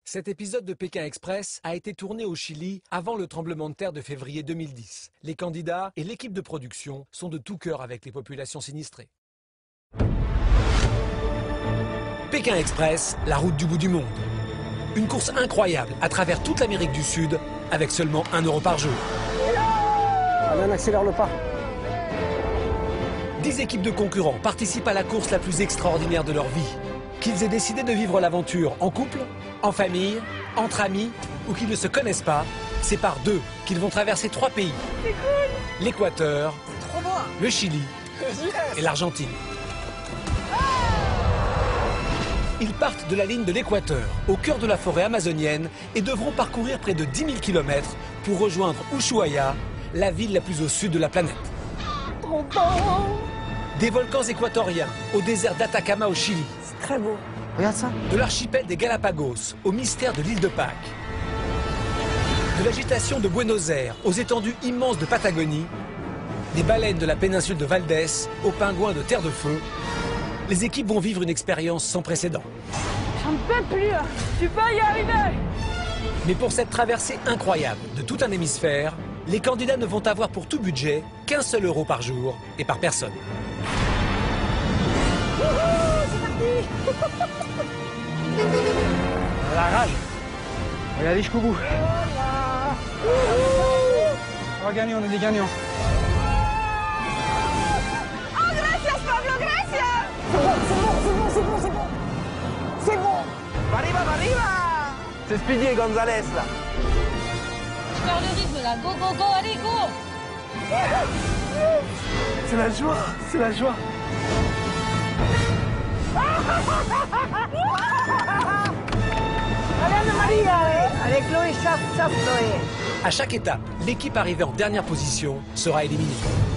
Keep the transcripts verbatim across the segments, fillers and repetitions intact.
Cet épisode de Pékin Express a été tourné au Chili avant le tremblement de terre de février deux mille dix. Les candidats et l'équipe de production sont de tout cœur avec les populations sinistrées. Pékin Express, la route du bout du monde. Une course incroyable à travers toute l'Amérique du Sud avec seulement un euro par jour. Allez, on accélère le pas. Dix équipes de concurrents participent à la course la plus extraordinaire de leur vie. Qu'ils aient décidé de vivre l'aventure en couple, en famille, entre amis ou qu'ils ne se connaissent pas, c'est par deux qu'ils vont traverser trois pays. C'est cool. L'Équateur, Trop beau. le Chili Yes. et l'Argentine. Ils partent de la ligne de l'Équateur, au cœur de la forêt amazonienne, et devront parcourir près de dix mille kilomètres pour rejoindre Ushuaia, la ville la plus au sud de la planète. Trop beau. Des volcans équatoriens au désert d'Atacama au Chili. C'est très beau. Regarde ça. De l'archipel des Galapagos au mystère de l'île de Pâques. De l'agitation de Buenos Aires aux étendues immenses de Patagonie. Des baleines de la péninsule de Valdés aux pingouins de Terre de Feu. Les équipes vont vivre une expérience sans précédent. J'en peux plus. Tu vas y arriver. Mais pour cette traversée incroyable de tout un hémisphère, les candidats ne vont avoir pour tout budget qu'un seul euro par jour et par personne. La rage. On va y aller jusqu'au bout. On va gagner, on est des gagnants. Oh, gracias, Pablo, gracias. C'est bon, c'est bon, c'est bon, c'est bon. C'est bon. Arriba, arriba. C'est Speedy et Gonzalez là. Je perds le rythme là, go go go, allez go. C'est la joie, c'est la joie. Regarde Maria, avec Chloé, chape, chape, Chloé. À chaque étape, l'équipe arrivée en dernière position sera éliminée.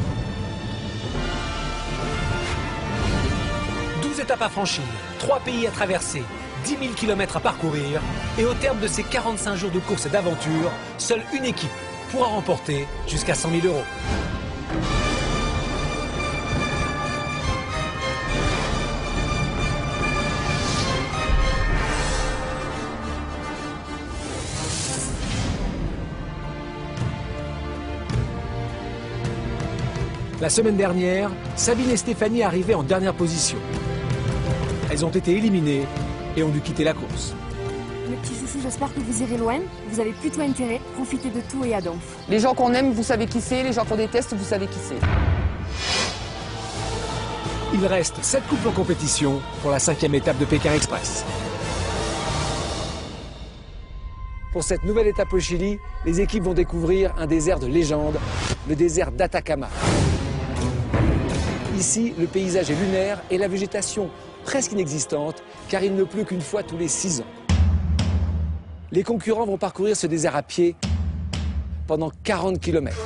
douze étapes à franchir, trois pays à traverser, dix mille kilomètres à parcourir. Et au terme de ces quarante-cinq jours de course et d'aventure, seule une équipe pourra remporter jusqu'à cent mille euros. La semaine dernière, Sabine et Stéphanie arrivaient en dernière position. Elles ont été éliminées et ont dû quitter la course. Mes petits chouchous, j'espère que vous irez loin. Vous avez plutôt intérêt. Profitez de tout et à donf. Les gens qu'on aime, vous savez qui c'est. Les gens qu'on déteste, vous savez qui c'est. Il reste sept couples en compétition pour la cinquième étape de Pékin Express. Pour cette nouvelle étape au Chili, les équipes vont découvrir un désert de légende, le désert d'Atacama. Ici, le paysage est lunaire et la végétation presque inexistante, car il ne pleut qu'une fois tous les six ans. Les concurrents vont parcourir ce désert à pied pendant quarante kilomètres.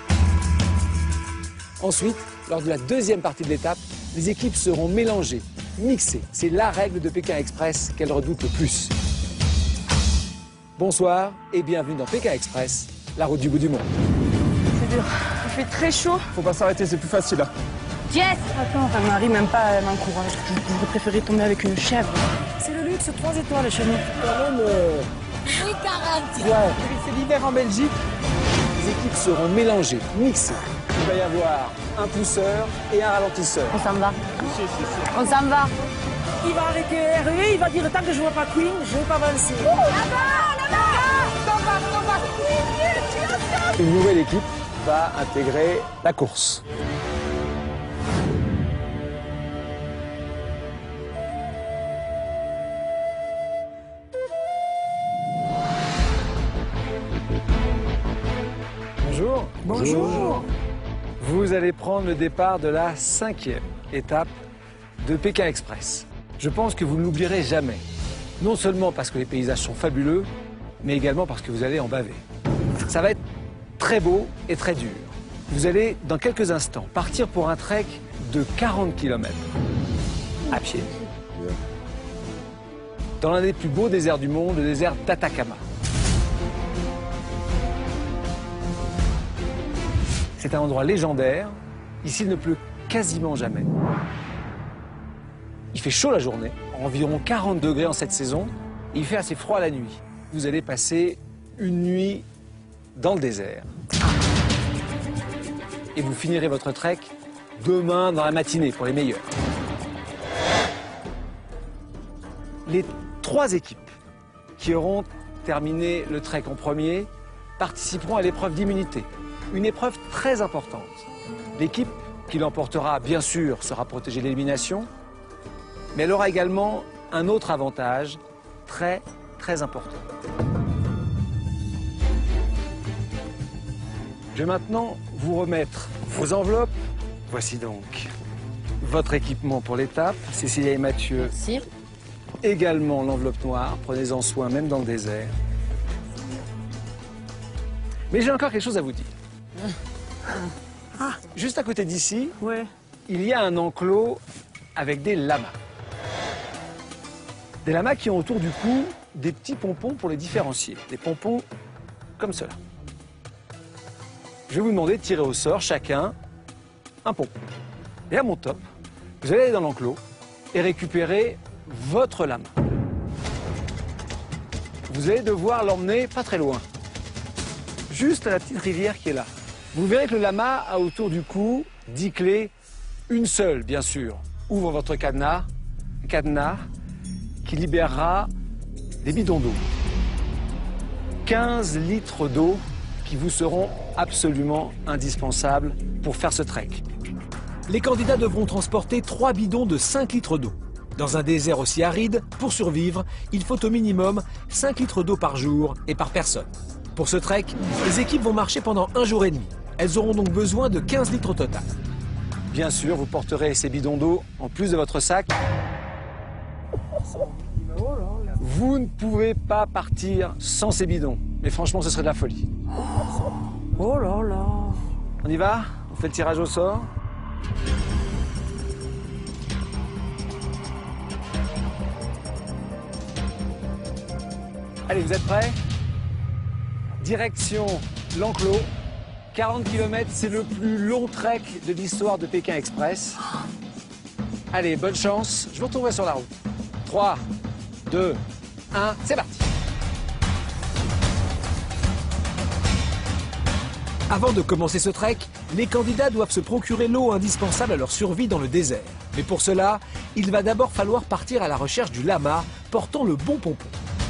Ensuite, lors de la deuxième partie de l'étape, les équipes seront mélangées, mixées. C'est la règle de Pékin Express qu'elles redoutent le plus. Bonsoir et bienvenue dans Pékin Express, la route du bout du monde. C'est dur. Il fait très chaud. Faut pas s'arrêter, c'est plus facile là. Yes. Attends, ça m'arrive même pas, elle m'encourage. J'aurais préféré tomber avec une chèvre. C'est le luxe, trois étoiles chez nous. Quand même. Euh... Oui, quarante. Ouais. C'est l'hiver en Belgique. Les équipes seront mélangées, mixées. Il va y avoir un pousseur et un ralentisseur. On s'en va. On s'en va. Il va arrêter R E, il va dire tant que je vois pas Queen, je vais pas avancer. Là-bas, là-bas. Une nouvelle équipe va intégrer la course. Bonjour. Bonjour. Vous allez prendre le départ de la cinquième étape de Pékin Express. Je pense que vous ne l'oublierez jamais. Non seulement parce que les paysages sont fabuleux, mais également parce que vous allez en baver. Ça va être très beau et très dur. Vous allez, dans quelques instants, partir pour un trek de quarante kilomètres à pied. Dans l'un des plus beaux déserts du monde, le désert d'Atacama. C'est un endroit légendaire. Ici, il ne pleut quasiment jamais. Il fait chaud la journée, environ quarante degrés en cette saison. Il fait assez froid la nuit. Vous allez passer une nuit dans le désert. Et vous finirez votre trek demain dans la matinée pour les meilleurs. Les trois équipes qui auront terminé le trek en premier participeront à l'épreuve d'immunité. Une épreuve très importante. L'équipe qui l'emportera, bien sûr, sera protégée de l'élimination, mais elle aura également un autre avantage très, très important. Je vais maintenant vous remettre vos enveloppes. Voici donc votre équipement pour l'étape. Cécilia et Mathieu. Merci. Également l'enveloppe noire. Prenez-en soin, même dans le désert. Mais j'ai encore quelque chose à vous dire. Ah, juste à côté d'ici, Ouais. il y a un enclos avec des lamas. Des lamas qui ont autour du cou des petits pompons pour les différencier. Des pompons comme cela. Je vais vous demander de tirer au sort chacun un pompon. Et à mon top, vous allez aller dans l'enclos et récupérer votre lama. Vous allez devoir l'emmener pas très loin. Juste à la petite rivière qui est là. Vous verrez que le lama a autour du cou dix clés, une seule bien sûr. Ouvre votre cadenas, cadenas qui libérera des bidons d'eau. quinze litres d'eau qui vous seront absolument indispensables pour faire ce trek. Les candidats devront transporter trois bidons de cinq litres d'eau. Dans un désert aussi aride, pour survivre, il faut au minimum cinq litres d'eau par jour et par personne. Pour ce trek, les équipes vont marcher pendant un jour et demi. Elles auront donc besoin de quinze litres au total. Bien sûr, vous porterez ces bidons d'eau en plus de votre sac. Vous ne pouvez pas partir sans ces bidons. Mais franchement, ce serait de la folie. Oh là là. On y va? On fait le tirage au sort. Allez, vous êtes prêts? Direction l'enclos. quarante kilomètres, c'est le plus long trek de l'histoire de Pékin Express. Allez, bonne chance. Je vous retrouverai sur la route. trois, deux, un, c'est parti. Avant de commencer ce trek, les candidats doivent se procurer l'eau indispensable à leur survie dans le désert. Mais pour cela, il va d'abord falloir partir à la recherche du lama portant le bon pompon.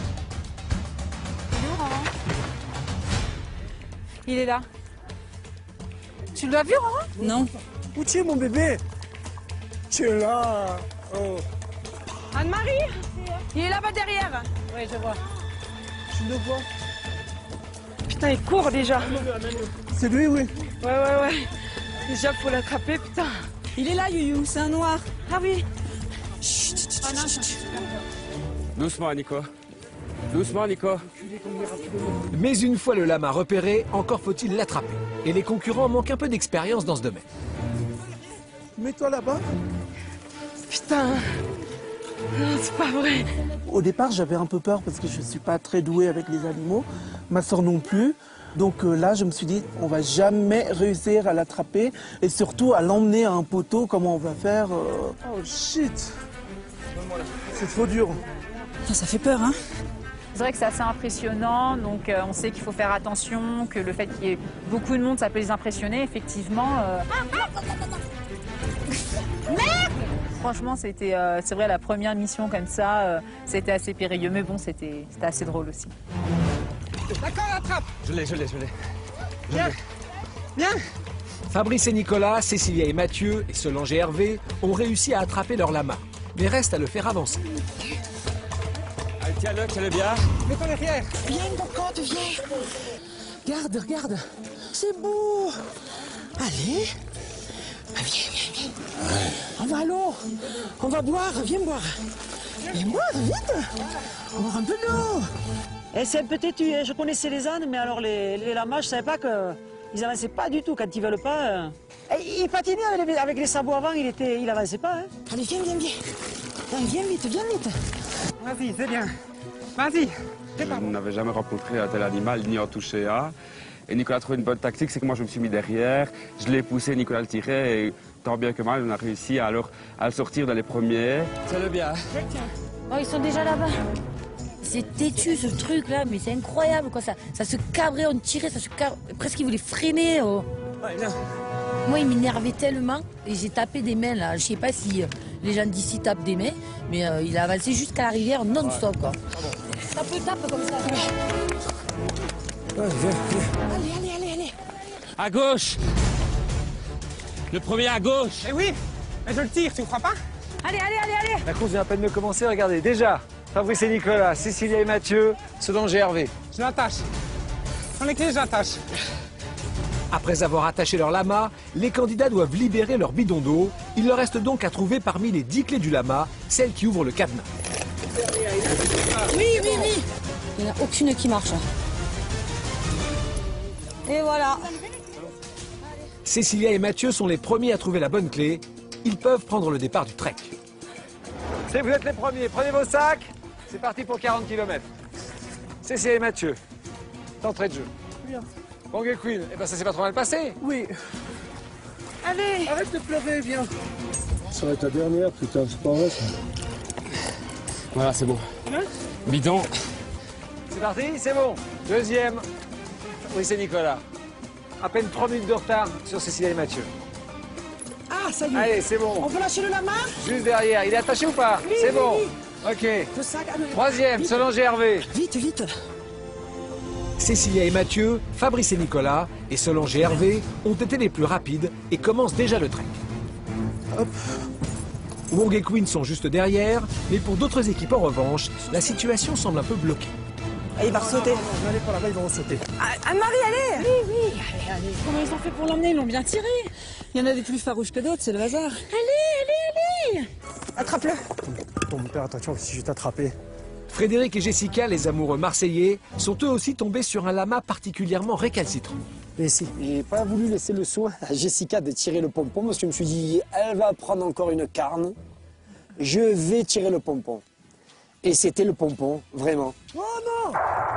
Il est là. Tu l'as vu, Romain? Non. Où tu es, mon bébé? Tu es là. Oh. Anne-Marie? Il est là-bas derrière. Oui, je vois. Tu le vois? Putain, il court déjà. C'est lui, oui. Ouais, ouais, ouais. Déjà, faut l'attraper, putain. Il est là, Youyou, c'est un noir. Ah oui. Chut, chut, chut, chut, chut. Doucement, Nico. Doucement, Nico. Mais une fois le lama repéré, encore faut-il l'attraper. Et les concurrents manquent un peu d'expérience dans ce domaine. Mets-toi là-bas. Putain. Non, c'est pas vrai. Au départ, j'avais un peu peur parce que je ne suis pas très douée avec les animaux. Ma soeur non plus. Donc euh, là, je me suis dit, on va jamais réussir à l'attraper et surtout à l'emmener à un poteau. Comment on va faire euh... Oh shit. C'est trop dur. Ça, ça fait peur, hein? C'est vrai que c'est assez impressionnant, donc euh, on sait qu'il faut faire attention, que le fait qu'il y ait beaucoup de monde, ça peut les impressionner, effectivement. Euh... Franchement, c'était, euh, c'est vrai, la première mission comme ça, euh, c'était assez périlleux, mais bon, c'était c'était assez drôle aussi. D'accord, attrape. Je l'ai, je l'ai, je l'ai. Viens. Viens. Fabrice et Nicolas, Cécilia et Mathieu, et Solange et Hervé ont réussi à attraper leur lama. Mais reste à le faire avancer. Allez, tiens-le, tiens-le bien. Mets-toi derrière. Viens, cocotte, viens. Regarde, regarde. C'est beau. Allez. Ah, viens, viens, viens. On va à l'eau. On va boire. Viens boire. Viens boire, vite. On va boire un peu d'eau. Et c'est un peu têtu, hein. Je connaissais les ânes, mais alors les, les lamas, je savais pas qu'ils avançaient pas du tout quand ils veulent pas. Euh... Et il patinait avec les, avec les sabots avant, il était, il avançait pas. Hein. Allez, viens, viens, viens. Allez, viens vite, viens vite. Vas-y, c'est bien. Vas-y. Je n'avais jamais rencontré un tel animal, ni en touché un. Et Nicolas a trouvé une bonne tactique, c'est que moi je me suis mis derrière, je l'ai poussé, Nicolas le tirait, et tant bien que mal, on a réussi à, alors, à le sortir dans les premiers. Tiens-le bien. Oh, ils sont déjà là-bas. C'est têtu ce truc là, mais c'est incroyable quoi. Ça, ça se cabrait, on tirait, ça se cabrait. Presque il voulait freiner. Oh. Ouais, là. Moi il m'énervait tellement et j'ai tapé des mains là. Je sais pas si euh, les gens d'ici tapent des mains, mais euh, il a avancé jusqu'à la rivière non-stop quoi. Tape, tape comme ça. Ouais, viens, viens. Allez, allez, allez, allez. À gauche. Le premier à gauche. Eh oui, mais je le tire, tu ne crois pas? Allez, allez, allez, allez. La course vient à peine de commencer, regardez, déjà, Fabrice et Nicolas, Cécilia et Mathieu, Solange et Hervé. Je l'attache. Prends les clés, je l'attache. Après avoir attaché leur lama, les candidats doivent libérer leur bidon d'eau. Il leur reste donc à trouver parmi les dix clés du lama, celle qui ouvre le cadenas. Oui, oui, oui. Il n'y en a aucune qui marche. Et voilà. Cécilia et Mathieu sont les premiers à trouver la bonne clé. Ils peuvent prendre le départ du trek. C'est vous êtes les premiers, prenez vos sacs. C'est parti pour quarante kilomètres. Cécilia et Mathieu, d'entrée de jeu. Bien. Bangé Queen, eh ben ça s'est pas trop mal passé. Oui. Allez. Arrête de pleurer, viens. Ça va être ta dernière, putain, c'est pas vrai ça. Voilà, c'est bon. Hein? Bidon. C'est parti, c'est bon. Deuxième, Fabrice et Nicolas. À peine trois minutes de retard sur Cécilia et Mathieu. Ah, ça y est. Allez, c'est bon. On peut lâcher le lama? Juste derrière, il est attaché ou pas? Oui, c'est oui, bon. oui. Ok. Le sac, ah, le- Troisième, Vite. Solange et Hervé. Vite, vite. Cécilia et Mathieu, Fabrice et Nicolas et Solange et Hervé ont été les plus rapides et commencent déjà le trek. Hop. Wong et Queen sont juste derrière, mais pour d'autres équipes en revanche, la situation semble un peu bloquée. Ah, il va sauter. Allez par là-bas, ils vont sauter. Ah, Anne-Marie, allez. Oui, oui. Allez, allez. Comment ils ont fait pour l'emmener? Ils l'ont bien tiré. Il y en a des plus farouches que d'autres, c'est le hasard. Allez, allez, allez. Attrape-le. Bon, mon père, attention, si je vais t'attraper. Frédéric et Jessica, les amoureux marseillais, sont eux aussi tombés sur un lama particulièrement récalcitrant. Et ici. J'ai pas voulu laisser le soin à Jessica de tirer le pompon parce que je me suis dit, elle va prendre encore une carne. Je vais tirer le pompon. Et c'était le pompon, vraiment. Oh non.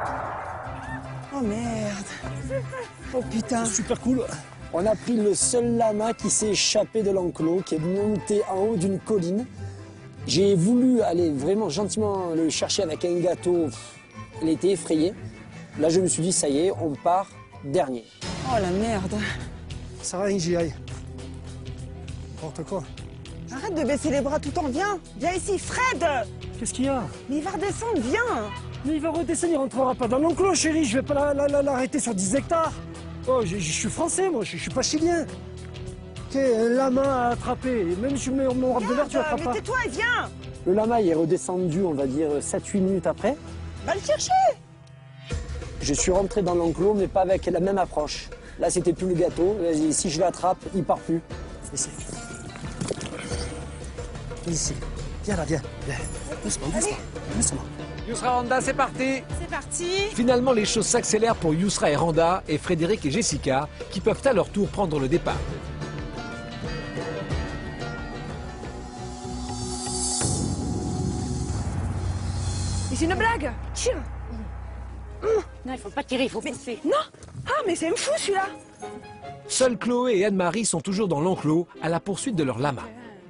Oh merde. Oh putain. Super cool. On a pris le seul lama qui s'est échappé de l'enclos, qui est monté en haut d'une colline. J'ai voulu aller vraiment gentiment le chercher avec un gâteau. Il était effrayé. Là, je me suis dit, ça y est, on part dernier. Oh la merde. Ça va, j'y aille. N'importe quoi. Arrête de baisser les bras tout le temps, viens. Viens ici, Fred. Qu'est-ce qu'il y a? Mais il va redescendre, viens. Mais il va redescendre, il rentrera pas dans l'enclos, chérie. Je vais pas la- la- la- l'arrêter sur dix hectares. Oh, je, je suis français, moi, je, je suis pas chilien. Ok, un lama à attraper. Et même si je mets mon robe de l'air, tu Regarde, l'attrapes mais pas. tais-toi et viens. Le lama il est redescendu, on va dire, sept huit minutes après. Va le chercher. Je suis rentré dans l'enclos, mais pas avec la même approche. Là, c'était plus le gâteau. Vas-y, si je l'attrape, il part plus. Ici. Ici. Viens là, viens. Viens. Doucement, doucement. Doucement. Yousra Randa, c'est parti. C'est parti. Finalement, les choses s'accélèrent pour Yousra et Randa et Frédéric et Jessica, qui peuvent à leur tour prendre le départ. Mais c'est une blague. Tire. Non, il faut pas tirer, il faut pousser. Non. Ah, mais c'est un fou celui-là. Seuls Chloé et Anne-Marie sont toujours dans l'enclos à la poursuite de leur lama.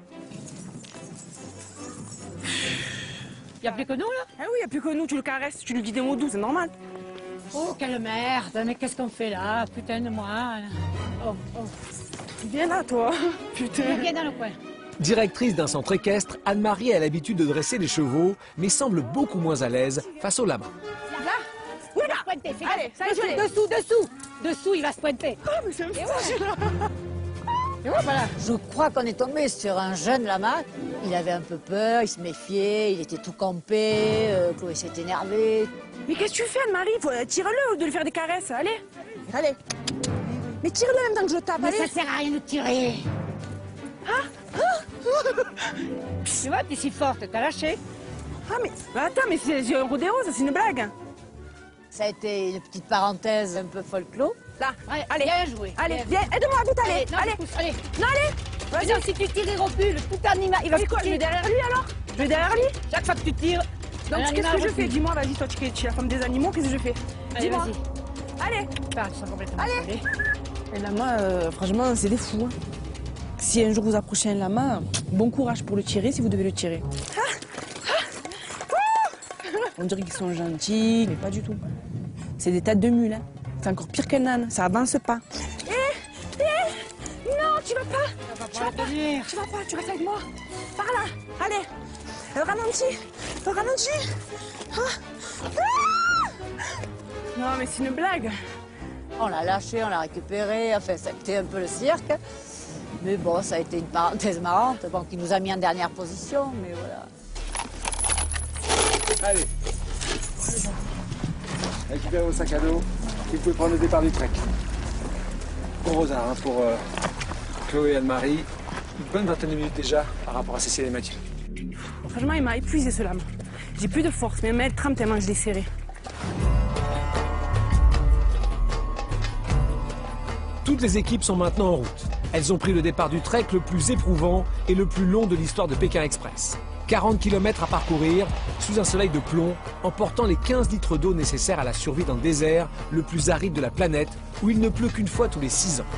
Il n'y a plus que nous, là? Ah oui, il n'y a plus que nous, tu le caresses, tu lui dis des mots doux, c'est normal. Oh, quelle merde! Mais qu'est-ce qu'on fait là? Putain de moi! Oh, oh. Viens là, toi. Putain. Viens dans le coin. Directrice d'un centre équestre, Anne-Marie a l'habitude de dresser les chevaux, mais semble beaucoup moins à l'aise face au lama. Là? Il va se pointer, fais Allez, gaffe. ça y est, Dessous, dessous, dessous! Dessous, il va se pointer. Ah, mais c'est un fou celui-là. Et voilà. Je crois qu'on est tombé sur un jeune lama. Il avait un peu peur, il se méfiait, il était tout campé, euh, Chloé s'est énervée. Mais qu'est-ce que tu fais, Anne-Marie? Faut tire-le ou de lui faire des caresses. Allez. Allez. Mais tire-le même tant que je le tape. Mais Allez. ça sert à rien de tirer. Ah, Tu vois, t'es si forte, t'as lâché. ah mais bah, attends, mais c'est un rodéo, ça c'est une blague. Ça a été une petite parenthèse un peu folklore. Là, Ouais, allez, bien joué. allez, Bien viens, aide-moi vite, allez, Allez, non, allez, je pousse, allez. non, allez. Mais non, si tu tires, il recule. Tout animal, il va Mais se quoi, je coucher. vais derrière lui alors? Je vais derrière lui? Chaque fois que tu tires, Donc un qu'est-ce animal que je recule. fais? Dis-moi, vas-y, toi tu es tu es la femme des animaux, qu'est-ce que je fais? Allez, Dis-moi. vas-y. Allez, Pars, ils sont complètement Allez. collés. Les lamas, euh, franchement, c'est des fous. hein. Si un jour vous approchez un lama, bon courage pour le tirer si vous devez le tirer. On dirait qu'ils sont gentils, mais pas du tout. C'est des têtes de mule. Hein. C'est encore pire qu'un âne, ça avance pas. Hé, hé, non, tu vas pas. Tu vas pas. Tu vas pas, tu restes avec moi. Par là, allez. Euh, ralentis, euh, ralentis. Ah. Ah. Non, mais c'est une blague. On l'a lâché, on l'a récupéré, enfin ça a été un peu le cirque. Mais bon, ça a été une parenthèse marrante, bon, qui nous a mis en dernière position, mais voilà. Allez. Récupérez vos sacs à dos. Vous pouvez prendre le départ du trek. Pour Rosa, hein, pour euh, Chloé et Anne-Marie. Une bonne vingtaine de minutes déjà par rapport à Cécile et Mathieu. Franchement, il m'a épuisé ce lame. J'ai plus de force, mais elle trempe tellement je l'ai serré. Toutes les équipes sont maintenant en route. Elles ont pris le départ du trek le plus éprouvant et le plus long de l'histoire de Pékin Express. quarante kilomètres à parcourir sous un soleil de plomb, en portant les quinze litres d'eau nécessaires à la survie dans le désert le plus aride de la planète, où il ne pleut qu'une fois tous les six ans.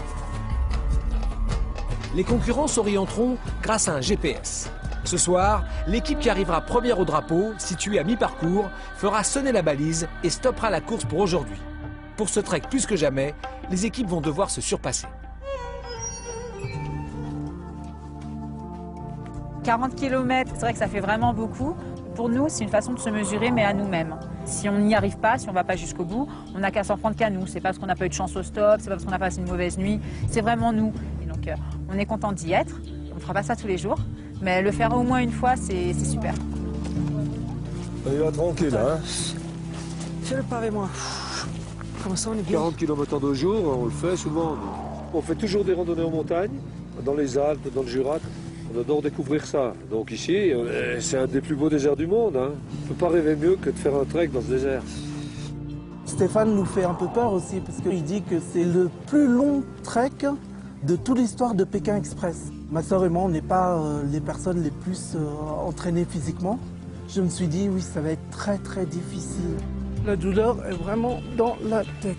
Les concurrents s'orienteront grâce à un G P S. Ce soir, l'équipe qui arrivera première au drapeau, située à mi-parcours, fera sonner la balise et stoppera la course pour aujourd'hui. Pour ce trek plus que jamais, les équipes vont devoir se surpasser. quarante kilomètres, c'est vrai que ça fait vraiment beaucoup. Pour nous, c'est une façon de se mesurer, mais à nous-mêmes. Si on n'y arrive pas, si on ne va pas jusqu'au bout, on n'a qu'à s'en prendre qu'à nous. C'est pas parce qu'on n'a pas eu de chance au stop, c'est pas parce qu'on a passé une mauvaise nuit, c'est vraiment nous. Et donc, euh, on est content d'y être. On ne fera pas ça tous les jours, mais le faire au moins une fois, c'est super. On y va tranquille, hein. Fais le pavé, moi. Comme ça, on est bien. quarante kilomètres de jour, on le fait souvent. On fait toujours des randonnées en montagne, dans les Alpes, dans le Jura. On adore découvrir ça. Donc ici, c'est un des plus beaux déserts du monde. Hein. On ne peut pas rêver mieux que de faire un trek dans ce désert. Stéphane nous fait un peu peur aussi, parce qu'il dit que c'est le plus long trek de toute l'histoire de Pékin Express. Ma soeur et moi, on n'est pas euh, les personnes les plus euh, entraînées physiquement. Je me suis dit, oui, ça va être très très difficile. La douleur est vraiment dans la tête.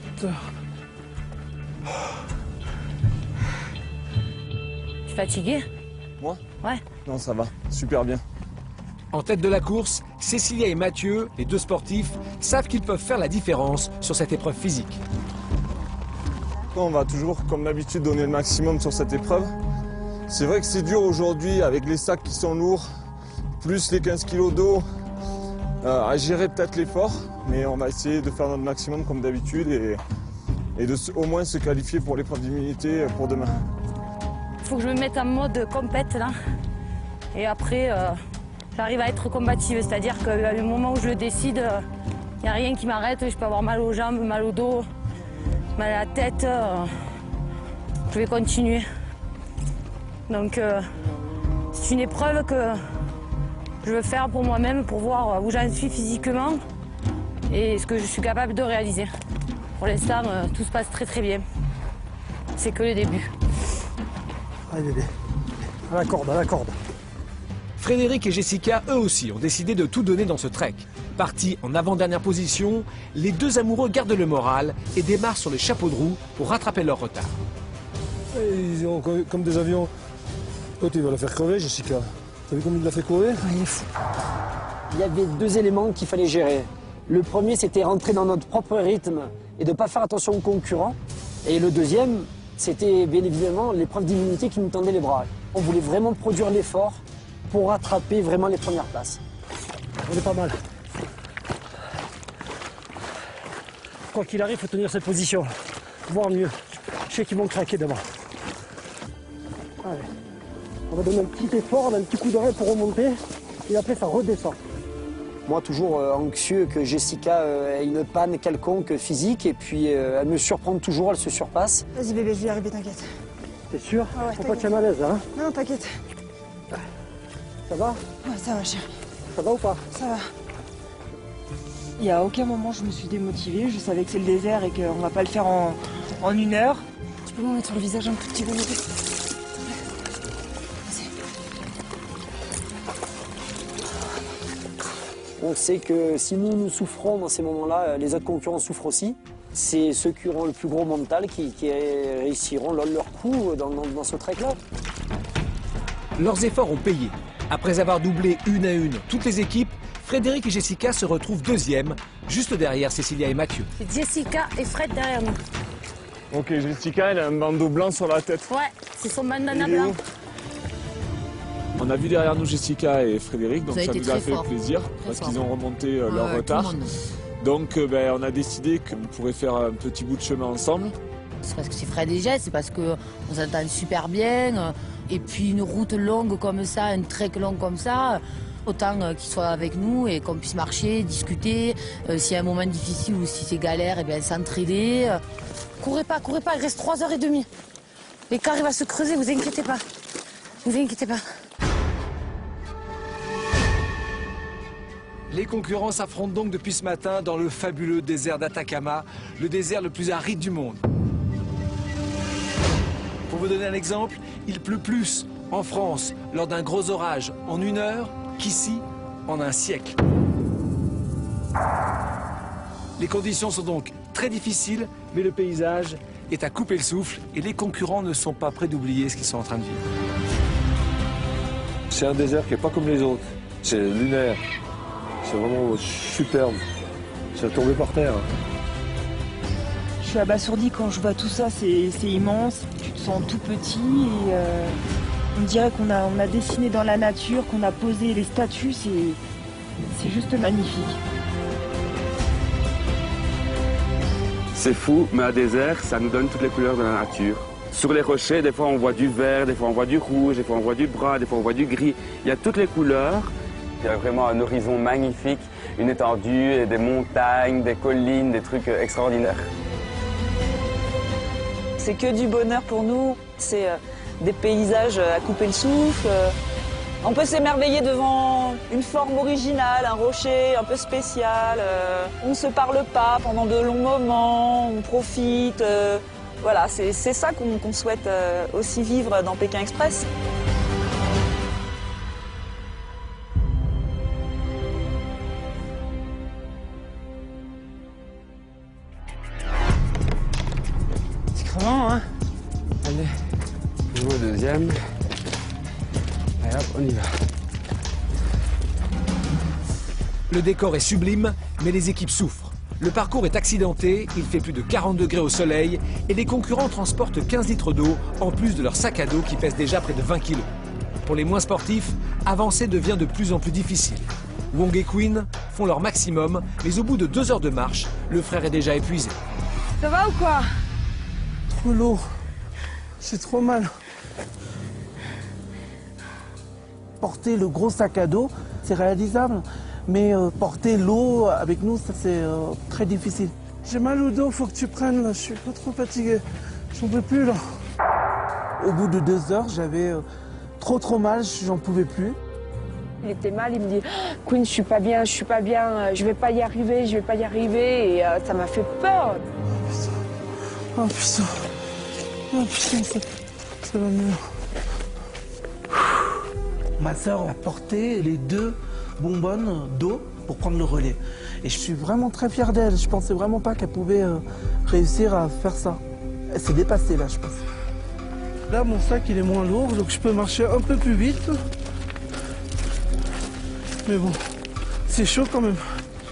Tu es fatigué? Moi? Ouais. Non, ça va, super bien. En tête de la course, Cécilia et Mathieu, les deux sportifs, savent qu'ils peuvent faire la différence sur cette épreuve physique. On va toujours, comme d'habitude, donner le maximum sur cette épreuve. C'est vrai que c'est dur aujourd'hui avec les sacs qui sont lourds, plus les quinze kilos d'eau, euh, à gérer peut-être l'effort, mais on va essayer de faire notre maximum comme d'habitude et, et de au moins se qualifier pour l'épreuve d'immunité pour demain. Il faut que je me mette en mode compète là. Et après, euh, j'arrive à être combative. C'est-à-dire qu'à le moment où je le décide, il euh, n'y a rien qui m'arrête. Je peux avoir mal aux jambes, mal au dos, mal à la tête. Euh, je vais continuer. Donc, euh, c'est une épreuve que je veux faire pour moi-même, pour voir où j'en suis physiquement et ce que je suis capable de réaliser. Pour l'instant, euh, tout se passe très très bien. C'est que le début. Allez bébé, à la corde, à la corde. Frédéric et Jessica, eux aussi, ont décidé de tout donner dans ce trek. Partis en avant-dernière position, les deux amoureux gardent le moral et démarrent sur les chapeaux de roue pour rattraper leur retard. Ils ont comme des avions. Toi, tu vas la faire crever, Jessica. T'as vu comment il l'a fait courir? Ah, il est fou. Il y avait deux éléments qu'il fallait gérer. Le premier, c'était rentrer dans notre propre rythme et de ne pas faire attention aux concurrents. Et le deuxième, c'était bien évidemment l'épreuve d'immunité qui nous tendait les bras. On voulait vraiment produire l'effort pour rattraper vraiment les premières places. On est pas mal. Quoi qu'il arrive, il faut tenir cette position, voire mieux. Je sais qu'ils vont craquer d'abord. Allez. On va donner un petit effort, un petit coup d'arrêt pour remonter, et après ça redescend. Moi, toujours euh, anxieux que Jessica euh, ait une panne quelconque physique, et puis euh, elle me surprend toujours, elle se surpasse. Vas-y bébé, je vais y arriver, t'inquiète. T'es sûr? Ah ouais, faut pas que tu aies malaise, hein? Non, t'inquiète. Ça va? Ouais, ça va, chérie. Ça va ou pas? Ça va. Il n'y a aucun moment je me suis démotivée. Je savais que c'est le désert et qu'on va pas le faire en, en une heure. Tu peux m'en mettre sur le visage un tout petit peu, bébé? On sait que si nous, nous souffrons dans ces moments-là, les autres concurrents souffrent aussi. C'est ceux qui auront le plus gros mental qui, qui réussiront leur, leur coup dans, dans, dans ce trek-là. Leurs efforts ont payé. Après avoir doublé une à une toutes les équipes, Frédéric et Jessica se retrouvent deuxième, juste derrière Cécilia et Mathieu. C'est Jessica et Fred derrière nous. Ok, Jessica, elle a un bandeau blanc sur la tête. Ouais, c'est son bandana Il est blanc. où? On a vu derrière nous Jessica et Frédéric, donc Vous avez ça été nous a très fait fort. plaisir Très parce fort. qu'ils ont remonté euh, leur Ouais, retard. tout le monde. Donc euh, ben, on a décidé qu'on pourrait faire un petit bout de chemin ensemble. C'est parce que c'est Fred et Jess, c'est parce qu'on s'entend super bien. euh, Et puis une route longue comme ça, un trek long comme ça, autant euh, qu'ils soient avec nous et qu'on puisse marcher, discuter. euh, S'il y a un moment difficile ou si c'est galère, et bien s'entraider. euh. Courez pas, courez pas, il reste trois heures et demie. L'écart il va se creuser, vous inquiétez pas. Vous inquiétez pas. Les concurrents s'affrontent donc depuis ce matin dans le fabuleux désert d'Atacama, le désert le plus aride du monde. Pour vous donner un exemple, il pleut plus en France lors d'un gros orage en une heure qu'ici en un siècle. Les conditions sont donc très difficiles, mais le paysage est à couper le souffle et les concurrents ne sont pas prêts d'oublier ce qu'ils sont en train de vivre. C'est un désert qui n'est pas comme les autres. C'est lunaire. C'est vraiment superbe. Ça tombé par terre. Je suis abasourdie quand je vois tout ça, c'est c'est immense. Tu te sens tout petit et euh, on dirait qu'on a, on a dessiné dans la nature, qu'on a posé les statues, c'est c'est juste magnifique. C'est fou, mais un désert, ça nous donne toutes les couleurs de la nature. Sur les rochers, des fois on voit du vert, des fois on voit du rouge, des fois on voit du brun, des fois on voit du gris. Il y a toutes les couleurs. Il y a vraiment un horizon magnifique, une étendue, et des montagnes, des collines, des trucs extraordinaires. C'est que du bonheur pour nous, c'est euh, des paysages à couper le souffle. euh. On peut s'émerveiller devant une forme originale, un rocher un peu spécial. euh. On ne se parle pas pendant de longs moments, on profite. euh. Voilà, c'est c'est ça qu'on qu'on souhaite euh, aussi vivre dans Pékin Express. Comment, hein? Allez, je vais au deuxième. Allez hop, on y va. Le décor est sublime, mais les équipes souffrent. Le parcours est accidenté, il fait plus de quarante degrés au soleil et les concurrents transportent quinze litres d'eau en plus de leur sac à dos qui pèse déjà près de vingt kilos. Pour les moins sportifs, avancer devient de plus en plus difficile. Wong et Queen font leur maximum, mais au bout de deux heures de marche, le frère est déjà épuisé. Ça va ou quoi? Trop lourd. J'ai trop mal. Porter le gros sac à dos, c'est réalisable. Mais euh, porter l'eau avec nous, ça c'est euh, très difficile. J'ai mal au dos, faut que tu prennes là. Je suis pas trop fatigué. J'en peux plus là. Au bout de deux heures, j'avais euh, trop trop mal, j'en pouvais plus. Il était mal, il me dit « Queen, je suis pas bien, je suis pas bien, je vais pas y arriver, je vais pas y arriver. » Et euh, ça m'a fait peur. Oh putain. Oh putain, ça, ça va mieux. Ma sœur a porté les deux bonbonnes d'eau pour prendre le relais. Et je suis vraiment très fier d'elle. Je pensais vraiment pas qu'elle pouvait euh, réussir à faire ça. Elle s'est dépassée là, je pense. Là, mon sac, il est moins lourd, donc je peux marcher un peu plus vite. Mais bon, c'est chaud quand même.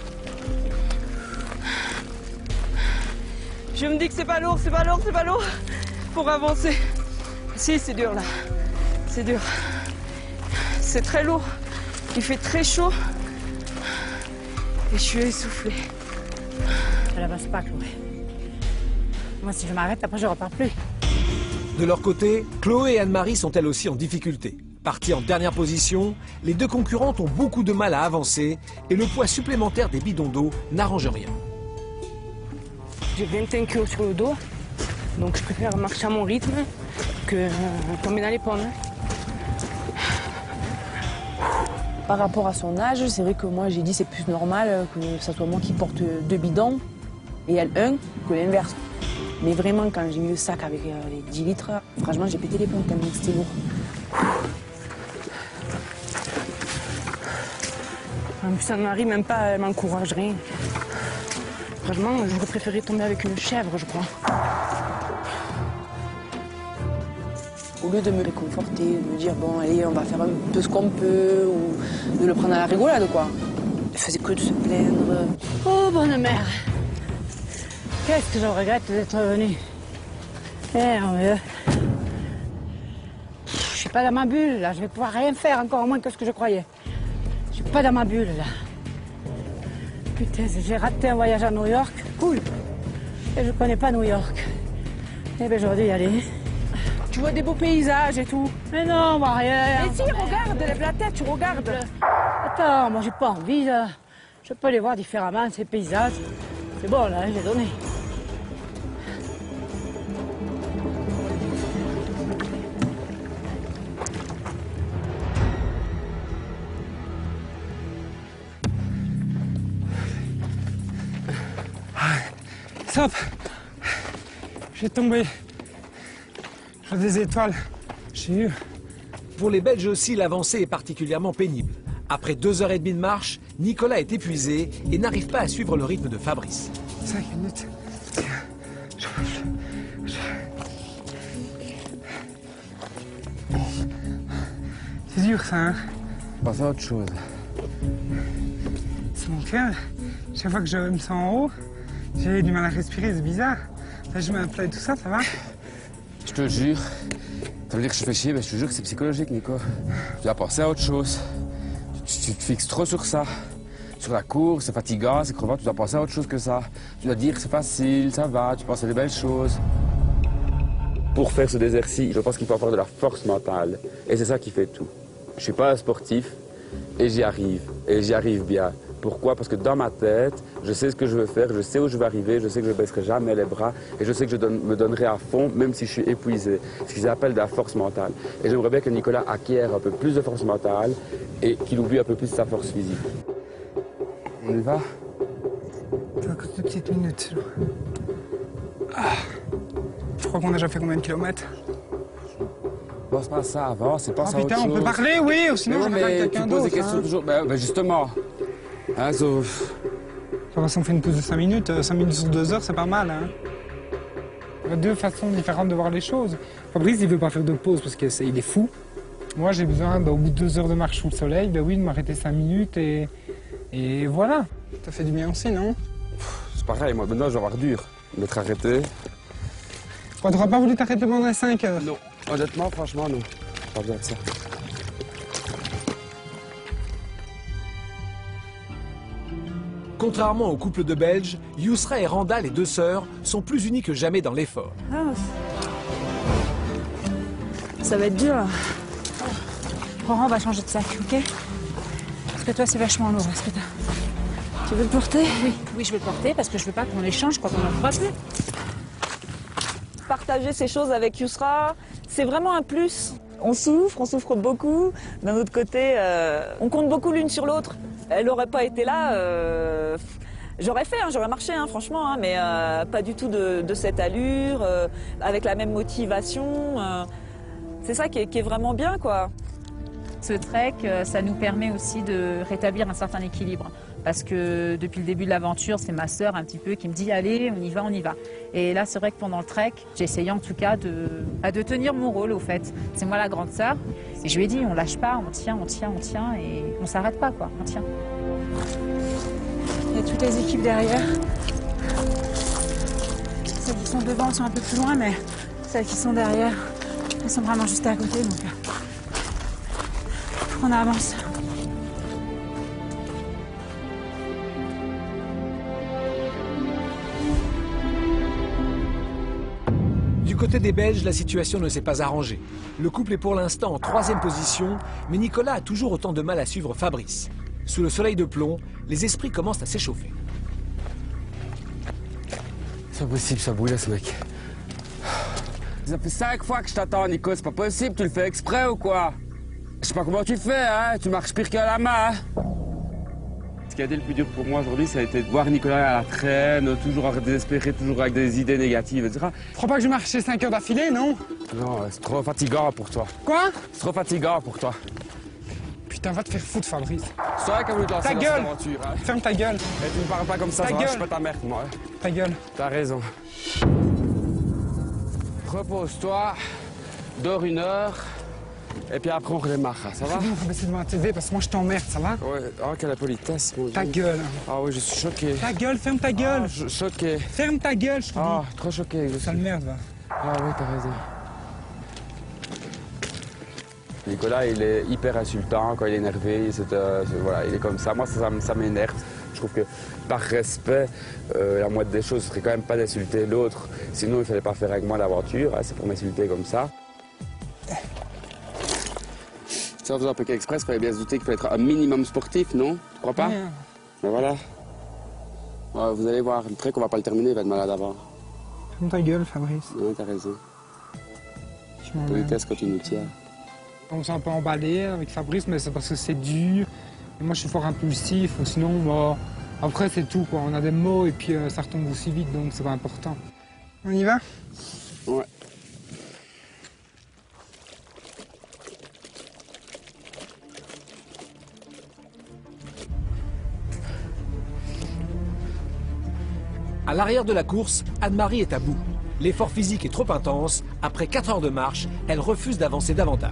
Je me dis que c'est pas lourd, c'est pas lourd, c'est pas lourd pour avancer. Si, c'est dur là. C'est dur. C'est très lourd. Il fait très chaud. Et je suis essoufflée. Elle avance pas, Chloé. Moi, si je m'arrête, après, je repars plus. De leur côté, Chloé et Anne-Marie sont elles aussi en difficulté. Parties en dernière position, les deux concurrentes ont beaucoup de mal à avancer et le poids supplémentaire des bidons d'eau n'arrange rien. J'ai vingt et un kilos sur le dos, donc je préfère marcher à mon rythme que euh, tomber dans les pommes. Par rapport à son âge, c'est vrai que moi j'ai dit c'est plus normal que ce soit moi qui porte deux bidons et elle un que l'inverse. Mais vraiment quand j'ai mis le sac avec les dix litres, franchement j'ai pété les plombs tellement c'était lourd. En plus, Anne-Marie, même pas, elle m'encourage rien. Franchement, j'aurais préféré tomber avec une chèvre, je crois. Au lieu de me réconforter, de me dire bon allez on va faire un peu ce qu'on peut ou de le prendre à la rigolade quoi. Il faisait que de se plaindre. Oh, bonne mère. Qu'est-ce que je regrette d'être venue. Eh, mon Dieu. Je suis pas dans ma bulle, là. Je vais pouvoir rien faire, encore moins que ce que je croyais. Je suis pas dans ma bulle, là. Putain, j'ai raté un voyage à New York. Cool. Et je connais pas New York. Eh bien, j'aurais dû y aller. Tu vois des beaux paysages et tout. Mais non, moi, rien. Mais si, regarde, lève la tête, tu regardes. Attends, moi, j'ai pas envie, là. Je peux les voir différemment, ces paysages. C'est bon, là, j'ai donné. Stop. J'ai tombé. J'ai des étoiles. J'ai eu. Pour les Belges aussi, l'avancée est particulièrement pénible. Après deux heures et demie de marche, Nicolas est épuisé et n'arrive pas à suivre le rythme de Fabrice. Cinq minutes. Je peux plus. Je... C'est dur ça, hein? Passe à autre chose. C'est mon cœur. Chaque fois que je me sens en haut, j'ai du mal à respirer, c'est bizarre. Là, je mets un plat et tout ça, ça va? Je te jure. Ça veut dire que je fais chier, mais je te jure que c'est psychologique, Nico. Tu dois penser à autre chose. Tu, tu te fixes trop sur ça. Sur la course, c'est fatigant, c'est crevant, tu dois penser à autre chose que ça. Tu dois dire c'est facile, ça va, tu penses à des belles choses. Pour faire ce désert-ci, je pense qu'il faut avoir de la force mentale. Et c'est ça qui fait tout. Je suis pas un sportif et j'y arrive. Et j'y arrive bien. Pourquoi? Parce que dans ma tête, je sais ce que je veux faire, je sais où je vais arriver, je sais que je ne baisserai jamais les bras et je sais que je donne, me donnerai à fond même si je suis épuisé. Ce qu'ils appellent de la force mentale. Et j'aimerais bien que Nicolas acquiert un peu plus de force mentale et qu'il oublie un peu plus sa force physique. On y va? Encore deux petites minutes. Ah. Je crois qu'on a déjà fait combien de kilomètres? Pense pas à ça avant, c'est pas oh, ça putain, autre on chose. peut parler, oui, ou sinon mais je non, vais avec mais quelqu'un tu poses d'autre. des questions hein. toujours. Ben, ben justement. Hein, sauf... Ça va, si on fait une pause de cinq minutes, cinq minutes sur deux heures, c'est pas mal. Hein. Il y a deux façons différentes de voir les choses. Fabrice, il veut pas faire de pause parce qu'il est, est fou. Moi, j'ai besoin, ben, au bout de deux heures de marche sous le soleil, ben oui, de m'arrêter cinq minutes et, et voilà. Ça fait du bien aussi, non? C'est pareil, moi maintenant je vais avoir dur d'être arrêté. Tu n'auras pas voulu t'arrêter pendant les cinq heures? Non, honnêtement, franchement, non. Pas besoin de ça. Contrairement au couple de Belges, Yousra et Randa, les deux sœurs, sont plus unis que jamais dans l'effort. Ah, ça va être dur là. Laurent, on va changer de sac, ok? Parce que toi, c'est vachement lourd. Est-ce que t'as... Tu veux le porter? Oui, oui, je vais le porter parce que je veux pas qu'on échange quand on en fera plus. Partager ces choses avec Yousra, c'est vraiment un plus. On souffre, on souffre beaucoup. D'un autre côté, euh, on compte beaucoup l'une sur l'autre. Elle n'aurait pas été là, euh, j'aurais fait, hein, j'aurais marché, hein, franchement, hein, mais euh, pas du tout de, de cette allure, euh, avec la même motivation. Euh, c'est ça qui est, qui est vraiment bien, quoi. Ce trek, ça nous permet aussi de rétablir un certain équilibre. Parce que depuis le début de l'aventure, c'est ma sœur un petit peu qui me dit « Allez, on y va, on y va ». Et là, c'est vrai que pendant le trek, j'ai essayé en tout cas de, de tenir mon rôle, au fait. C'est moi la grande sœur. Et je lui ai dit « On lâche pas, on tient, on tient, on tient et on s'arrête pas, quoi, on tient ». Il y a toutes les équipes derrière. Celles qui sont devant sont un peu plus loin, mais celles qui sont derrière, elles sont vraiment juste à côté, donc faut qu'on avance. Du côté des Belges, la situation ne s'est pas arrangée. Le couple est pour l'instant en troisième position, mais Nicolas a toujours autant de mal à suivre Fabrice. Sous le soleil de plomb, les esprits commencent à s'échauffer. C'est pas possible, ça brûle, ce mec. Ça fait cinq fois que je t'attends, Nico, c'est pas possible, tu le fais exprès ou quoi? Je sais pas comment tu fais, hein, tu marches pire qu'à la main. Hein? Ce qui a été le plus dur pour moi aujourd'hui, ça a été de voir Nicolas à la traîne, toujours désespéré, toujours avec des idées négatives, et cetera. Tu crois pas que je marche cinq heures d'affilée, non? Non, c'est trop fatigant pour toi. Quoi? C'est trop fatigant pour toi. Putain, va te faire foutre, Fabrice. C'est vrai qu'à voulu te lancer ta dans gueule. cette aventure. Hein. Ferme ta gueule. Et tu me parles pas comme ça, ta ça gueule. va, je suis pas ta mère, moi. Hein. Ta gueule. T'as raison. Repose-toi, dors une heure, Et puis après, on redémarre, ça va? On va baisser devant la T V parce que moi je t'emmerde, ça va? Ouais, oh, quelle politesse, mon Dieu. Ta gueule. Ah oui, je suis choqué. Ta gueule, ferme ta gueule. Ah, je... Choqué. Ferme ta gueule, je te dis. Ah, trop choqué. Je Sale merde, va. Ah oui, t'as raison. Nicolas, il est hyper insultant quand il est énervé, c'est, euh, c'est, voilà, il est comme ça. Moi, ça, ça m'énerve. Je trouve que par respect, euh, la moindre des choses, ce serait quand même pas d'insulter l'autre. Sinon, il ne fallait pas faire avec moi l'aventure. Hein, c'est pour m'insulter comme ça. Si en faisant Pékin Express, il fallait bien se douter qu'il fallait être un minimum sportif, non? Tu crois pas? Ouais. Ben voilà. Ouais, vous allez voir, après qu'on va pas le terminer, il va être malade avant. Ferme ta gueule, Fabrice. Ouais, t'as raison. Je m'en Politesse quand tu nous tiens. On s'est un peu emballé avec Fabrice, mais c'est parce que c'est dur. Et moi, je suis fort impulsif. Sinon, bah, après, c'est tout, quoi. On a des mots et puis euh, ça retombe aussi vite, donc c'est pas important. On y va? Ouais. À l'arrière de la course, Anne-Marie est à bout. L'effort physique est trop intense. Après quatre heures de marche, elle refuse d'avancer davantage.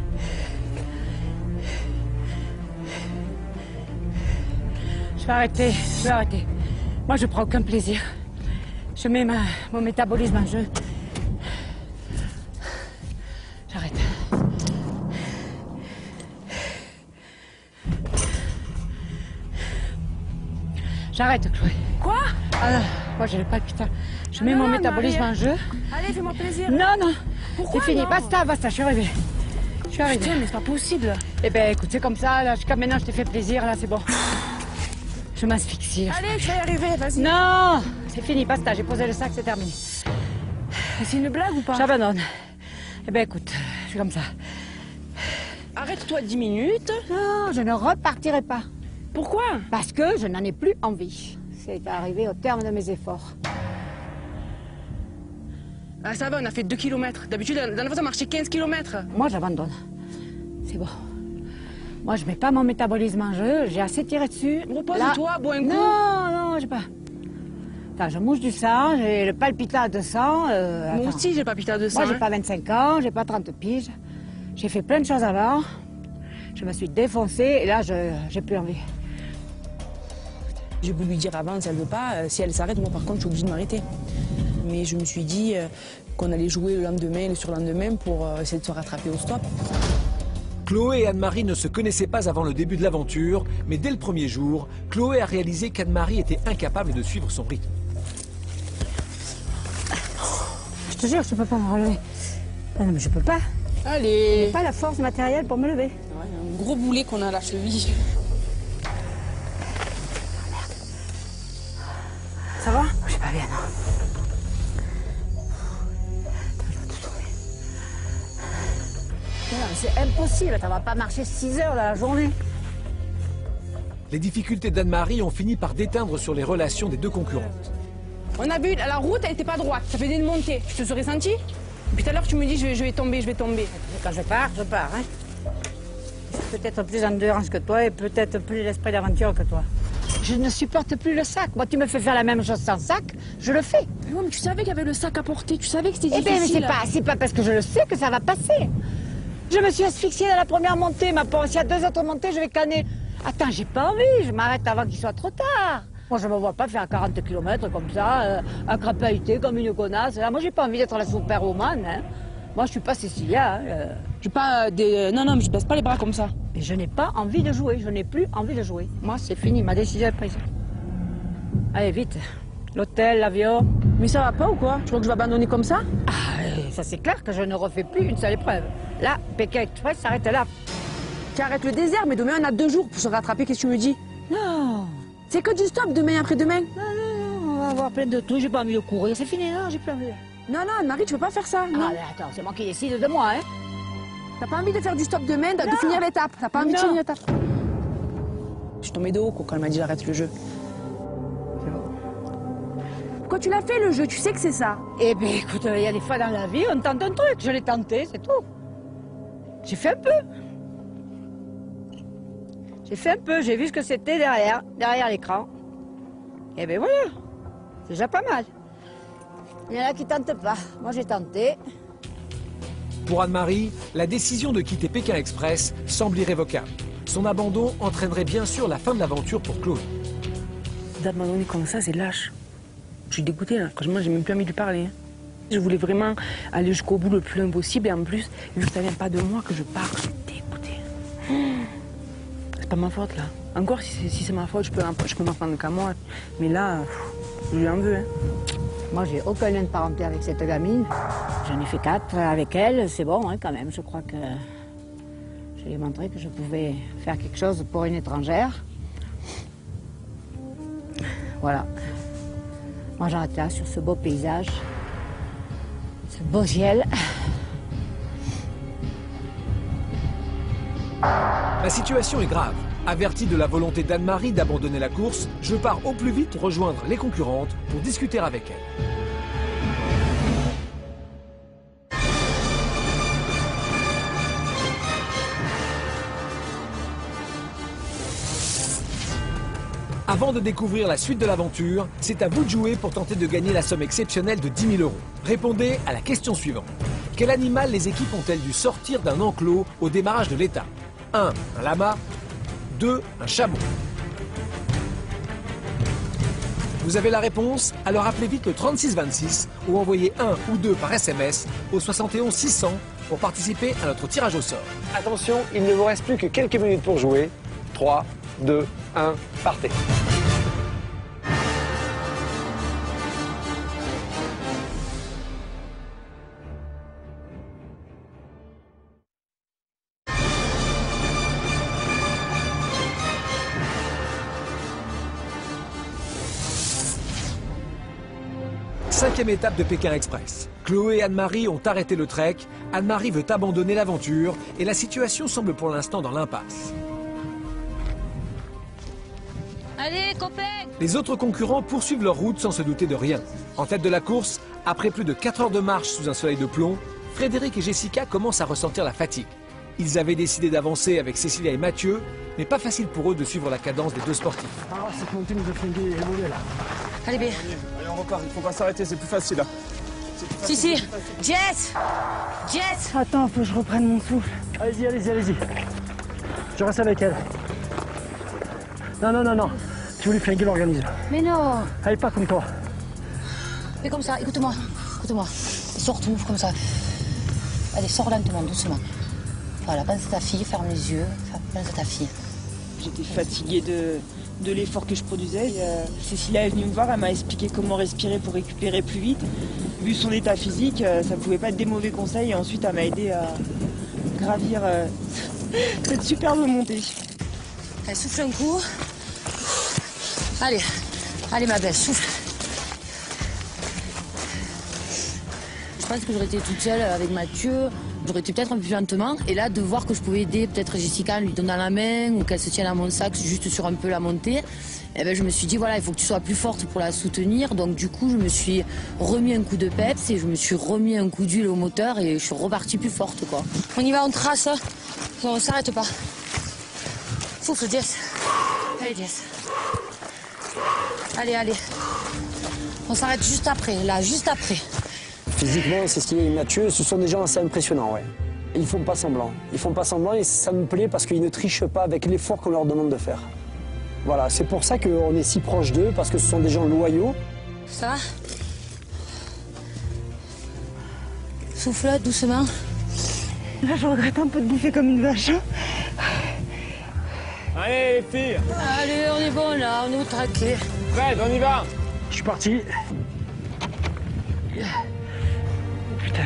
Je vais arrêter, je vais arrêter. Moi, je prends aucun plaisir. Je mets ma, mon métabolisme en jeu. J'arrête. J'arrête, Chloé. Quoi? Ah, moi, j'ai le palpitant. Je Ah mets non, mon métabolisme Marie. en jeu. Allez, fais-moi plaisir. Non, non. Pourquoi C'est fini. non? Basta, basta, je suis arrivée. Je suis arrivée. Putain, mais c'est pas possible. Eh ben, écoute, c'est comme ça. Là, jusqu'à maintenant, je t'ai fait plaisir. Là, c'est bon. Je m'asphyxie. là. Allez, tu vas y arriver, vas-y. Non, c'est fini, basta. J'ai posé le sac, c'est terminé. Mais c'est une blague ou pas? J'abandonne. Eh ben, écoute, je suis comme ça. Arrête-toi dix minutes. Non, je ne repartirai pas. Pourquoi? Parce que je n'en ai plus envie. C'est arrivé au terme de mes efforts. Ah, ça va, on a fait deux kilomètres. D'habitude, dans la fois, on marchait quinze kilomètres. Moi, j'abandonne. C'est bon. Moi, je mets pas mon métabolisme en jeu. J'ai assez tiré dessus. Repose-toi, bois un coup. Non, non, j'ai pas. Attends, je mouche du sang, j'ai le palpitant de sang. Euh, Moi attends. aussi, j'ai le palpitant de sang. Moi, j'ai hein. pas vingt-cinq ans, j'ai pas trente piges. J'ai fait plein de choses avant. Je me suis défoncée et là, je j'ai plus envie. J'ai voulu lui dire avant si elle veut pas. euh, Si elle s'arrête, moi, par contre, je suis obligée de m'arrêter. Mais je me suis dit euh, qu'on allait jouer le lendemain et le surlendemain pour euh, essayer de se rattraper au stop. Chloé et Anne-Marie ne se connaissaient pas avant le début de l'aventure, mais dès le premier jour, Chloé a réalisé qu'Anne-Marie était incapable de suivre son rythme. Je te jure, je peux pas me relever. Ah non, mais je peux pas. Allez. J'ai pas la force matérielle pour me lever. Ouais, un gros boulet qu'on a à la cheville. Ça va? Je suis pas bien, non. Non, c'est impossible, ça va pas marcher six heures dans la journée. Les difficultés d'Anne-Marie ont fini par déteindre sur les relations des deux concurrentes. On a vu, la route, elle était pas droite. Ça faisait une montée. Je te serais senti? Et puis tout à l'heure, tu me dis, je vais, je vais tomber, je vais tomber. Quand je pars, je pars. Hein. J'ai peut-être plus endurance que toi et peut-être plus l'esprit d'aventure que toi. Je ne supporte plus le sac. Moi, tu me fais faire la même chose sans sac, je le fais. Mais ouais, mais tu savais qu'il y avait le sac à porter. Tu savais que c'était Eh difficile. bien, mais c'est pas, c'est pas parce que je le sais que ça va passer. Je me suis asphyxiée dans la première montée, ma pauvre. S'il y a deux autres montées, je vais canner. Attends, j'ai pas envie. Je m'arrête avant qu'il soit trop tard. Moi, je me vois pas faire quarante kilomètres comme ça, euh, à crapahuter comme une connasse. Là, moi, j'ai pas envie d'être la superwoman. Hein. Moi, je suis pas Cécilia. Hein. euh. Je pas euh, des... Non, non, mais je baisse pas les bras comme ça. Et je n'ai pas envie de jouer. Je n'ai plus envie de jouer. Moi, c'est fini. Ma décision est prise. Allez, vite. L'hôtel, l'avion. Mais ça va pas ou quoi? Tu crois que je vais abandonner comme ça? Ah, ça c'est clair que je ne refais plus une seule épreuve. Là, Pékin Express s'arrête là. Tu arrêtes le désert, mais demain on a deux jours pour se rattraper, qu'est-ce que tu me dis? Non. C'est que du stop demain après-demain. Non, non, non, on va avoir plein de trucs, j'ai pas envie de courir, c'est fini, non, j'ai plus envie. Non, non, Marie, tu peux pas faire ça, non? Ah, mais attends, c'est moi qui décide de moi, hein. T'as pas envie de faire du stop demain, de, de finir l'étape? T'as pas envie Non. de finir l'étape? Je suis tombée de haut quoi, quand elle m'a dit j'arrête le jeu. Pourquoi tu l'as fait le jeu? Tu sais que c'est ça. Eh bien, écoute, il y a des fois dans la vie, on tente un truc, je l'ai tenté, c'est tout. J'ai fait un peu. J'ai fait un peu, j'ai vu ce que c'était derrière, derrière l'écran. Et bien voilà, c'est déjà pas mal. Il y en a qui tentent pas, moi j'ai tenté. Pour Anne-Marie, la décision de quitter Pékin Express semble irrévocable. Son abandon entraînerait bien sûr la fin de l'aventure pour Chloé. D'abandonner comme ça, c'est lâche. Je suis dégoûtée là, franchement, j'ai même plus envie de lui parler. Je voulais vraiment aller jusqu'au bout le plus loin possible et en plus, vu que ça vient pas de moi que je pars, je suis dégoûtée. C'est pas ma faute là. Encore si c'est si ma faute, je peux, je peux m'en prendre qu'à moi. Mais là, je lui en veux. Hein. Moi, j'ai aucun lien de parenté avec cette gamine. J'en ai fait quatre avec elle, c'est bon hein, quand même. Je crois que je lui ai montré que je pouvais faire quelque chose pour une étrangère. Voilà. Moi, j'arrête là sur ce beau paysage, ce beau ciel. La situation est grave. Averti de la volonté d'Anne-Marie d'abandonner la course, je pars au plus vite rejoindre les concurrentes pour discuter avec elles. Avant de découvrir la suite de l'aventure, c'est à vous de jouer pour tenter de gagner la somme exceptionnelle de dix mille euros. Répondez à la question suivante. Quel animal les équipes ont-elles dû sortir d'un enclos au démarrage de l'étape? un. Un lama. deux. Un chameau. Vous avez la réponse? Alors appelez vite le trente-six vingt-six ou envoyez un ou deux par S M S au soixante et onze six cents pour participer à notre tirage au sort. Attention, il ne vous reste plus que quelques minutes pour jouer. trois, deux, un, partez. Cinquième étape de Pékin Express. Chloé et Anne-Marie ont arrêté le trek, Anne-Marie veut abandonner l'aventure et la situation semble pour l'instant dans l'impasse. Allez, copains! Les autres concurrents poursuivent leur route sans se douter de rien. En tête de la course, après plus de quatre heures de marche sous un soleil de plomb, Frédéric et Jessica commencent à ressentir la fatigue. Ils avaient décidé d'avancer avec Cécilia et Mathieu, mais pas facile pour eux de suivre la cadence des deux sportifs. Ah, c'est Quentin nous a flingué les mollets là. Allez, bien. Allez, on repart, il faut pas s'arrêter, c'est plus facile là. Si, si. Jess! Jess! Attends, faut que je reprenne mon souffle. Allez-y, allez-y, allez-y. Je reste avec elle. Non, non, non, non. Tu veux lui flinguer l'organisme. Mais non! Elle est pas comme toi. Fais comme ça, écoute-moi. Écoute-moi. Sors tout, comme ça. Allez, sors lentement, doucement. Voilà, pense à ta fille, ferme les yeux. Pense à ta fille. J'étais fatiguée de, de l'effort que je produisais. Et, euh, Cécilia est venue me voir, elle m'a expliqué comment respirer pour récupérer plus vite. Vu son état physique, euh, ça pouvait pas être des mauvais conseils. Et ensuite, elle m'a aidé à gravir euh, cette superbe montée. Allez, souffle un coup. Allez, allez ma belle, souffle. Je pense que j'aurais été toute seule avec Mathieu. J'aurais été peut-être un peu plus lentement. Et là, de voir que je pouvais aider peut-être Jessica en lui donnant la main ou qu'elle se tienne à mon sac juste sur un peu la montée, eh ben, je me suis dit, voilà, il faut que tu sois plus forte pour la soutenir. Donc du coup, je me suis remis un coup de peps et je me suis remis un coup d'huile au moteur et je suis repartie plus forte, quoi. On y va, on trace. On s'arrête pas. Souffle, Jess. Allez, Jess. Allez, allez. On s'arrête juste après, là, juste après. Physiquement, c'est ce qu'il y a Mathieu, ce sont des gens assez impressionnants, ouais. Ils font pas semblant. Ils font pas semblant et ça me plaît parce qu'ils ne trichent pas avec l'effort qu'on leur demande de faire. Voilà, c'est pour ça qu'on est si proche d'eux, parce que ce sont des gens loyaux. Ça va? Souffle doucement. Là, je regrette un peu de bouffer comme une vache. Allez les filles! Allez, on est bon là, on est au traqué. Fred, on y va! Je suis parti. Putain.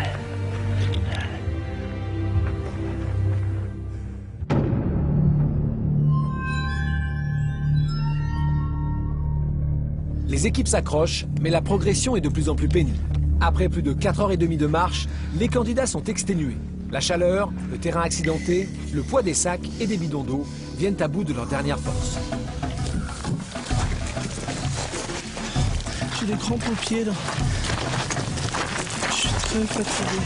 Les équipes s'accrochent, mais la progression est de plus en plus pénible. Après plus de quatre heures trente de marche, les candidats sont exténués. La chaleur, le terrain accidenté, le poids des sacs et des bidons d'eau viennent à bout de leur dernière force. J'ai des crampes aux pieds là. Je suis très fatigué.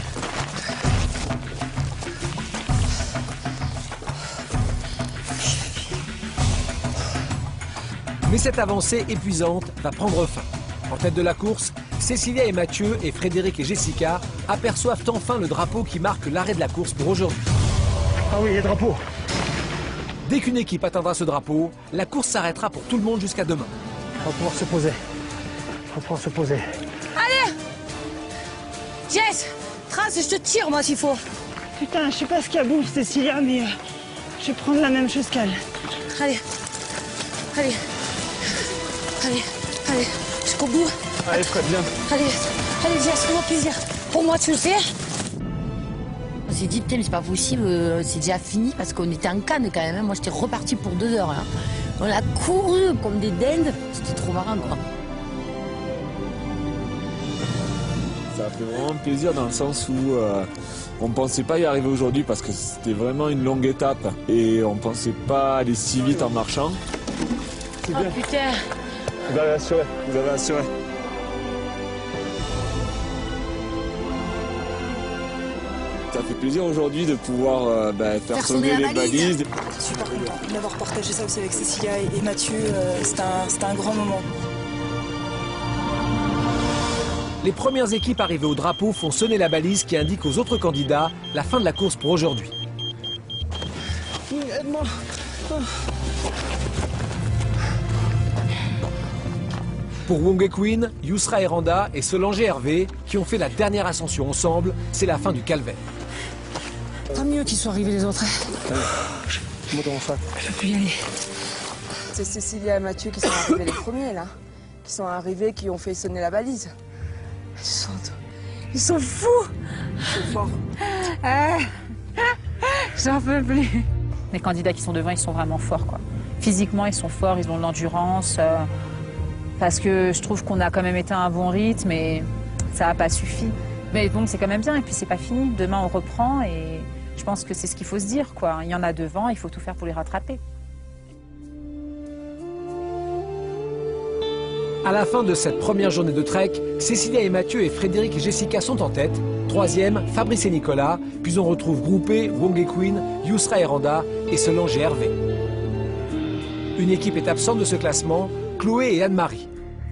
Mais cette avancée épuisante va prendre fin. En tête de la course, Cécilia et Mathieu et Frédéric et Jessica aperçoivent enfin le drapeau qui marque l'arrêt de la course pour aujourd'hui. Ah oui, les drapeaux. Dès qu'une équipe atteindra ce drapeau, la course s'arrêtera pour tout le monde jusqu'à demain. On va pouvoir se poser. On va pouvoir se poser. Allez Jess, trace, je te tire moi s'il faut. Putain, je sais pas ce qu'il y a bouffe, Cécilia, mais euh, je vais prendre la même chose qu'elle. Allez, allez, allez, allez, jusqu'au bout. Allez, Fred, viens. Allez, allez, Jess, fais-moi plaisir. Pour moi, tu le sais. On s'est dit, putain, mais c'est pas possible, euh, c'est déjà fini parce qu'on était en canne quand même. Hein. Moi, j'étais reparti pour deux heures. Là. On a couru comme des dindes. C'était trop marrant, quoi. Ça a fait vraiment plaisir dans le sens où euh, on ne pensait pas y arriver aujourd'hui parce que c'était vraiment une longue étape et on ne pensait pas aller si vite en marchant. C'est bien. Oh putain. Vous avez assuré, vous avez assuré. Ça fait plaisir aujourd'hui de pouvoir euh, bah, faire, faire sonner les balises. Super content d'avoir partagé ça aussi avec Cécilia et Mathieu. Euh, C'était un, un grand moment. Les premières équipes arrivées au drapeau font sonner la balise qui indique aux autres candidats la fin de la course pour aujourd'hui. Aide-moi. Oh. Pour Wong Queen, Yousra Eranda et Solange et Hervé, qui ont fait la dernière ascension ensemble, c'est la fin du calvaire. Tant mieux qu'ils soient arrivés les autres. Moi dans mon sac. Je peux plus y aller. C'est Cécilia et Mathieu qui sont arrivés les premiers là. Qui sont arrivés, qui ont fait sonner la balise. Ils sont, ils sont fous. Ils sont forts. Ah. J'en peux plus. Les candidats qui sont devant, ils sont vraiment forts, quoi. Physiquement, ils sont forts, ils ont de l'endurance. Euh, parce que je trouve qu'on a quand même été à un bon rythme et ça n'a pas suffi. Mais donc c'est quand même bien et puis c'est pas fini. Demain, on reprend et je pense que c'est ce qu'il faut se dire, quoi. Il y en a devant, il faut tout faire pour les rattraper. À la fin de cette première journée de trek, Cécilia et Mathieu et Frédéric et Jessica sont en tête. Troisième, Fabrice et Nicolas. Puis on retrouve groupés Wong et Queen, Yousra Eranda et Solange et Hervé. Une équipe est absente de ce classement, Chloé et Anne-Marie.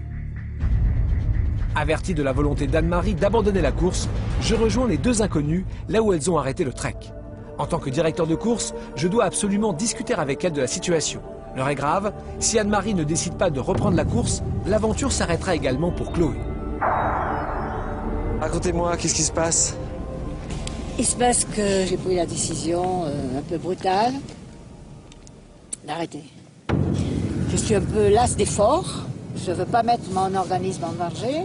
Avertie de la volonté d'Anne-Marie d'abandonner la course, je rejoins les deux inconnus là où elles ont arrêté le trek. En tant que directeur de course, je dois absolument discuter avec elles de la situation. L'heure est grave, si Anne-Marie ne décide pas de reprendre la course, l'aventure s'arrêtera également pour Chloé. Racontez-moi, qu'est-ce qui se passe? Il se passe que j'ai pris la décision euh, un peu brutale d'arrêter. Je suis un peu lasse d'efforts, je ne veux pas mettre mon organisme en danger.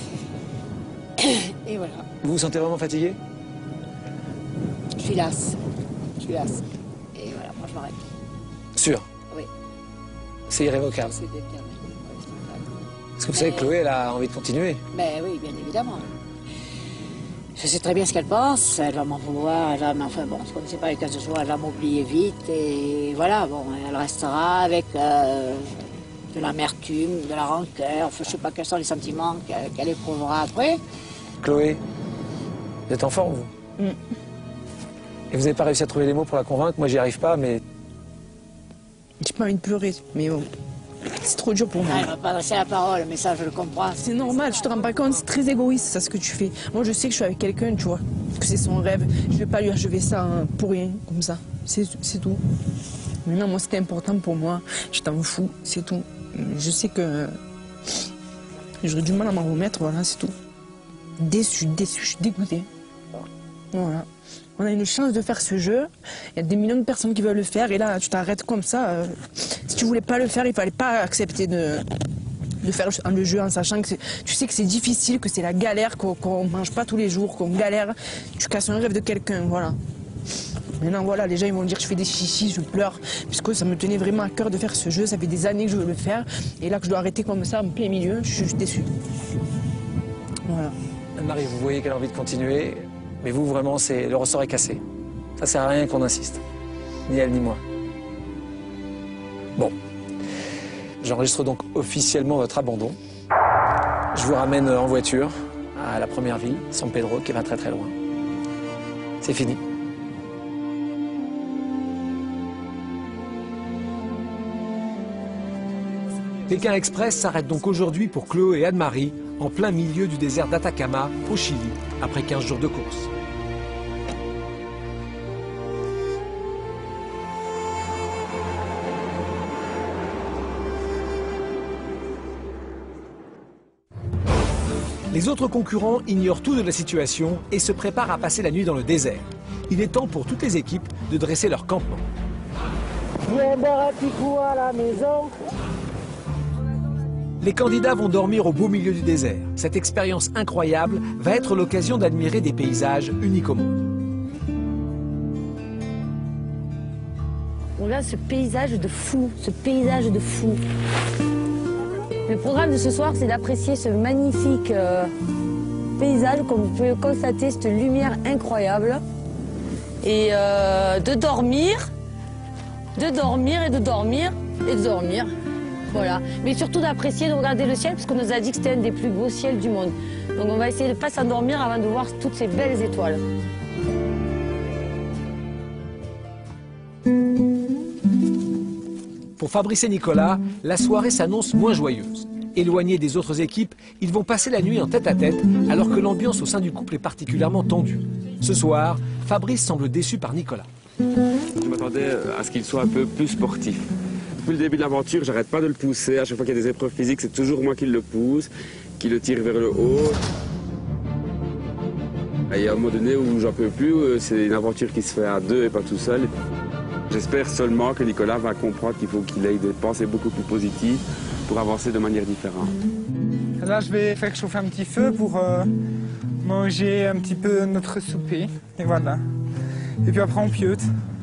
Et voilà. Vous vous sentez vraiment fatigué? Je suis lasse. Je suis lasse. Et voilà, moi je m'arrête. Sûr? Oui. C'est irrévocable. C'est déterminé. Est-ce que vous savez que Chloé, elle a envie de continuer? Ben oui, bien évidemment. Je sais très bien ce qu'elle pense, elle va m'en vouloir, elle va, mais enfin bon, on ne se connaissait pas les quinze jours, elle va m'oublier vite et voilà, bon, elle restera avec euh, de l'amertume, de la rancœur, enfin, je ne sais pas quels sont les sentiments qu'elle qu'elle éprouvera après. Chloé, vous êtes en forme, vous? Mm. Et vous n'avez pas réussi à trouver les mots pour la convaincre? Moi, j'y arrive pas, mais... J'ai pas envie de pleurer, mais bon, c'est trop dur pour moi. Elle m'a pas adressé la parole, mais ça, je le comprends. C'est normal, tu te rends pas compte, c'est très égoïste, ça, ce que tu fais. Moi, je sais que je suis avec quelqu'un, tu vois, que c'est son rêve. Je vais pas lui achever ça hein, pour rien, comme ça. C'est tout. Maintenant, moi, c'était important pour moi. Je t'en fous, c'est tout. Je sais que j'aurais du mal à m'en remettre, voilà, c'est tout. Déçu, déçu, je suis dégoûtée. Voilà. On a une chance de faire ce jeu. Il y a des millions de personnes qui veulent le faire et là, tu t'arrêtes comme ça. Euh, si tu voulais pas le faire, il fallait pas accepter de, de faire le jeu en sachant que tu sais que c'est difficile, que c'est la galère, qu'on qu'on mange pas tous les jours, qu'on galère. Tu casses un rêve de quelqu'un, voilà. Maintenant, voilà, les gens ils vont dire que je fais des chichis, je pleure, puisque ça me tenait vraiment à cœur de faire ce jeu. Ça fait des années que je veux le faire et là que je dois arrêter comme ça en plein milieu, je suis déçue. Voilà. Anne-Marie, vous voyez qu'elle a envie de continuer. Mais vous, vraiment, c'est le ressort est cassé. Ça sert à rien qu'on insiste. Ni elle, ni moi. Bon. J'enregistre donc officiellement votre abandon. Je vous ramène en voiture à la première ville, San Pedro, qui va très très loin. C'est fini. Pékin Express s'arrête donc aujourd'hui pour Chloé et Anne-Marie, en plein milieu du désert d'Atacama, au Chili, après quinze jours de course. Les autres concurrents ignorent tout de la situation et se préparent à passer la nuit dans le désert. Il est temps pour toutes les équipes de dresser leur campement. Viens boire un petit coup à la maison. Les candidats vont dormir au beau milieu du désert. Cette expérience incroyable va être l'occasion d'admirer des paysages uniques au monde. On regarde ce paysage de fou, ce paysage de fou. Le programme de ce soir, c'est d'apprécier ce magnifique euh, paysage, comme vous pouvez constater, cette lumière incroyable. Et euh, de dormir, de dormir et de dormir et de dormir. Voilà. Mais surtout d'apprécier, de regarder le ciel, parce qu'on nous a dit que c'était un des plus beaux ciels du monde. Donc on va essayer de ne pas s'endormir avant de voir toutes ces belles étoiles. Pour Fabrice et Nicolas, la soirée s'annonce moins joyeuse. Éloignés des autres équipes, ils vont passer la nuit en tête-à-tête, alors que l'ambiance au sein du couple est particulièrement tendue. Ce soir, Fabrice semble déçu par Nicolas. Je m'attendais à ce qu'il soit un peu plus sportif. Depuis le début de l'aventure, j'arrête pas de le pousser. À chaque fois qu'il y a des épreuves physiques, c'est toujours moi qui le pousse, qui le tire vers le haut. Et il y a un moment donné où j'en peux plus, c'est une aventure qui se fait à deux et pas tout seul. J'espère seulement que Nicolas va comprendre qu'il faut qu'il ait des pensées beaucoup plus positives pour avancer de manière différente. Là, je vais faire chauffer un petit feu pour euh, manger un petit peu notre souper. Et voilà. Et puis après, on piote.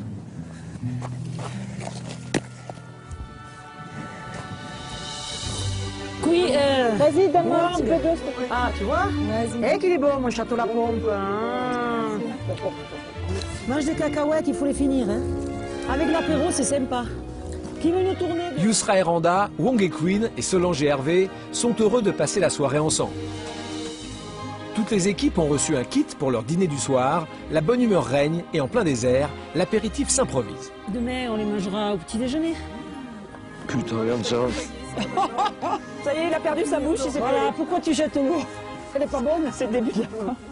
Oui, euh... Vas-y, donne-moi un petit peu d'eau, s'il te plaît. Ah, tu vois? Vas-y. Eh, qu'il est bon, mon château la pompe. Hein. Mange des cacahuètes, il faut les finir. Hein. Avec l'apéro, c'est sympa. Qui veut nous tourner? Yousra et Randa, Wong et Queen et Solange et Hervé sont heureux de passer la soirée ensemble. Toutes les équipes ont reçu un kit pour leur dîner du soir, la bonne humeur règne et en plein désert, l'apéritif s'improvise. Demain, on les mangera au petit déjeuner. Putain, regarde ça. Ça y est, il a perdu sa bouche. Il s'est Voilà, pourquoi tu jettes l'eau? Elle est pas bonne? C'est le début de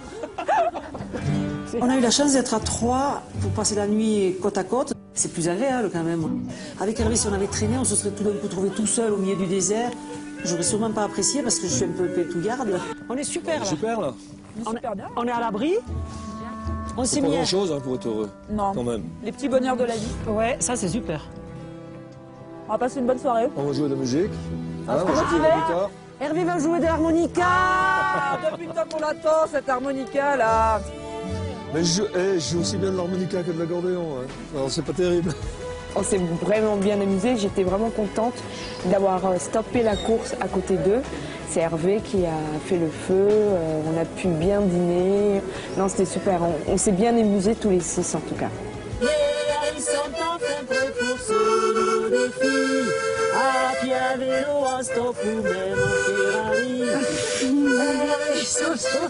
la On a eu la chance d'être à trois pour passer la nuit côte à côte. C'est plus agréable quand même. Avec Hervé, si on avait traîné, on se serait tout d'un coup trouvé tout seul au milieu du désert. J'aurais sûrement pas apprécié parce que je suis un peu pétouillarde. On est super là. Super là. On est, on est à l'abri. On s'est C'est pas mis. grand chose hein, pour être heureux. Non. Quand même. Les petits bonheurs de la vie. Ouais, ça c'est super. On va passer une bonne soirée. On va jouer de la musique. Ah, on c'est va motivé. jouer de la guitare. Hervé va jouer de l'harmonica. Ah, depuis le temps qu'on l'attend, cette harmonica là. Mais je, eh, je joue aussi bien de l'harmonica que de l'accordéon. Hein. Alors c'est pas terrible. On s'est vraiment bien amusé. J'étais vraiment contente d'avoir stoppé la course à côté d'eux. C'est Hervé qui a fait le feu. Euh, on a pu bien dîner. Non, c'était super. On, on s'est bien amusé tous les six en tout cas. Ils sont enfin prêts pour ce défi. À pied, à vélo, en stop ou même en Ferrari. Ils sont chaud.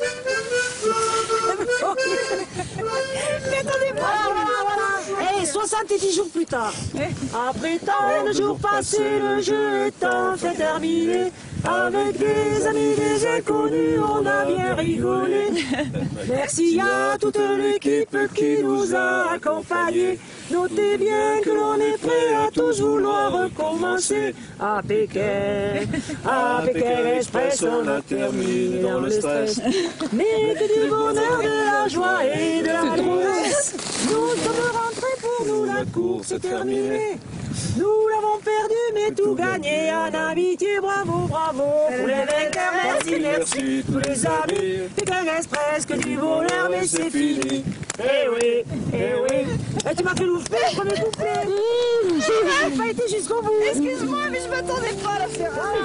Mais attendez, voilà, voilà, voilà. Et soixante-dix jours plus tard, après tant de jours passés, le jeu est enfin terminé. Avec des amis, des inconnus, on a bien rigolé. Merci à toute l'équipe qui nous a accompagnés. Notez bien que l'on est prêt à tous vouloir recommencer. À Pékin, à Pékin Express, on a terminé dans le stress. Mais que du bonheur, de la joie et de la tristesse. Nous sommes rentrés, pour nous la course est terminée. Nous l'avons perdu, mais tout gagné en amitié. Bravo, bravo. Pour les vainqueurs, merci, merci. Tous les amis, Pékin Express, que du bonheur, mais c'est fini. Eh oui, eh oui. Et tu m'as fait louper le premier couplet. Mmh, j'ai pas été jusqu'au bout. Excuse-moi, mais je m'attendais pas à la Ferrari.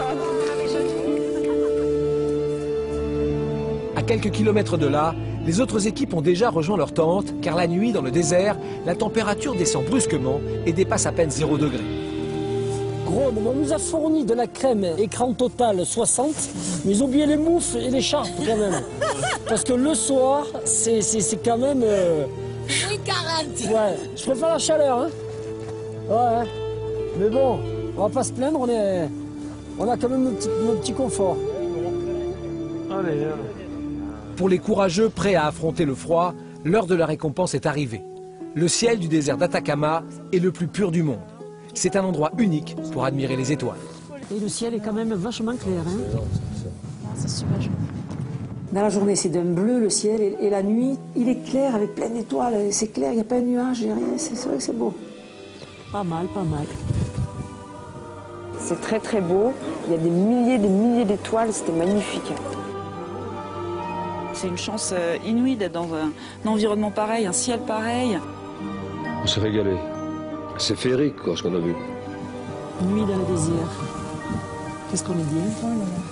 À quelques kilomètres de là, les autres équipes ont déjà rejoint leur tente, car la nuit, dans le désert, la température descend brusquement et dépasse à peine zéro degré. Gros, on nous a fourni de la crème écran total soixante, mais ils ont oublié les moufles et les charpes quand même. Parce que le soir, c'est quand même... Euh... Oui, quarante. Ouais, je préfère la chaleur, hein. Ouais, mais bon, on va pas se plaindre, on est, On a quand même nos petits, nos petits conforts. Allez, allez. Pour les courageux prêts à affronter le froid, l'heure de la récompense est arrivée. Le ciel du désert d'Atacama est le plus pur du monde. C'est un endroit unique pour admirer les étoiles. Et le ciel est quand même vachement clair. Hein. C'est super joli. Dans la journée, c'est d'un bleu le ciel, et, et la nuit, il est clair avec plein d'étoiles. C'est clair, il n'y a pas de nuages, il n'y a rien. C'est vrai que c'est beau. Pas mal, pas mal. C'est très très beau. Il y a des milliers des milliers d'étoiles, c'était magnifique. C'est une chance inouïe d'être dans un, un environnement pareil, un ciel pareil. On s'est régalé. C'est féerique, quoi, ce qu'on a vu. Nuit dans le désert. Qu'est-ce qu'on est dit?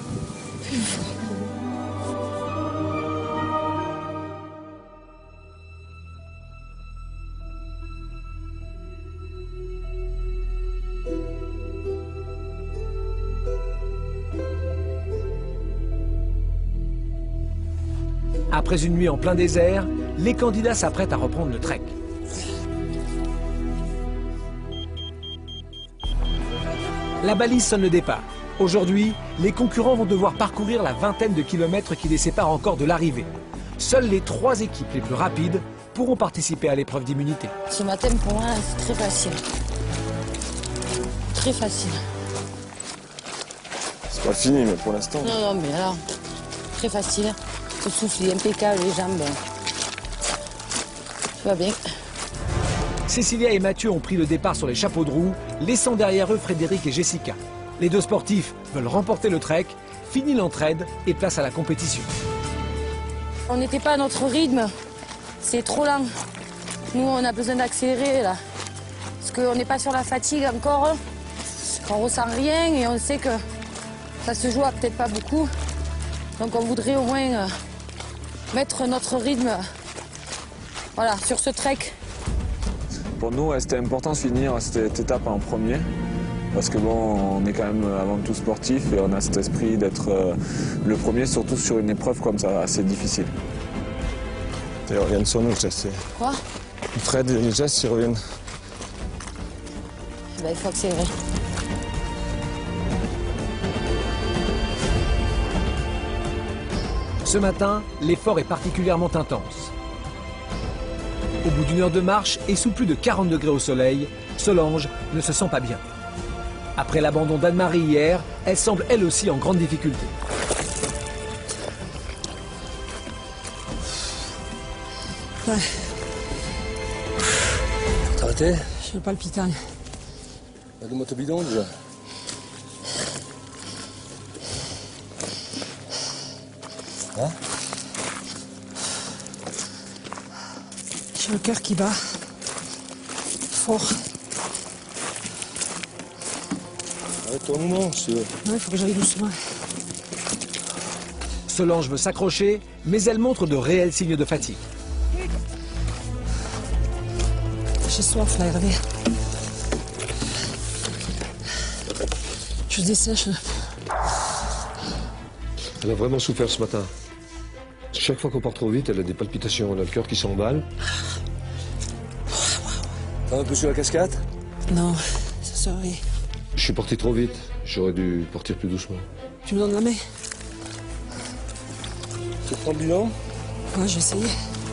Après une nuit en plein désert, les candidats s'apprêtent à reprendre le trek. La balise sonne le départ. Aujourd'hui, les concurrents vont devoir parcourir la vingtaine de kilomètres qui les séparent encore de l'arrivée. Seules les trois équipes les plus rapides pourront participer à l'épreuve d'immunité. Ce matin, pour moi, c'est très facile. Très facile. C'est pas fini, mais pour l'instant. Non, non, mais alors, très facile. Le souffle est impeccable, les jambes. Tout va bien. Cécilia et Mathieu ont pris le départ sur les chapeaux de roue, laissant derrière eux Frédéric et Jessica. Les deux sportifs veulent remporter le trek, fini l'entraide et place à la compétition. On n'était pas à notre rythme, c'est trop lent. Nous, on a besoin d'accélérer là. Parce qu'on n'est pas sur la fatigue encore. On ressent rien et on sait que ça se joue à peut-être pas beaucoup. Donc on voudrait au moins mettre notre rythme voilà, sur ce trek. Pour nous, ouais, c'était important de finir cette étape en premier. Parce que bon, on est quand même avant tout sportif et on a cet esprit d'être euh, le premier, surtout sur une épreuve comme ça, assez difficile. Ils reviennent sur nous, Jess. Quoi? Fred et Jess, ils reviennent. Ben, il faut accélérer. Ce matin, l'effort est particulièrement intense. Au bout d'une heure de marche et sous plus de quarante degrés au soleil, Solange ne se sent pas bien. Après l'abandon d'Anne-Marie hier, elle semble elle aussi en grande difficulté. Ouais. T'as arrêté? Je suis palpitant. Donne-moi ton bidon déjà. Hein? J'ai le cœur qui bat. Fort. Arrête-toi un moment, si tu veux. Non, il faut que j'aille doucement. Solange veut s'accrocher, mais elle montre de réels signes de fatigue. J'ai soif là, Hervé. Je dessèche. Elle a vraiment souffert ce matin. Chaque fois qu'on part trop vite, elle a des palpitations, elle a le cœur qui s'emballe. T'as un peu sur la cascade? Non, ça serait. Je suis parti trop vite. J'aurais dû partir plus doucement. Tu me donnes la main? Tu prends le bilan? Ouais, je vais essayer.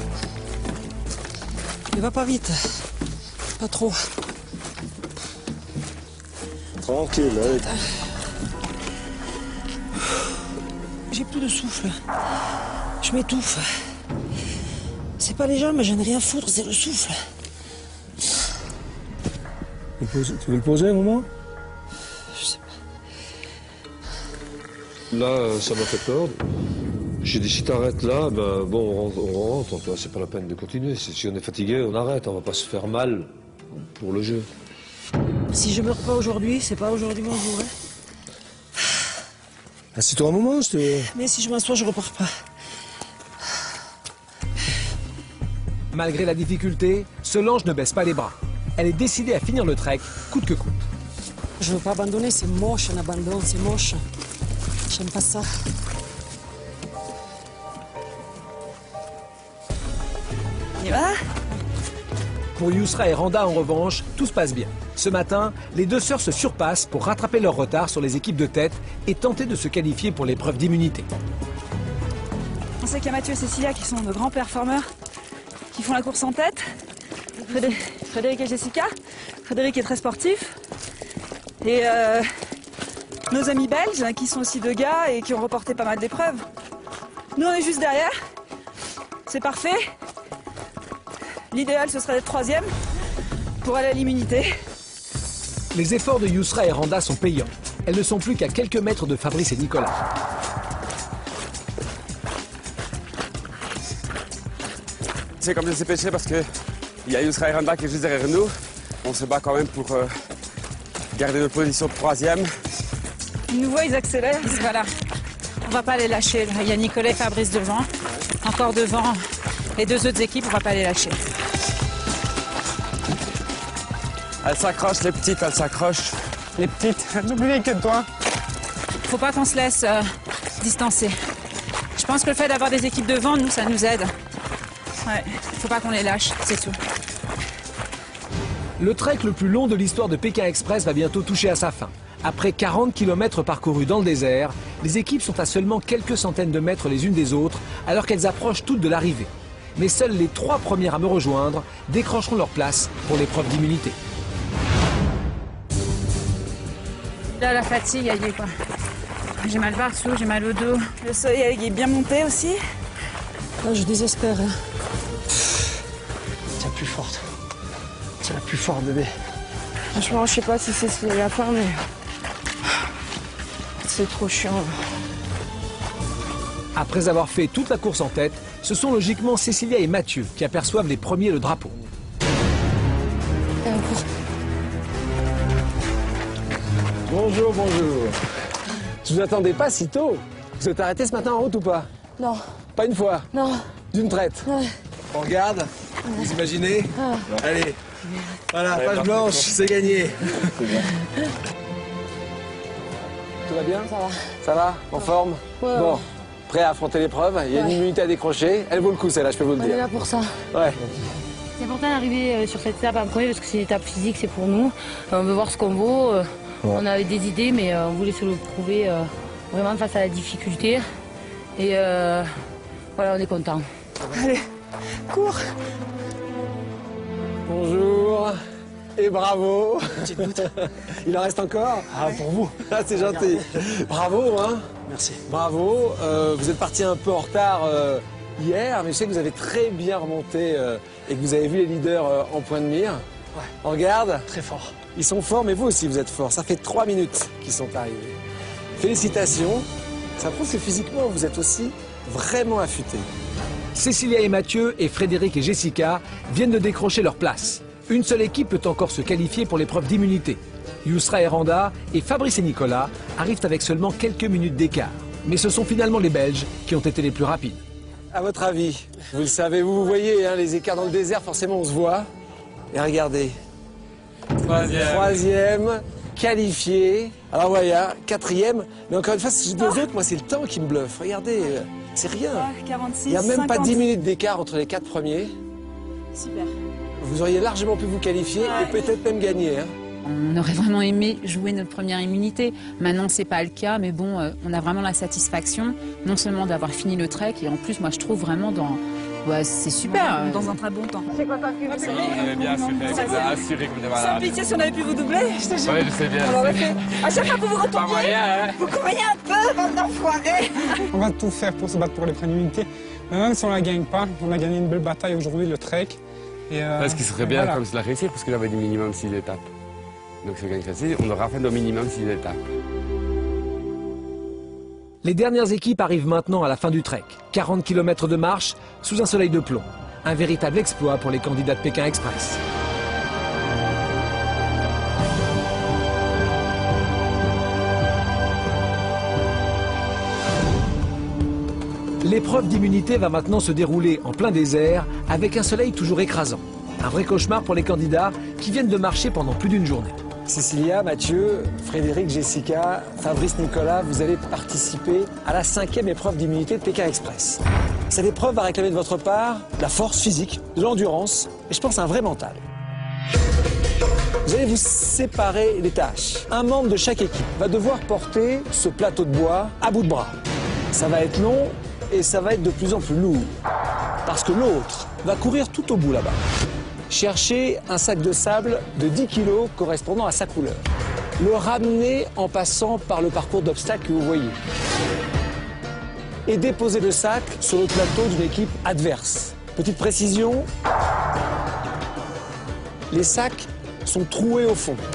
Mais va pas vite. Pas trop. Tranquille, allez. J'ai plus de souffle. Je m'étouffe. C'est pas les jambes, j'en ai rien à foutre, c'est le souffle. Tu veux le poser un moment? Je sais pas. Là, euh, ça m'a fait peur. J'ai dit, si t'arrêtes là, ben bon, on rentre, on rentre, tu vois, c'est pas la peine de continuer. Si on est fatigué, on arrête, on va pas se faire mal pour le jeu. Si je meurs pas aujourd'hui, c'est pas aujourd'hui mon jour. Hein. Assieds-toi un moment, je te... Mais si je m'assois, je repars pas. Malgré la difficulté, Solange ne baisse pas les bras. Elle est décidée à finir le trek, coûte que coûte. Je veux pas abandonner, c'est moche un abandon, c'est moche. J'aime pas ça. On y va? Pour Yousra et Randa, en revanche, tout se passe bien. Ce matin, les deux sœurs se surpassent pour rattraper leur retard sur les équipes de tête et tenter de se qualifier pour l'épreuve d'immunité. On sait qu'il y a Mathieu et Cécilia qui sont de grands performeurs, qui font la course en tête. Frédéric, Frédéric et Jessica. Frédéric est très sportif. Et euh, nos amis belges, qui sont aussi deux gars et qui ont remporté pas mal d'épreuves. Nous, on est juste derrière. C'est parfait. L'idéal, ce serait d'être troisième pour aller à l'immunité. Les efforts de Yousra et Randa sont payants. Elles ne sont plus qu'à quelques mètres de Fabrice et Nicolas. C'est comme je sais pêcher parce qu'il y a Yousra et Randa qui est juste derrière nous. On se bat quand même pour euh, garder notre position de troisième. Ils nous voient, ils accélèrent. Voilà. On va pas les lâcher. Il y a Nicolas et Fabrice devant. Encore devant les deux autres équipes, on va pas les lâcher. Elles s'accrochent, les petites, elles s'accrochent. Les petites, n'oubliez que toi. Faut pas qu'on se laisse euh, distancer. Je pense que le fait d'avoir des équipes devant, nous, ça nous aide. Ouais, faut pas qu'on les lâche, c'est tout. Le trek le plus long de l'histoire de Pékin Express va bientôt toucher à sa fin. Après quarante kilomètres parcourus dans le désert, les équipes sont à seulement quelques centaines de mètres les unes des autres, alors qu'elles approchent toutes de l'arrivée. Mais seules les trois premières à me rejoindre décrocheront leur place pour l'épreuve d'immunité. Là, la fatigue, elle y est quoi. J'ai mal partout, j'ai mal au dos. Le soleil est bien monté aussi. Là, je désespère. Hein. Tiens, plus forte. Tiens, plus fort, bébé. Franchement, je sais pas si c'est la fin, mais c'est trop chiant. Après avoir fait toute la course en tête, ce sont logiquement Cécilia et Mathieu qui aperçoivent les premiers le drapeau. Bonjour, bonjour. Je vous attendais pas si tôt. Vous êtes arrêté ce matin en route ou pas? Non. Pas une fois? Non. D'une traite? Ouais. On regarde? Vous imaginez? Ah. Allez. Voilà, page blanche, c'est gagné. Tout va bien? Ça va. Ça va? En forme? Ouais, Bon, ouais. prêt à affronter l'épreuve? Il y a une Ouais. immunité à décrocher. Elle vaut le coup, celle-là, je peux vous le On dire. est là pour ça. Ouais. C'est important d'arriver euh, sur cette étape en premier parce que c'est une étape physique, c'est pour nous. Euh, on veut voir ce qu'on vaut. Euh, Ouais. On avait des idées, mais euh, on voulait se le prouver euh, vraiment face à la difficulté. Et euh, voilà, on est content. Allez, cours. Bonjour et bravo. Il en reste encore? Ah, pour vous. Ah, c'est gentil. Bravo, hein. Merci. Bravo. Euh, vous êtes parti un peu en retard euh, hier, mais je sais que vous avez très bien remonté euh, et que vous avez vu les leaders euh, en point de mire. Ouais. On regarde. Très fort. Ils sont forts, mais vous aussi, vous êtes forts. Ça fait trois minutes qu'ils sont arrivés. Félicitations. Ça prouve que physiquement, vous êtes aussi vraiment affûtés. Cécilia et Mathieu et Frédéric et Jessica viennent de décrocher leur place. Une seule équipe peut encore se qualifier pour l'épreuve d'immunité. Yousra et Randa et Fabrice et Nicolas arrivent avec seulement quelques minutes d'écart. Mais ce sont finalement les Belges qui ont été les plus rapides. À votre avis, vous le savez, vous, vous voyez, hein, les écarts dans le désert, forcément on se voit. Et regardez. Troisième. Troisième, qualifié. Alors voilà, quatrième. Mais encore une fois, si je dis aux autres, moi c'est le temps qui me bluffe. Regardez, euh, c'est rien. Ouais, quarante-six, Il n'y a même pas cinquante. dix minutes d'écart entre les quatre premiers. Super. Vous auriez largement pu vous qualifier et peut-être même gagner. Hein. On aurait vraiment aimé jouer notre première immunité. Maintenant, c'est pas le cas, mais bon, euh, on a vraiment la satisfaction, non seulement d'avoir fini le trek, et en plus, moi, je trouve vraiment dans... Ouais, c'est super. Dans un très bon temps. C'est quoi ta plus Vous avez bien assuré, vous avez assuré que vous avez Sans pitié, si on avait pu vous doubler, je te jure. Oui, je sais bien. On l'aurait fait. À chaque fois que vous vous Pas retourniez, moyen, hein. vous couriez un peu, bande d'enfoirés. On va tout faire pour se battre pour les immunité. Mais même si on ne la gagne pas, on a gagné une belle bataille aujourd'hui, le trek. Et euh, Ce qui serait bien voilà. comme cela réussir, parce que j'avais du minimum six étapes. Donc si on gagne celle-ci, on aura fait au minimum six étapes. Les dernières équipes arrivent maintenant à la fin du trek. quarante kilomètres de marche sous un soleil de plomb. Un véritable exploit pour les candidats de Pékin Express. L'épreuve d'immunité va maintenant se dérouler en plein désert avec un soleil toujours écrasant. Un vrai cauchemar pour les candidats qui viennent de marcher pendant plus d'une journée. Cécilia, Mathieu, Frédéric, Jessica, Fabrice, Nicolas, vous allez participer à la cinquième épreuve d'immunité de Pékin Express. Cette épreuve va réclamer de votre part de la force physique, de l'endurance et je pense un vrai mental. Vous allez vous séparer les tâches. Un membre de chaque équipe va devoir porter ce plateau de bois à bout de bras. Ça va être long et ça va être de plus en plus lourd. Parce que l'autre va courir tout au bout là-bas. Chercher un sac de sable de dix kilos correspondant à sa couleur. Le ramener en passant par le parcours d'obstacles que vous voyez. Et déposer le sac sur le plateau d'une équipe adverse. Petite précision, les sacs sont troués au fond.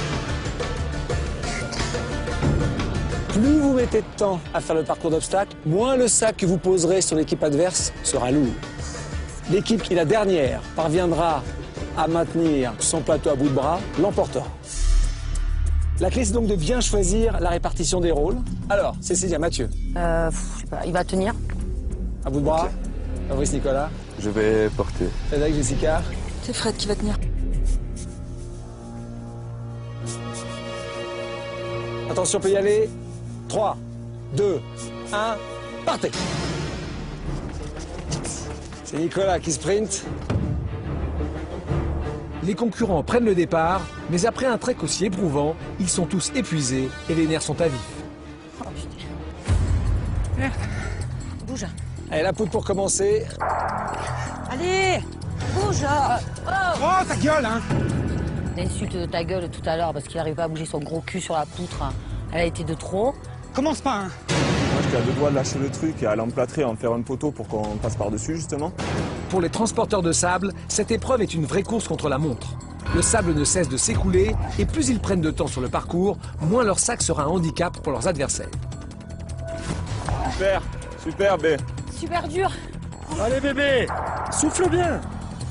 Plus vous mettez de temps à faire le parcours d'obstacles, moins le sac que vous poserez sur l'équipe adverse sera lourd. L'équipe qui, la dernière, parviendra à maintenir son plateau à bout de bras l'emportera. La clé, c'est donc de bien choisir la répartition des rôles. Alors, Cécilia, Mathieu. Euh, je sais pas, il va tenir. À bout de bras. Fabrice, Nicolas. Je vais porter. Frédéric, Jessica. C'est Fred qui va tenir. Attention, on peut y aller. trois, deux, un, partez. C'est Nicolas qui sprint. Les concurrents prennent le départ, mais après un trek aussi éprouvant, ils sont tous épuisés et les nerfs sont à vif. Oh putain. Merde. Bouge. Allez, la poudre pour commencer. Allez, bouge. Oh, oh ta gueule, hein. L'insulte de ta gueule tout à l'heure parce qu'il n'arrive pas à bouger son gros cul sur la poutre, elle a été de trop. Commence pas, hein. Moi, j'étais à deux doigts de lâcher le truc et à l'emplâtrer, en faire un poteau pour qu'on passe par-dessus, justement. Pour les transporteurs de sable, cette épreuve est une vraie course contre la montre. Le sable ne cesse de s'écouler et plus ils prennent de temps sur le parcours, moins leur sac sera un handicap pour leurs adversaires. Super, super, B. Super dur. Allez bébé, souffle bien.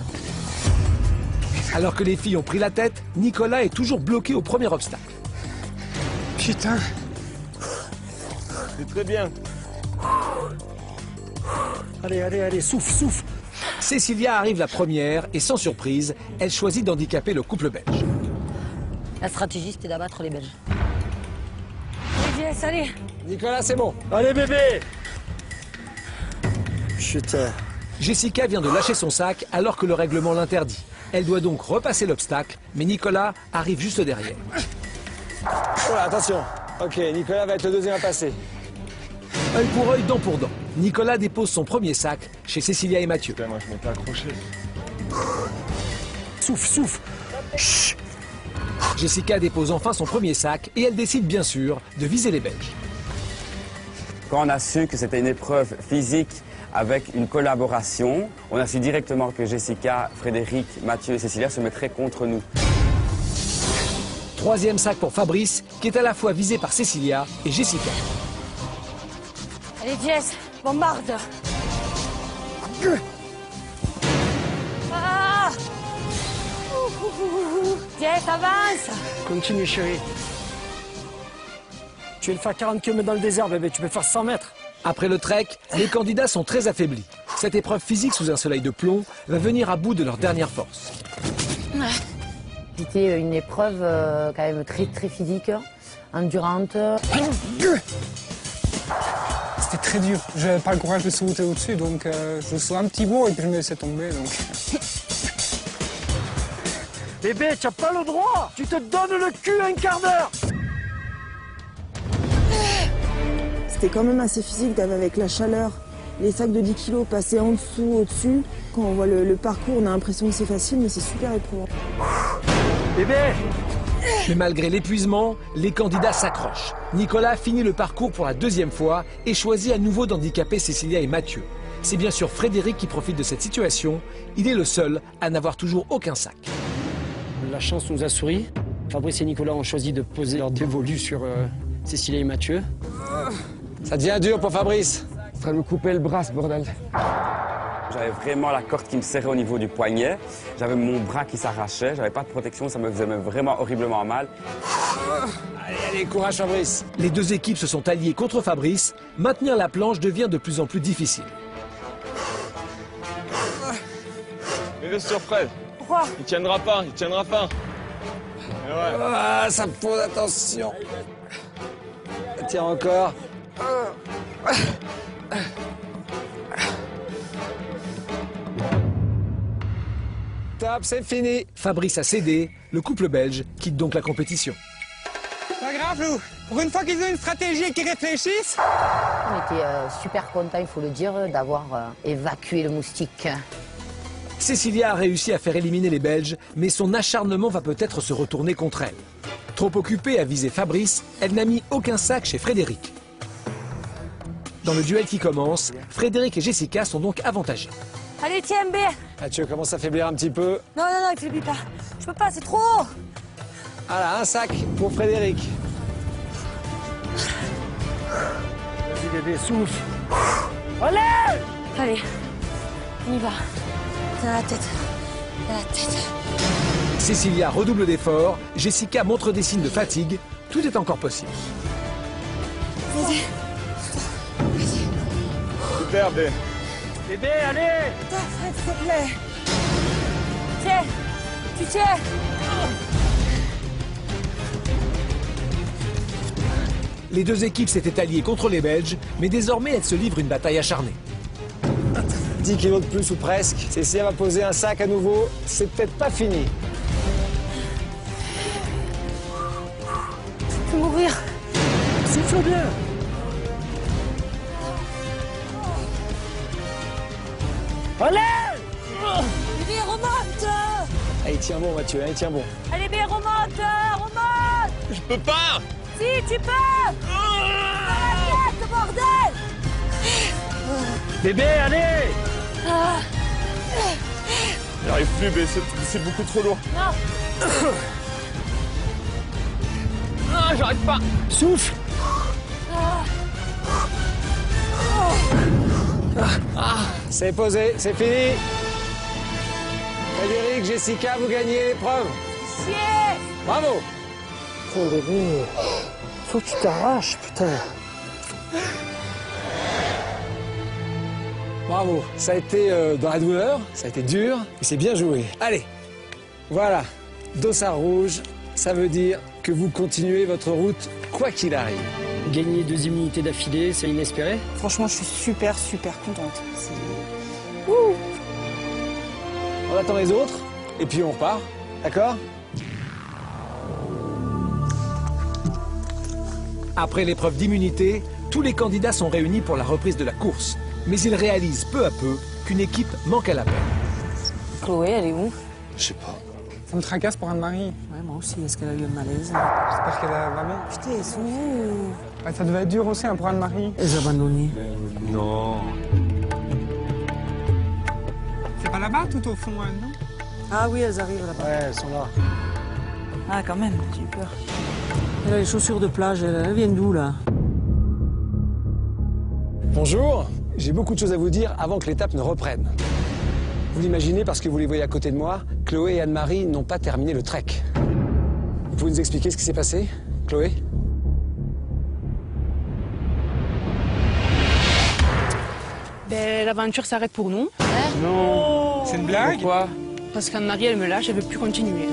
Alors que les filles ont pris la tête, Nicolas est toujours bloqué au premier obstacle. Putain. C'est très bien. Allez, allez, allez, souffle, souffle. Cécilia arrive la première et sans surprise, elle choisit d'handicaper le couple belge. La stratégie, c'était d'abattre les Belges. Allez, Jess, allez. Nicolas, c'est bon. Allez bébé. Putain. Jessica vient de lâcher son sac alors que le règlement l'interdit. Elle doit donc repasser l'obstacle, mais Nicolas arrive juste derrière. Voilà, attention. Ok, Nicolas va être le deuxième à passer. Œil pour œil, dent pour dent. Nicolas dépose son premier sac chez Cécilia et Mathieu. Putain, moi je m'étais accroché. Souffle, souffle. Chut. Jessica dépose enfin son premier sac et elle décide bien sûr de viser les Belges. Quand on a su que c'était une épreuve physique avec une collaboration, on a su directement que Jessica, Frédéric, Mathieu et Cécilia se mettraient contre nous. Troisième sac pour Fabrice, qui est à la fois visé par Cécilia et Jessica. Allez, Jess, bombarde. Ah. Jess, avance. Continue chérie. Tu veux le faire quarante kilomètres dans le désert bébé, tu peux faire cent mètres. Après le trek, les candidats sont très affaiblis. Cette épreuve physique sous un soleil de plomb va venir à bout de leur dernière force. C'était une épreuve euh, quand même très très physique, endurante. C'était très dur. J'avais pas le courage de sauter au-dessus, donc euh, je saute un petit bout et puis je me laissais tomber. Donc. Bébé, tu n'as pas le droit. Tu te donnes le cul un quart d'heure. C'était quand même assez physique avec la chaleur, les sacs de dix kilos passés en dessous, au-dessus. Quand on voit le, le parcours, on a l'impression que c'est facile, mais c'est super éprouvant. Bébé. Mais malgré l'épuisement, les candidats s'accrochent. Nicolas finit le parcours pour la deuxième fois et choisit à nouveau d'handicaper Cécilia et Mathieu. C'est bien sûr Frédéric qui profite de cette situation. Il est le seul à n'avoir toujours aucun sac. La chance nous a souri. Fabrice et Nicolas ont choisi de poser leur dévolu sur euh, Cécilia et Mathieu. Ça devient dur pour Fabrice. En train de me couper le bras, ce bordel. J'avais vraiment la corde qui me serrait au niveau du poignet. J'avais mon bras qui s'arrachait. J'avais pas de protection. Ça me faisait vraiment horriblement mal. Allez, allez, courage Fabrice. Les deux équipes se sont alliées contre Fabrice. Maintenir la planche devient de plus en plus difficile. Mais reste sur Fred. Pourquoi? Il tiendra pas, il tiendra pas. Ouais. Ah, ça me pose attention. Tiens encore. Stop, c'est fini. Fabrice a cédé. Le couple belge quitte donc la compétition. Pas grave, Lou. Pour une fois qu'ils ont une stratégie et qu'ils réfléchissent. On était euh, super contents, il faut le dire, d'avoir euh, évacué le moustique. Cécilia a réussi à faire éliminer les Belges, mais son acharnement va peut-être se retourner contre elle. Trop occupée à viser Fabrice, elle n'a mis aucun sac chez Frédéric. Dans le duel qui commence, Frédéric et Jessica sont donc avantagés. Allez, tiens, B. Mathieu commence à faiblir un petit peu. Non, non, non, il faiblit pas. Je peux pas, c'est trop haut. Voilà, un sac pour Frédéric. Vas-y, bébé, souffle. Allez. Allez, on y va. Dans la tête. Dans la tête. Cécilia redouble d'efforts, Jessica montre des signes de fatigue. Tout est encore possible. Vas-y. Super, B. Bébé, allez. Putain, Fred, s'il te plaît. Tiens, tu tiens. Les deux équipes s'étaient alliées contre les Belges, mais désormais elles se livrent une bataille acharnée. dix kilos de plus ou presque. Cécilia va poser un sac à nouveau. C'est peut-être pas fini. Je vais mourir. Souffle bien. Allez. Bébé, remonte. Allez, tiens bon, Mathieu, allez, tiens bon. Allez, bébé, remonte. Remonte. Je peux pas. Si, tu peux. Dans la tête, bordel. Bébé, allez. Ah. J'arrive plus, B, c'est beaucoup trop lourd. Non. Ah, j'arrive pas. Souffle. Ah. Ah, c'est posé, c'est fini. Frédéric, Jessica, vous gagnez l'épreuve. Chier. Bravo. Oh, bébé. Faut que tu t'arraches, putain. Bravo. Ça a été euh, dans la douleur, ça a été dur, mais c'est bien joué. Allez, voilà. Dossard rouge, ça veut dire que vous continuez votre route quoi qu'il arrive. Gagner deux immunités d'affilée, c'est inespéré. Franchement, je suis super, super contente. C'est- Ouh. On attend les autres, et puis on repart. D'accord? Après l'épreuve d'immunité, tous les candidats sont réunis pour la reprise de la course. Mais ils réalisent peu à peu qu'une équipe manque à l'appel. Chloé, elle est où? Je sais pas. Ça me tracasse pour Anne-Marie. Ouais, moi aussi. Est-ce qu'elle a eu un malaise? J'espère qu'elle va bien. Putain, ils sont où? Ouais, ça devait être dur aussi hein, pour Anne-Marie. Les abandonnés. Non. C'est pas là-bas, tout au fond, hein, non? Ah oui, elles arrivent là-bas. Ouais, elles sont là. Ah, quand même, j'ai eu peur. Elle a les chaussures de plage. Elle, elle vient d'où, là? Bonjour, j'ai beaucoup de choses à vous dire avant que l'étape ne reprenne. Vous l'imaginez parce que vous les voyez à côté de moi, Chloé et Anne-Marie n'ont pas terminé le trek. Vous pouvez nous expliquer ce qui s'est passé, Chloé? Ben, l'aventure s'arrête pour nous. Non. C'est une blague? Pourquoi? Parce qu'Anne-Marie, elle me lâche, elle veut plus continuer.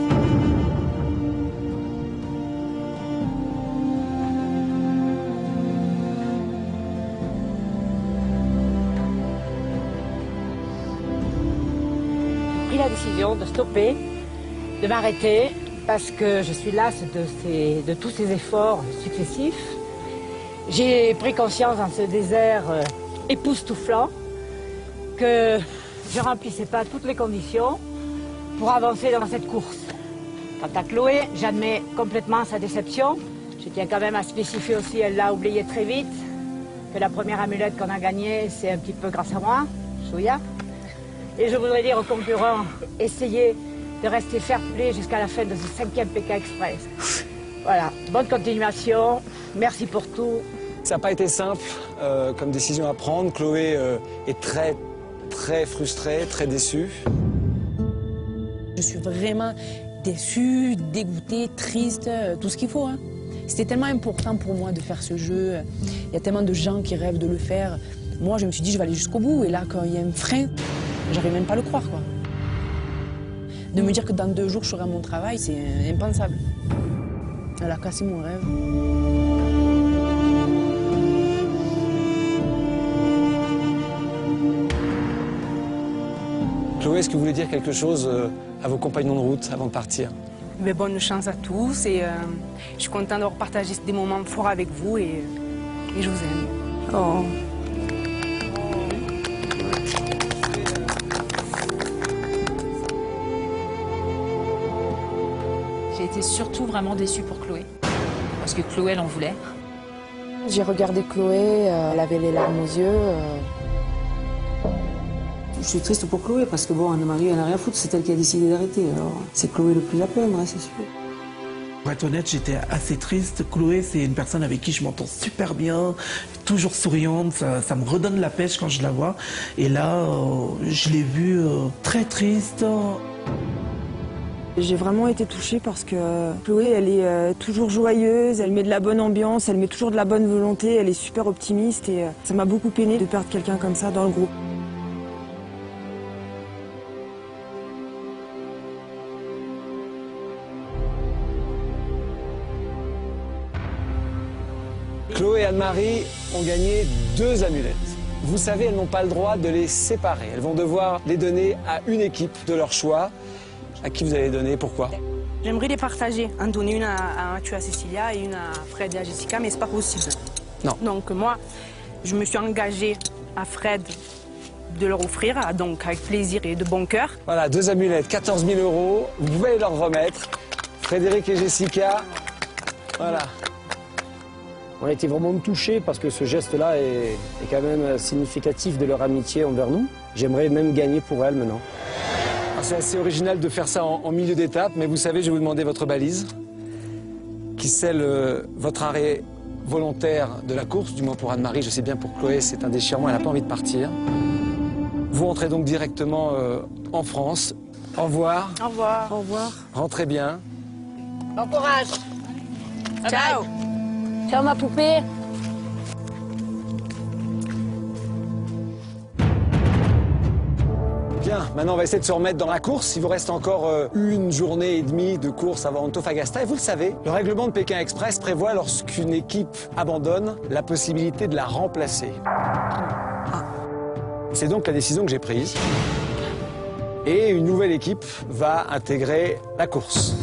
J'ai pris la décision de stopper, de m'arrêter, parce que je suis lasse de, ces, de tous ces efforts successifs. J'ai pris conscience dans ce désert euh, époustouflant que je ne remplissais pas toutes les conditions pour avancer dans cette course. Quant à Chloé, j'admets complètement sa déception. Je tiens quand même à spécifier aussi, elle l'a oublié très vite, que la première amulette qu'on a gagnée, c'est un petit peu grâce à moi, Chouya. Et je voudrais dire aux concurrents, essayez de rester fair-play jusqu'à la fin de ce cinquième P K Express. Voilà, bonne continuation, merci pour tout. Ça n'a pas été simple euh, comme décision à prendre. Chloé euh, est très, très frustrée, très déçue. Je suis vraiment déçue, dégoûtée, triste, euh, tout ce qu'il faut. Hein. C'était tellement important pour moi de faire ce jeu. Il y a tellement de gens qui rêvent de le faire. Moi, je me suis dit, je vais aller jusqu'au bout. Et là, quand il y a un frein, j'arrive même pas à le croire, quoi. De me dire que dans deux jours, je serai à mon travail, c'est impensable. Elle a cassé mon rêve. Chloé, est-ce que vous voulez dire quelque chose euh, à vos compagnons de route avant de partir? Mais bonne chance à tous et euh, je suis contente d'avoir partagé des moments forts avec vous et, et je vous aime. Oh. J'ai été surtout vraiment déçue pour Chloé. Parce que Chloé, elle en voulait. J'ai regardé Chloé, euh, elle avait les larmes aux yeux. Euh... Je suis triste pour Chloé parce que bon, Anne-Marie, elle n'a rien à foutre, c'est elle qui a décidé d'arrêter. Alors c'est Chloé le plus à plaindre, hein, c'est sûr. Pour être honnête, j'étais assez triste. Chloé, c'est une personne avec qui je m'entends super bien, toujours souriante, ça, ça me redonne la pêche quand je la vois. Et là, euh, je l'ai vue euh, très triste. J'ai vraiment été touchée parce que Chloé, elle est euh, toujours joyeuse, elle met de la bonne ambiance, elle met toujours de la bonne volonté, elle est super optimiste et euh, ça m'a beaucoup peiné de perdre quelqu'un comme ça dans le groupe. Chloé et Anne-Marie ont gagné deux amulettes. Vous savez, elles n'ont pas le droit de les séparer. Elles vont devoir les donner à une équipe de leur choix. À qui vous allez les donner? Pourquoi? J'aimerais les partager, en donner une à, à Mathieu, à Cécilia et une à Fred et à Jessica, mais c'est pas possible. Non. Donc moi, je me suis engagée à Fred de leur offrir, donc avec plaisir et de bon cœur. Voilà, deux amulettes, quatorze mille euros. Vous pouvez les leur remettre. Frédéric et Jessica, voilà. On a été vraiment touchés parce que ce geste-là est, est quand même significatif de leur amitié envers nous. J'aimerais même gagner pour elles maintenant. C'est assez original de faire ça en, en milieu d'étape, mais vous savez, je vais vous demander votre balise, qui scelle euh, votre arrêt volontaire de la course, du moins pour Anne-Marie. Je sais bien pour Chloé, c'est un déchirement, elle n'a pas envie de partir. Vous rentrez donc directement euh, en France. Au revoir. Au revoir. Au revoir. Rentrez bien. Bon courage. Ciao. Ciao ma poupée. Bien, maintenant on va essayer de se remettre dans la course. Il vous reste encore euh, une journée et demie de course avant Antofagasta. Et vous le savez, le règlement de Pékin Express prévoit lorsqu'une équipe abandonne la possibilité de la remplacer. C'est donc la décision que j'ai prise. Et une nouvelle équipe va intégrer la course.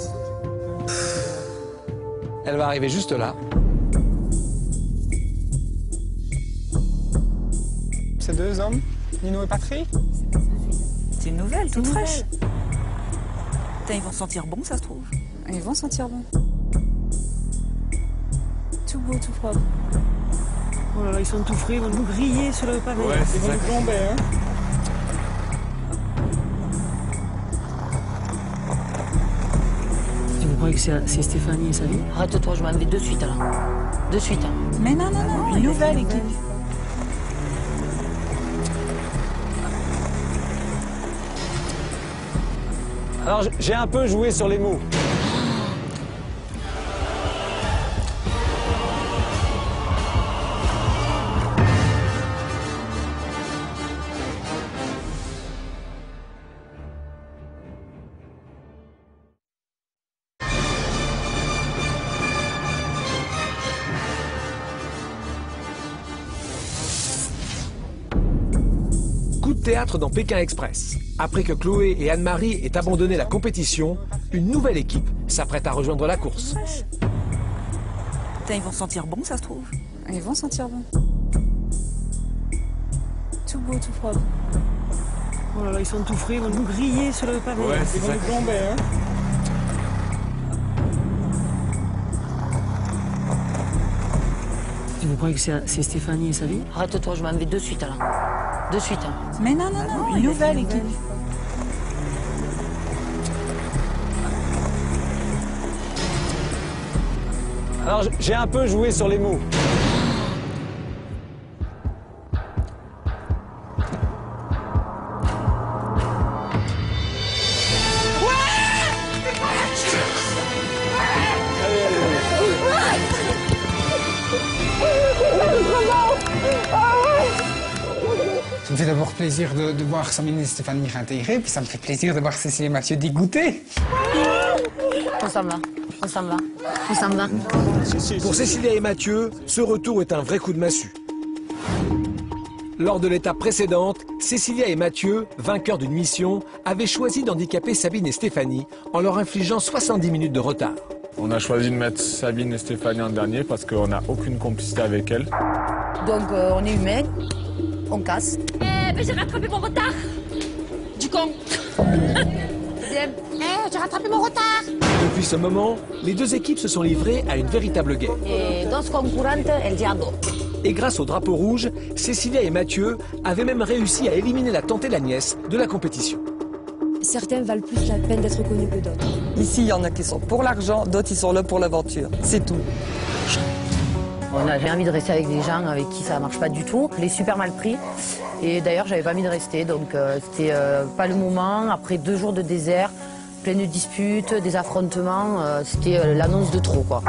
Elle va arriver juste là. Ces deux hommes, Nino et Patrick? C'est une nouvelle, toute fraîche. Putain, ils vont sentir bon, ça se trouve. Ils vont sentir bon. Tout beau, tout propre. Oh là là, ils sont tout frais, ils vont nous griller sur le pavé. Ouais, ils vont nous plomber, hein. Tu crois que c'est Stéphanie et sa vie? Arrête-toi, je m'en vais de suite là. De suite. Mais non, non, non, une nouvelle équipe. Alors j'ai un peu joué sur les mots. Coup de théâtre dans Pékin Express. Après que Chloé et Anne-Marie aient abandonné la compétition, une nouvelle équipe s'apprête à rejoindre la course. Putain, ils vont sentir bon, ça se trouve. Ils vont sentir bon. Tout beau, tout propre. Oh là là, ils sont tout frais, ils vont nous griller sur le pavé. Ouais, ils vont nous plomber, hein. Tu crois que c'est Stéphanie et sa vie? Arrête-toi, je m'en vais de suite là. De suite. Mais non, non, non, une nouvelle équipe. Alors j'ai un peu joué sur les mots. Ça me fait d'abord plaisir de, de voir Samine et Stéphanie réintégrées, puis ça me fait plaisir de voir Cécile et Mathieu dégoûtés. On s'en va, on s'en va, on s'en va. Pour Cécilia et Mathieu, ce retour est un vrai coup de massue. Lors de l'étape précédente, Cécilia et Mathieu, vainqueurs d'une mission, avaient choisi d'handicaper Sabine et Stéphanie en leur infligeant soixante-dix minutes de retard. On a choisi de mettre Sabine et Stéphanie en dernier parce qu'on n'a aucune complicité avec elles. Donc euh, on est humain, on casse. Eh ben j'ai rattrapé mon retard. Du con. Deuxième. Eh, j'ai rattrapé mon retard. Depuis ce moment, les deux équipes se sont livrées à une véritable guerre. Et dos concurrentes, el diado. Et grâce au drapeau rouge, Cécilia et Mathieu avaient même réussi à éliminer la tante et la nièce de la compétition. Certains valent plus la peine d'être connus que d'autres. Ici, il y en a qui sont pour l'argent, d'autres ils sont là pour l'aventure. C'est tout. On avait envie de rester avec des gens avec qui ça marche pas du tout. Je l'ai super mal pris. Et d'ailleurs, j'avais pas envie de rester, donc euh, c'était euh, pas le moment. Après deux jours de désert, plein de disputes, des affrontements, euh, c'était euh, l'annonce de trop, quoi.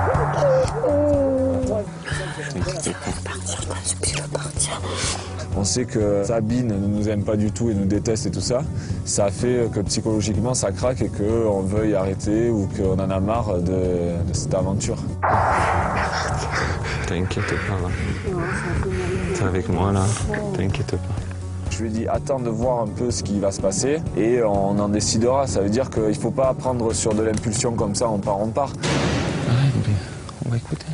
On sait que Sabine ne nous aime pas du tout et nous déteste et tout ça. Ça fait que psychologiquement ça craque et qu'on veuille arrêter ou qu'on en a marre de, de cette aventure. T'inquiète pas, là. T'es avec moi, là. T'inquiète pas. Je lui ai dit attends de voir un peu ce qui va se passer et on en décidera. Ça veut dire qu'il ne faut pas prendre sur de l'impulsion comme ça, on part, on part. Ouais, on va écouter.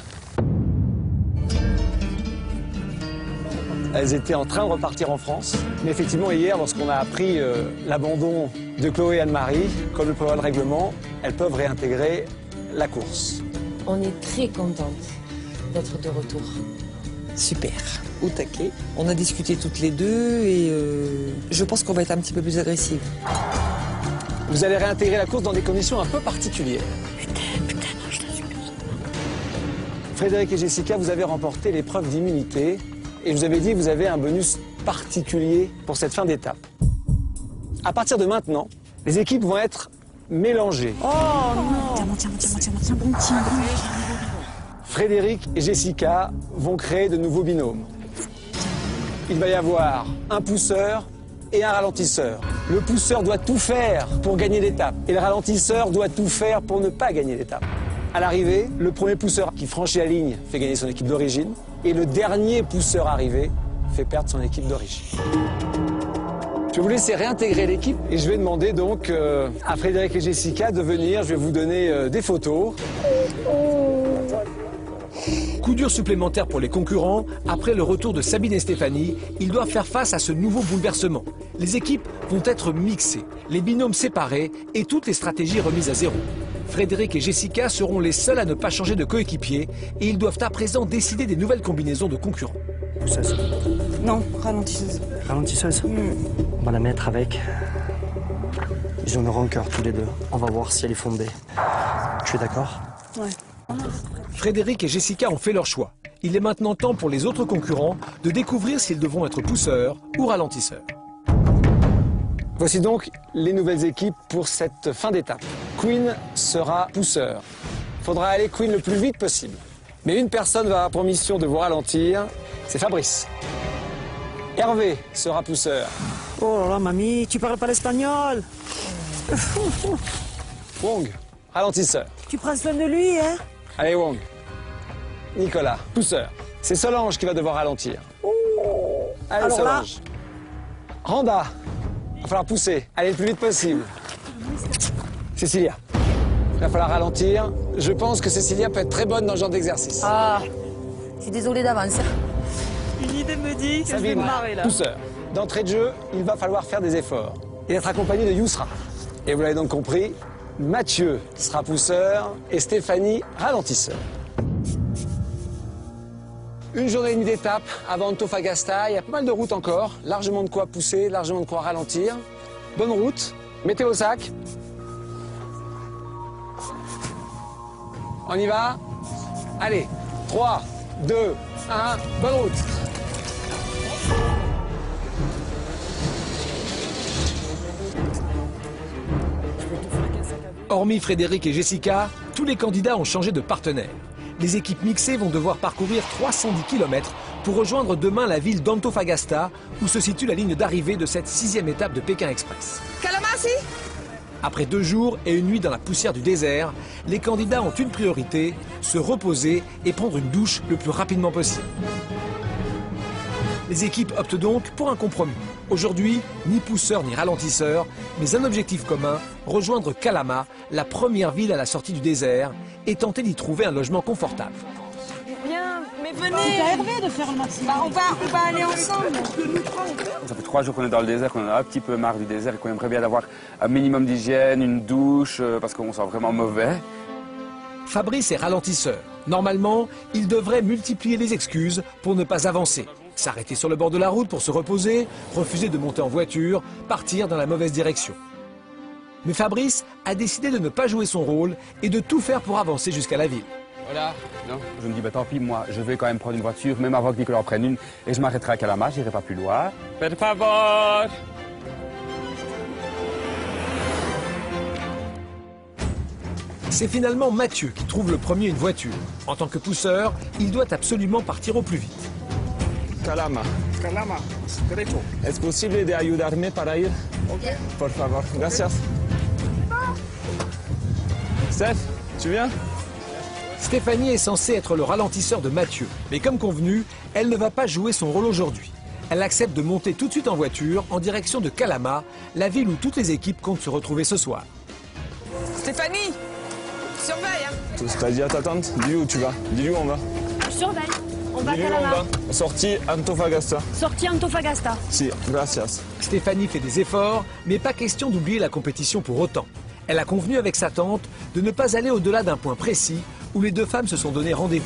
Elles étaient en train de repartir en France. Mais effectivement, hier, lorsqu'on a appris euh, l'abandon de Chloé et Anne-Marie, comme le prévoit le règlement, elles peuvent réintégrer la course. On est très contente d'être de retour. Super, au taquet. On a discuté toutes les deux et euh, je pense qu'on va être un petit peu plus agressive. Vous allez réintégrer la course dans des conditions un peu particulières. Putain, putain, non, je t'assure. Frédéric et Jessica, vous avez remporté l'épreuve d'immunité et je vous avais dit que vous avez un bonus particulier pour cette fin d'étape. À partir de maintenant, les équipes vont être mélangées. Oh non. Tiens, tiens, tiens, tiens, tiens, bon, tiens, bon. Frédéric et Jessica vont créer de nouveaux binômes. Il va y avoir un pousseur et un ralentisseur. Le pousseur doit tout faire pour gagner l'étape et le ralentisseur doit tout faire pour ne pas gagner l'étape. À l'arrivée, le premier pousseur qui franchit la ligne fait gagner son équipe d'origine et le dernier pousseur arrivé fait perdre son équipe d'origine. Je vais vous laisser réintégrer l'équipe et je vais demander donc euh, à Frédéric et Jessica de venir. Je vais vous donner euh, des photos. Coup dur supplémentaire pour les concurrents. Après le retour de Sabine et Stéphanie, ils doivent faire face à ce nouveau bouleversement. Les équipes vont être mixées, les binômes séparés et toutes les stratégies remises à zéro. Frédéric et Jessica seront les seuls à ne pas changer de coéquipier et ils doivent à présent décider des nouvelles combinaisons de concurrents. Pousseuse. Non, ralentisseuse. Ralentisseuse. Mmh. On va la mettre avec. Ils ont le rancœur tous les deux. On va voir si elle est fondée. Tu es d'accord? Ouais. Frédéric et Jessica ont fait leur choix. Il est maintenant temps pour les autres concurrents de découvrir s'ils devront être pousseurs ou ralentisseurs. Voici donc les nouvelles équipes pour cette fin d'étape. Queen sera pousseur. Il faudra aller Queen le plus vite possible. Mais une personne va avoir pour mission de vous ralentir, c'est Fabrice. Hervé sera pousseur. Oh là là, mamie, tu parles pas l'espagnol. Wong, ralentisseur. Tu prends soin de lui, hein? Allez Wong. Nicolas, pousseur. C'est Solange qui va devoir ralentir. Allez Alors là... Solange. Randa. Il va falloir pousser. Allez le plus vite possible. Cécilia. Il va falloir ralentir. Je pense que Cécilia peut être très bonne dans ce genre d'exercice. Ah, je suis désolée d'avance. Une idée me dit que Sabine, je vais me marrer là. pousseur. D'entrée de jeu, il va falloir faire des efforts. Et être accompagné de Yousra. Et vous l'avez donc compris, Mathieu sera pousseur et Stéphanie ralentisseur. Une journée et demie d'étape avant Antofagasta. Il y a pas mal de routes encore. Largement de quoi pousser, largement de quoi ralentir. Bonne route. Mettez vos sacs. On y va. Allez. trois, deux, un. Bonne route. Hormis Frédéric et Jessica, tous les candidats ont changé de partenaire. Les équipes mixées vont devoir parcourir trois cent dix kilomètres pour rejoindre demain la ville d'Antofagasta, où se situe la ligne d'arrivée de cette sixième étape de Pékin Express. Calamasi. Après deux jours et une nuit dans la poussière du désert, les candidats ont une priorité, se reposer et prendre une douche le plus rapidement possible. Les équipes optent donc pour un compromis. Aujourd'hui, ni pousseur ni ralentisseur, mais un objectif commun, rejoindre Calama, la première ville à la sortie du désert, et tenter d'y trouver un logement confortable. Viens, mais venez. C'est à Hervé de faire le maximum. Bah, on, va, on va aller ensemble. Ça fait trois jours qu'on est dans le désert, qu'on en a un petit peu marre du désert et qu'on aimerait bien avoir un minimum d'hygiène, une douche, euh, parce qu'on sent vraiment mauvais. Fabrice est ralentisseur. Normalement, il devrait multiplier les excuses pour ne pas avancer. S'arrêter sur le bord de la route pour se reposer, refuser de monter en voiture, partir dans la mauvaise direction. Mais Fabrice a décidé de ne pas jouer son rôle et de tout faire pour avancer jusqu'à la ville. Voilà. Non, je me dis, bah, tant pis, moi, je vais quand même prendre une voiture, même avant que Nicolas en prenne une, et je m'arrêterai à Calama, j'irai pas plus loin. Per favor. C'est finalement Mathieu qui trouve le premier une voiture. En tant que pousseur, il doit absolument partir au plus vite. Calama. Calama, derecho. ¿Es posible de ayudarme para ir? Ok. Por favor, gracias. Steph, tu viens? Stéphanie est censée être le ralentisseur de Mathieu. Mais comme convenu, elle ne va pas jouer son rôle aujourd'hui. Elle accepte de monter tout de suite en voiture en direction de Calama, la ville où toutes les équipes comptent se retrouver ce soir. Stéphanie, surveille. Hein. T'as dit à ta tante? Dis où tu vas? Dis où on va? Je surveille. On va à Dis où on Calama. va? Sortie Antofagasta. Sortie Antofagasta. Si, gracias. Stéphanie fait des efforts, mais pas question d'oublier la compétition pour autant. Elle a convenu avec sa tante de ne pas aller au-delà d'un point précis où les deux femmes se sont donné rendez-vous.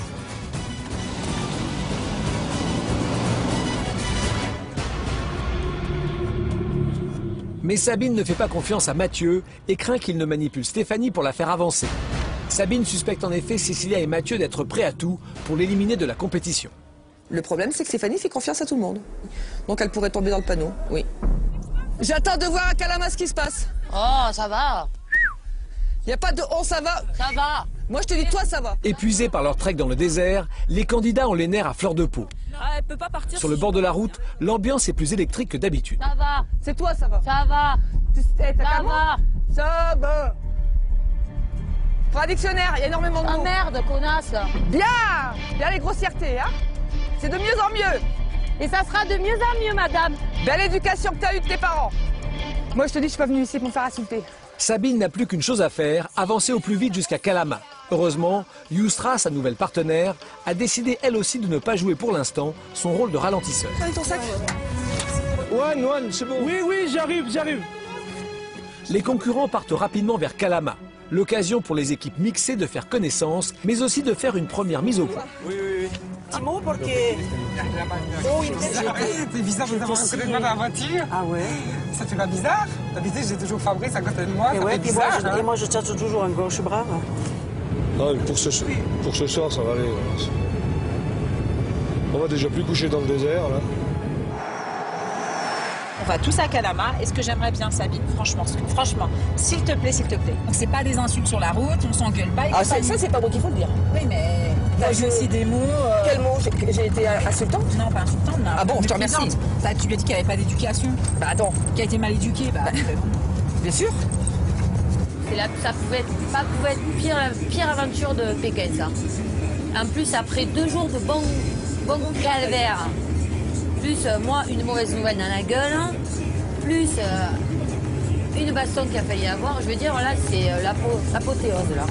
Mais Sabine ne fait pas confiance à Mathieu et craint qu'il ne manipule Stéphanie pour la faire avancer. Sabine suspecte en effet Cécilia et Mathieu d'être prêts à tout pour l'éliminer de la compétition. Le problème, c'est que Stéphanie fait confiance à tout le monde. Donc elle pourrait tomber dans le panneau, oui. J'attends de voir à Calama ce qui se passe. Oh, ça va. Il n'y a pas de « on, ça va ». Ça va. Moi, je te dis « toi, ça va ». Épuisés par leur trek dans le désert, les candidats ont les nerfs à fleur de peau. Ah, elle peut pas partir. Sur le bord de la route, l'ambiance est plus électrique que d'habitude. Ça va. C'est toi, ça va. Ça va. Ça va. Ça va. Prends un dictionnaire, il y a énormément de mots. Ah merde, connasse. Bien. Bien les grossièretés, hein. C'est de mieux en mieux. Et ça sera de mieux en mieux, madame. Belle éducation que t'as eue de tes parents. Moi, je te dis, je suis pas venue ici pour me faire insulter. Sabine n'a plus qu'une chose à faire, avancer au plus vite jusqu'à Calama. Heureusement, Youstra, sa nouvelle partenaire, a décidé elle aussi de ne pas jouer pour l'instant son rôle de ralentisseur. Avec ton sac. One, one, c'est bon. Oui, oui, j'arrive, j'arrive. Les concurrents partent rapidement vers Calama. L'occasion pour les équipes mixées de faire connaissance, mais aussi de faire une première mise au point. Oui, oui, oui. Petit mot parce que... Oh, c'est bizarre de ne pas reconnaître dans la voiture. Ah ouais? Ça te fait pas bizarre? D'habitude, j'ai toujours Fabrice à côté de moi. Et, ça ouais, fait puis bizarre, moi, je, hein. et moi, je cherche toujours un gauche bras. Non, pour ce, pour ce soir, ça va aller. On va déjà plus coucher dans le désert, là. On va tous à Calama. Et ce que j'aimerais bien, Sabine, franchement, franchement, s'il te plaît, s'il te plaît. Donc c'est pas des insultes sur la route, on s'engueule pas. Ah, ça, c'est pas moi qu'il faut le dire. Oui, mais t'as je... aussi des mots. Euh... Quels mots? J'ai été insultante? Non, pas insultante. Non. Ah bon, je te remercie. Ça, tu lui as dit qu'elle avait pas d'éducation. Bah attends. Qu'elle a été mal éduquée, bah. Bien sûr. Là, ça pouvait être, pas pouvait être pire, pire aventure de Pékin, ça. En plus, après deux jours de bon, bon calvaire, plus euh, moi, une mauvaise nouvelle dans la gueule, plus euh, une baston qu'il a failli avoir, je veux dire, là, c'est euh, l'apothéose, là.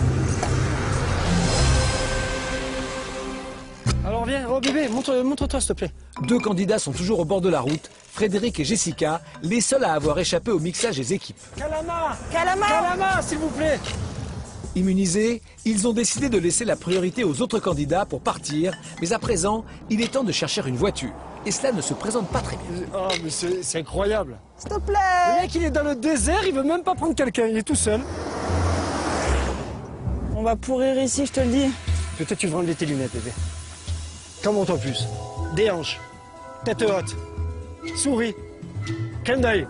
Alors viens, oh bébé, montre-toi, montre s'il te plaît. Deux candidats sont toujours au bord de la route, Frédéric et Jessica, les seuls à avoir échappé au mixage des équipes. Calama! Calama! Calama, s'il vous plaît! Immunisés, ils ont décidé de laisser la priorité aux autres candidats pour partir, mais à présent, il est temps de chercher une voiture. Et cela ne se présente pas très bien. Oh, mais c'est incroyable. S'il te plaît! Le mec, il est dans le désert, il veut même pas prendre quelqu'un, il est tout seul. On va pourrir ici, je te le dis. Peut-être tu vas enlever tes lunettes, bébé. Qu'en monte en plus. Des hanches. Tête haute. Souris. Clin d'œil.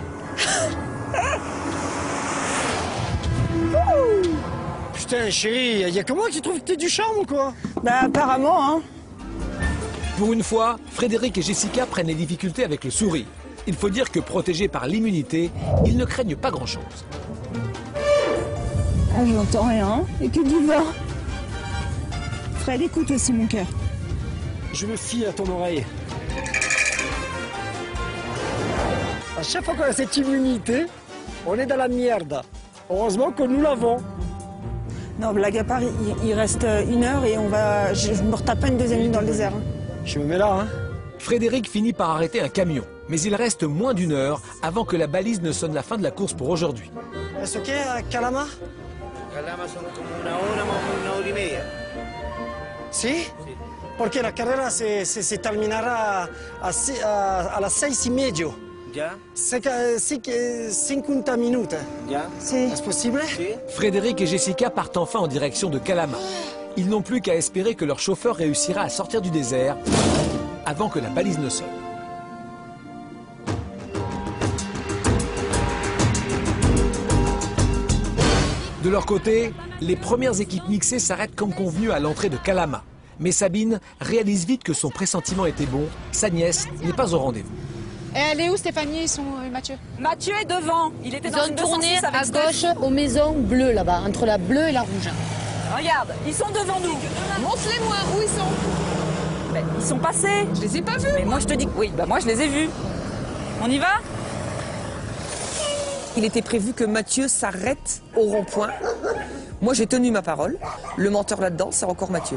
Putain, chérie, il y a que moi qui trouve que t'es du charme ou quoi? Bah, apparemment, hein. Pour une fois, Frédéric et Jessica prennent les difficultés avec le sourire. Il faut dire que protégés par l'immunité, ils ne craignent pas grand-chose. Ah, je n'entends rien. Et que du vent. Fred, écoute aussi mon cœur. Je me fie à ton oreille. À chaque fois qu'on a cette immunité, on est dans la merde. Heureusement que nous l'avons. Non, blague à part, il, il reste une heure et on va. Je, je me retape pas une deuxième nuit dans le désert. Hein. Je me mets là, hein. Frédéric finit par arrêter un camion, mais il reste moins d'une heure avant que la balise ne sonne la fin de la course pour aujourd'hui. Est-ce ok, Calama? Calama son como una hora, más o menos una hora y media. Si? Porque la carrera se, se, se terminará a, a, a las seis y medio. ¿Ya? cinquante minutes. ¿Ya? Si. Est-ce possible? Si. Frédéric et Jessica partent enfin en direction de Calama. Ils n'ont plus qu'à espérer que leur chauffeur réussira à sortir du désert avant que la balise ne sonne. De leur côté, les premières équipes mixées s'arrêtent comme convenu à l'entrée de Calama. Mais Sabine réalise vite que son pressentiment était bon, sa nièce n'est pas au rendez-vous. Elle est où Stéphanie et son euh, Mathieu? Mathieu est devant. Il était Ils dans ont une tourné deux cent six avec à Steph. gauche aux maisons bleues là-bas, entre la bleue et la rouge. Regarde, ils sont devant nous. Montre-les-moi, où ils sont? Ben, ils sont passés. Je les ai pas vus. Mais moi je te dis que oui, bah moi je les ai vus. On y va? Il était prévu que Mathieu s'arrête au rond-point. Moi, j'ai tenu ma parole. Le menteur là-dedans, c'est encore Mathieu.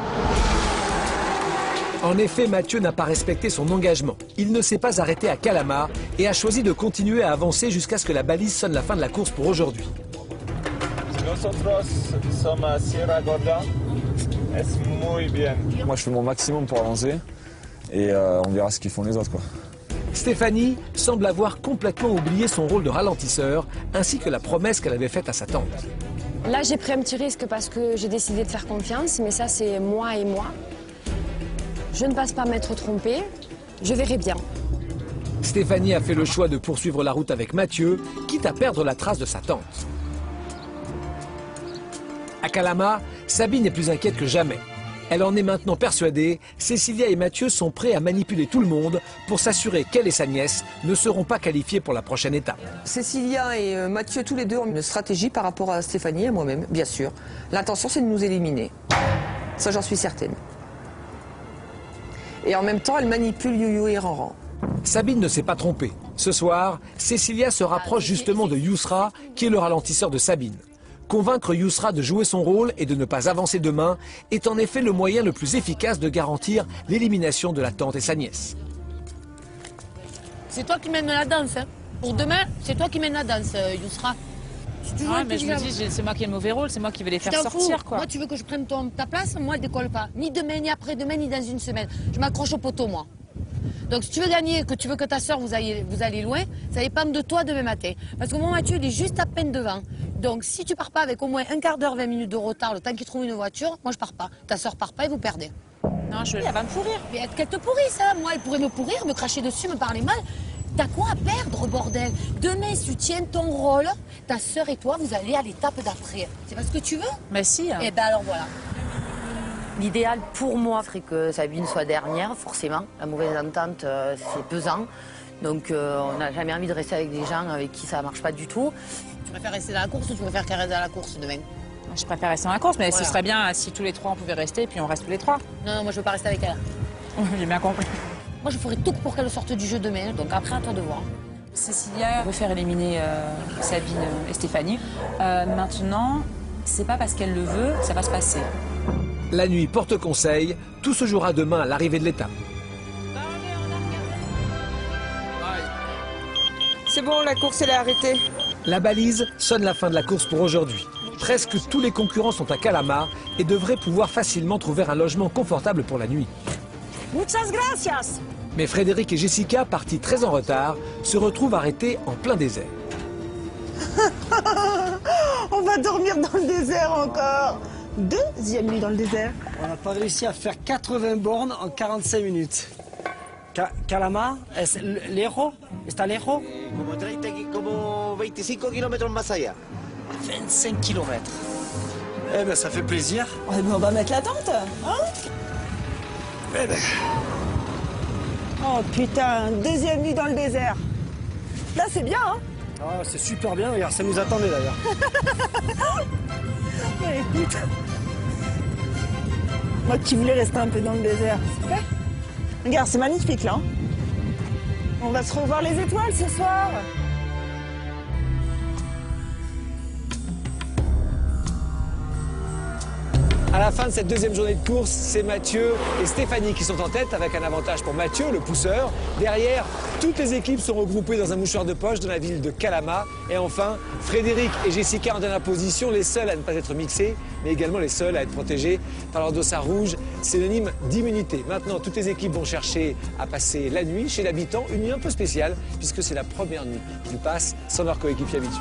En effet, Mathieu n'a pas respecté son engagement. Il ne s'est pas arrêté à Calama et a choisi de continuer à avancer jusqu'à ce que la balise sonne la fin de la course pour aujourd'hui. Nosotros somos a Sierra Gorda. Es muy bien. Moi, je fais mon maximum pour avancer et euh, on verra ce qu'ils font les autres, quoi. Stéphanie semble avoir complètement oublié son rôle de ralentisseur, ainsi que la promesse qu'elle avait faite à sa tante. Là, j'ai pris un petit risque parce que j'ai décidé de faire confiance, mais ça, c'est moi et moi. Je ne passe pas m'être trompée, je verrai bien. Stéphanie a fait le choix de poursuivre la route avec Mathieu, quitte à perdre la trace de sa tante. À Calama, Sabine est plus inquiète que jamais. Elle en est maintenant persuadée, Cécilia et Mathieu sont prêts à manipuler tout le monde pour s'assurer qu'elle et sa nièce ne seront pas qualifiés pour la prochaine étape. Cécilia et euh, Mathieu, tous les deux, ont une stratégie par rapport à Stéphanie et moi-même, bien sûr. L'intention, c'est de nous éliminer. Ça, j'en suis certaine. Et en même temps, elle manipule Youyou et Ranran. Sabine ne s'est pas trompée. Ce soir, Cécilia se rapproche justement de Yousra, qui est le ralentisseur de Sabine. Convaincre Yousra de jouer son rôle et de ne pas avancer demain est en effet le moyen le plus efficace de garantir l'élimination de la tante et sa nièce. C'est toi qui mènes la danse. Hein. Pour demain, c'est toi qui mènes la danse, Yousra. Si tu Ouais, mais je me dis, c'est moi qui ai le mauvais rôle, c'est moi qui vais les faire sortir, quoi. Moi, tu veux que je prenne ton, ta place? Moi, elle décolle pas. Ni demain, ni après-demain, ni dans une semaine. Je m'accroche au poteau, moi. Donc, si tu veux gagner, que tu veux que ta soeur vous allez, vous allez loin, ça dépend de toi demain matin. Parce que mon Mathieu, il est juste à peine devant. Donc, si tu pars pas avec au moins un quart d'heure, vingt minutes de retard, le temps qu'il trouve une voiture, moi, je pars pas. Ta soeur part pas et vous perdez. Non, je... elle va me pourrir. Mais qu'elle te pourrisse, hein. Moi, elle pourrait me pourrir, me cracher dessus, me parler mal. T'as quoi à perdre, bordel? Demain, si tu tiens ton rôle, ta sœur et toi, vous allez à l'étape d'après. C'est pas ce que tu veux? Mais si. Hein. Eh ben alors voilà. L'idéal pour moi serait que Sabine soit dernière, forcément. La mauvaise entente, euh, c'est pesant. Donc euh, on n'a jamais envie de rester avec des gens avec qui ça marche pas du tout. Tu préfères rester dans la course ou tu préfères qu'elle reste dans la course demain? Je préfère rester dans la course, mais Voilà. ce serait bien si tous les trois on pouvait rester, puis on reste tous les trois. Non, non, moi je veux pas rester avec elle. J'ai bien compris. Moi je ferais tout pour qu'elle sorte du jeu demain, donc après à toi de voir. Cécilia veut faire éliminer euh, Sabine et Stéphanie. Euh, maintenant, c'est pas parce qu'elle le veut que ça va se passer. La nuit porte conseil, tout se jouera demain à l'arrivée de l'étape. C'est bon, la course elle est arrêtée. La balise sonne la fin de la course pour aujourd'hui. Presque tous les concurrents sont à Calama et devraient pouvoir facilement trouver un logement confortable pour la nuit. Muchas gracias. Mais Frédéric et Jessica, partis très en retard, se retrouvent arrêtés en plein désert. On va dormir dans le désert encore. Deuxième nuit dans le désert. On n'a pas réussi à faire quatre-vingts bornes en quarante-cinq minutes. Ca Calama, es lejos? ¿Está lejos? Como treinta, como veinticinco kilómetros más allá. vingt-cinq kilomètres. Eh ben, ça fait plaisir. Eh ben, on va mettre la tente, hein? Eh ben. Oh putain, deuxième nuit dans le désert. Là, c'est bien, hein? Ah, c'est super bien, regarde, ça nous attendait d'ailleurs. Ouais, écoute. Moi qui voulais rester un peu dans le désert, c'est fait. Regarde, c'est magnifique là. Hein. On va se revoir les étoiles ce soir. À la fin de cette deuxième journée de course, c'est Mathieu et Stéphanie qui sont en tête avec un avantage pour Mathieu, le pousseur. Derrière, toutes les équipes sont regroupées dans un mouchoir de poche dans la ville de Calama. Et enfin, Frédéric et Jessica en dernière position, les seuls à ne pas être mixés, mais également les seuls à être protégés par leur dossard rouge, synonyme d'immunité. Maintenant, toutes les équipes vont chercher à passer la nuit chez l'habitant, une nuit un peu spéciale, puisque c'est la première nuit qu'ils passent sans leur coéquipier habituel.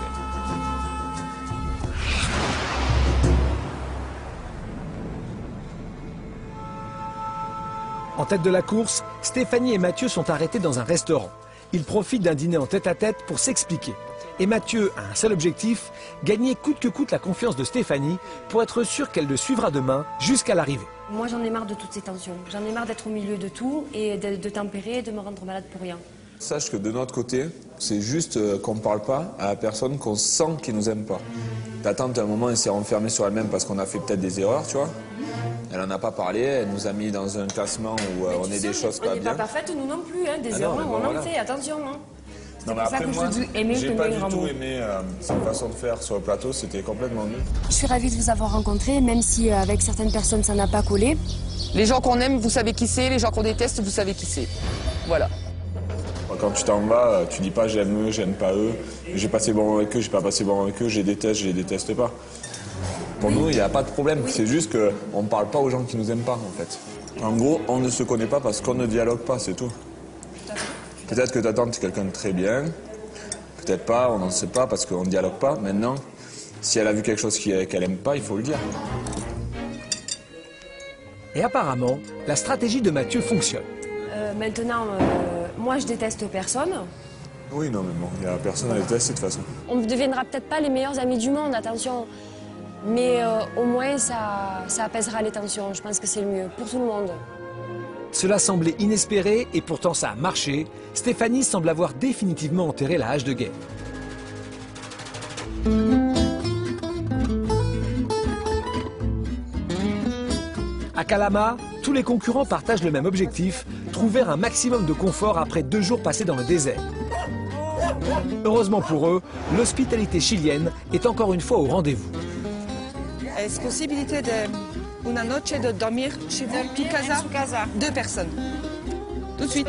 En tête de la course, Stéphanie et Mathieu sont arrêtés dans un restaurant. Ils profitent d'un dîner en tête-à-tête pour s'expliquer. Et Mathieu a un seul objectif, gagner coûte que coûte la confiance de Stéphanie pour être sûr qu'elle le suivra demain jusqu'à l'arrivée. Moi, j'en ai marre de toutes ces tensions. J'en ai marre d'être au milieu de tout et de, de tempérer et de me rendre malade pour rien. Sache que de notre côté, c'est juste qu'on ne parle pas à la personne qu'on sent qui nous aime pas. Ta tante, à un moment, elle s'est renfermée sur elle-même parce qu'on a fait peut-être des erreurs, tu vois. Elle n'en a pas parlé, elle nous a mis dans un classement où euh, on est des choses pas bien. On n'est pas parfaite, nous non plus, hein, des Ah erreurs, non, on bon, en voilà. fait, attention. Hein. Non, mais pour ça après, que moi, je dis aimer, j'ai je pas mets du un tout mot. aimé euh, sa façon de faire sur le plateau, c'était complètement nul. Je suis ravie de vous avoir rencontré, même si euh, avec certaines personnes ça n'a pas collé. Les gens qu'on aime, vous savez qui c'est. Les gens qu'on déteste, vous savez qui c'est. Voilà. Quand tu t'en vas, tu dis pas j'aime eux, j'aime pas eux. J'ai passé bon avec eux, j'ai pas passé bon avec eux, je les déteste, je les déteste pas. Pour nous, il n'y a pas de problème. Oui. C'est juste qu'on ne parle pas aux gens qui nous aiment pas, en fait. En gros, on ne se connaît pas parce qu'on ne dialogue pas, c'est tout. Peut-être que ta tante est quelqu'un de très bien. Peut-être pas, on n'en sait pas parce qu'on ne dialogue pas. Maintenant, si elle a vu quelque chose qu'elle n'aime pas, il faut le dire. Et apparemment, la stratégie de Mathieu fonctionne. Euh, maintenant, euh, moi je déteste personne. Oui, non, mais bon, il n'y a personne à détester de toute façon. On ne deviendra peut-être pas les meilleurs amis du monde, attention. Mais euh, au moins, ça, ça apaisera les tensions. Je pense que c'est le mieux pour tout le monde. Cela semblait inespéré et pourtant ça a marché. Stéphanie semble avoir définitivement enterré la hache de guerre. À Calama, tous les concurrents partagent le même objectif, trouver un maximum de confort après deux jours passés dans le désert. Heureusement pour eux, l'hospitalité chilienne est encore une fois au rendez-vous. Est-ce possibilité de una noche de dormir chez vous, tu casa? Deux personnes. Tout de suite.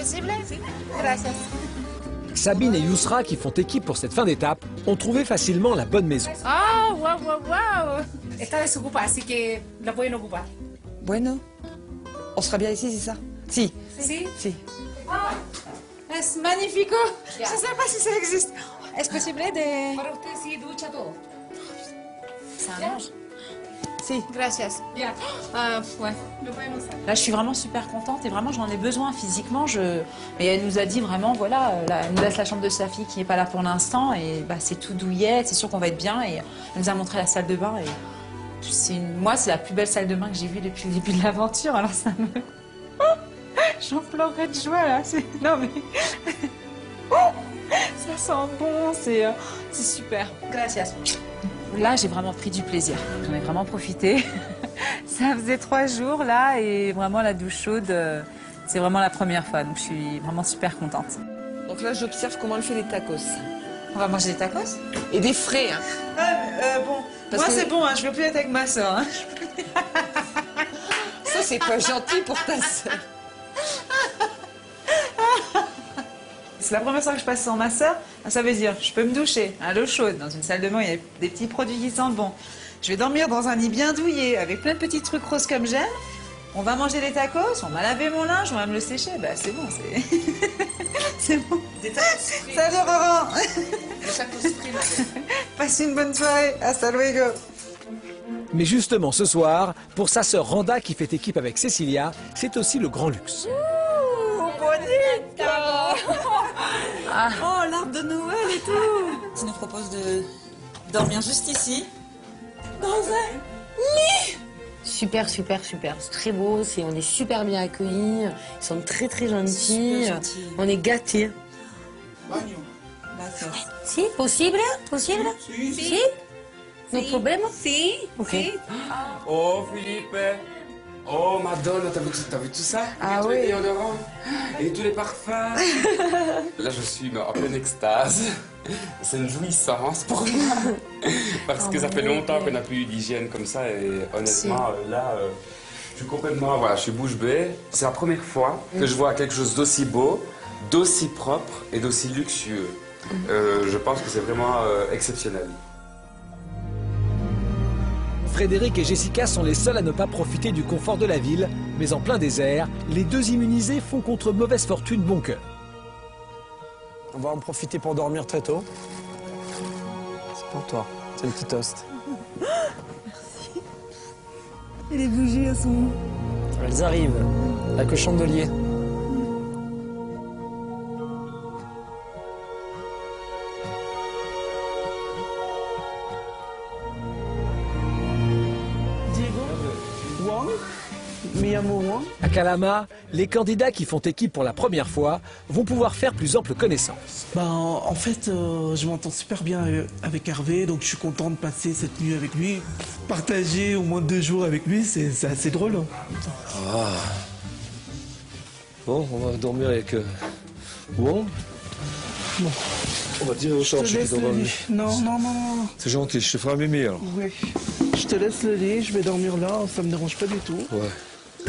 Sabine et Yousra, qui font équipe pour cette fin d'étape, ont trouvé facilement la bonne maison. Ah, wow, wow, wow. Está desocupada, así que la pueden ocupar. Bueno. On sera bien ici, c'est ça? Si. Si? Si. Ah, es magnifico. Je sais pas si ça existe. Es posible de... Para usted si ducha todo. C'est un ange. Si. Gracias. Bien. Euh, ouais. Là, je suis vraiment super contente et vraiment, j'en ai besoin physiquement. Je... Et elle nous a dit vraiment, voilà, là, elle nous laisse la chambre de sa fille qui n'est pas là pour l'instant et bah, c'est tout douillet, c'est sûr qu'on va être bien. Et elle nous a montré la salle de bain et une... moi, c'est la plus belle salle de bain que j'ai vue depuis le début de l'aventure. Alors ça me... J'en pleurerais de joie là. Non mais... ça sent bon, c'est euh... super. Gracias. Là, j'ai vraiment pris du plaisir. J'en ai vraiment profité. Ça faisait trois jours, là, et vraiment la douche chaude, euh, c'est vraiment la première fois. Donc, je suis vraiment super contente. Donc là, j'observe comment elle fait les tacos. On va manger des tacos? Et des frais, hein. Ah, euh, bon, Parce moi que- c'est bon, hein, je veux plus être avec ma soeur. Hein. Ça, c'est pas gentil pour ta sœur. C'est la première fois que je passe sans ma soeur. Ça veut dire, je peux me doucher à l'eau chaude dans une salle de bain, il y a des petits produits qui sentent bon. Je vais dormir dans un lit bien douillet avec plein de petits trucs roses comme j'aime. On va manger des tacos, on m'a lavé mon linge, on va me le sécher. Bah c'est bon, c'est... c'est bon. Salut Roran. Passe une bonne soirée, hasta luego. Mais justement, ce soir, pour sa sœur Randa qui fait équipe avec Cécilia, c'est aussi le grand luxe. Oh, l'arbre de Noël et tout. Tu nous proposes de dormir juste ici, dans un lit. Super, super, super. C'est très beau, c'est- on est super bien accueillis. Ils sont très, très gentils. Super gentils. On est gâtés. D'accord. Si, possible? Possible? Si? No problème? Si. Ok. Oh, Philippe, Oh Madonna, t'as vu, t'as vu tout ça? Ah tous oui. les déodorants et tous les parfums. Là, je suis en pleine extase. C'est une jouissance pour moi. Parce Oh que ça fait mon longtemps Dieu. qu'on n'a plus eu d'hygiène comme ça. Et honnêtement, euh, là, euh, je suis complètement... Voilà, je suis bouche bée. C'est la première fois que je vois quelque chose d'aussi beau, d'aussi propre et d'aussi luxueux. Euh, je pense que c'est vraiment euh, exceptionnel. Frédéric et Jessica sont les seuls à ne pas profiter du confort de la ville, mais en plein désert, les deux immunisés font contre mauvaise fortune bon cœur. On va en profiter pour dormir très tôt. C'est pour toi, c'est le petit toast. Merci. Et les bougies, elles sont où? Elles arrivent, là que chandelier. Diego, Wang, Miyamo Wang. À Calama, les candidats qui font équipe pour la première fois vont pouvoir faire plus ample connaissance. Ben, en fait, euh, je m'entends super bien euh, avec Hervé, donc je suis content de passer cette nuit avec lui. Partager au moins deux jours avec lui, c'est c'est assez drôle. Hein. Ah. Bon, on va dormir avec euh, Wong. Bon. On va tirer au sort, Je te je laisse suis le lit. Non, non, non, non. C'est gentil, je te ferai un mémé alors. Oui. Je te laisse le lit, je vais dormir là, ça me dérange pas du tout. Ouais.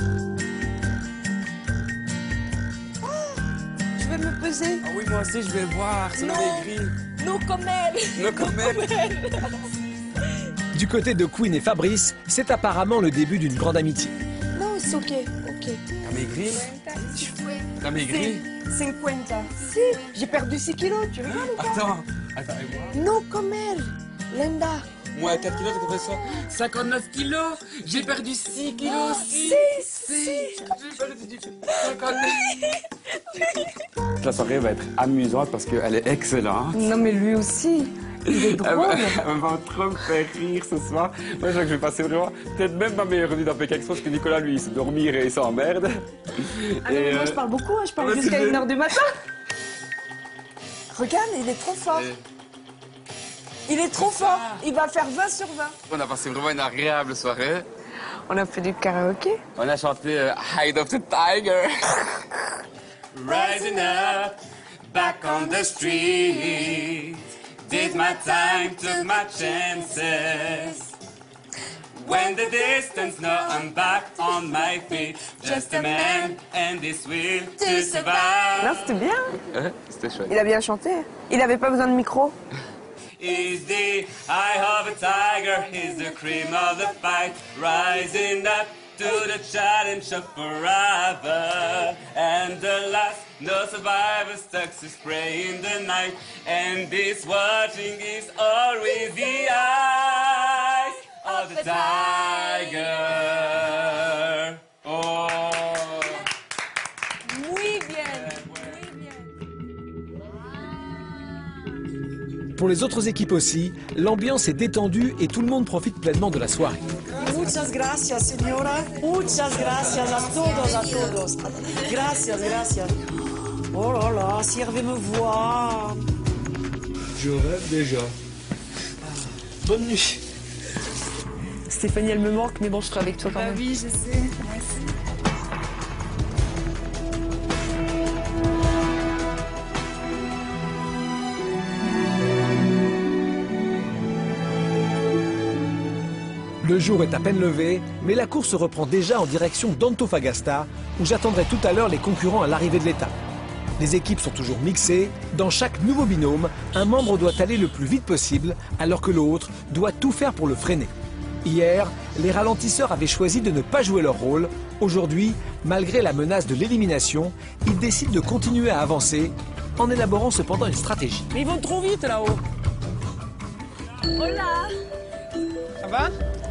Je vais me peser. Ah oui, moi aussi, je vais voir. C'est maigri. Non comme elle. Non comme elle. Du côté de Queen et Fabrice, c'est apparemment le début d'une grande amitié. Non, c'est ok, ok. T'as maigri? T'as maigri? cinquante. Si, j'ai perdu six kilos, tu rigoles ou pas? Attends, attends, et moi? Non comme elle, Linda. Moi, quatre kilos, t'as fait ça? cinquante-neuf kilos? J'ai perdu six kilos aussi. Si, si. J'ai perdu cinquante-neuf. La soirée va être amusante parce qu'elle est excellente. Non, mais lui aussi. Il est Elle drôle. va, elle va trop me faire rire ce soir. Moi, je crois que je vais passer vraiment peut-être même ma meilleure nuit dans Pékin Express parce que Nicolas, lui, il sait dormir et il s'emmerde. Ah non, mais moi je parle beaucoup, hein, je parle ouais, jusqu'à c'est une heure du matin. Regarde, il est trop fort. Et Il est trop fort. Il va faire vingt sur vingt. on a passé vraiment une agréable soirée. On a fait du karaoké. On a chanté euh, Hide of the Tiger. Rising up, back on the street. Did my time, took my chances. When the distance, now I'm back on my feet. Just a man and this will to survive. Non, c'était bien. Ouais, c'était chouette. Il a bien chanté. Il avait pas besoin de micro. Is the eye of a tiger, is the cream of the fight, rising up to the challenge of forever. And the last, no survivor stuck to spray in the night. And this watching is always the eyes of the tiger. Oh. Muy bien. Pour les autres équipes aussi, l'ambiance est détendue et tout le monde profite pleinement de la soirée. Muchas gracias, señora. Muchas gracias a todos, a todos. Gracias, gracias. Oh là là, si Hervé me voit. Je rêve déjà. Bonne nuit. Stéphanie, elle me manque, mais bon, je serai avec toi quand Bah même. oui, je sais, moi aussi. Le jour est à peine levé, mais la course reprend déjà en direction d'Antofagasta, où j'attendrai tout à l'heure les concurrents à l'arrivée de l'étape. Les équipes sont toujours mixées. Dans chaque nouveau binôme, un membre doit aller le plus vite possible, alors que l'autre doit tout faire pour le freiner. Hier, les ralentisseurs avaient choisi de ne pas jouer leur rôle. Aujourd'hui, malgré la menace de l'élimination, ils décident de continuer à avancer, en élaborant cependant une stratégie. Mais ils vont trop vite là-haut. Hola. Ça va?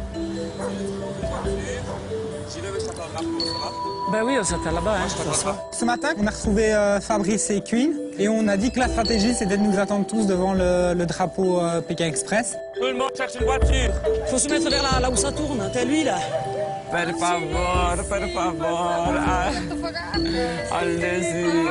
Ben oui, on s'attend là-bas, hein, de toute façon. Ce matin, on a retrouvé euh, Fabrice et Queen et on a dit que la stratégie c'était de nous attendre tous devant le, le drapeau euh, Pékin Express. Tout le monde cherche une voiture. Faut se mettre vers là, là où ça tourne. T'as lui là. Per favor, per favor. Ah, allez-y.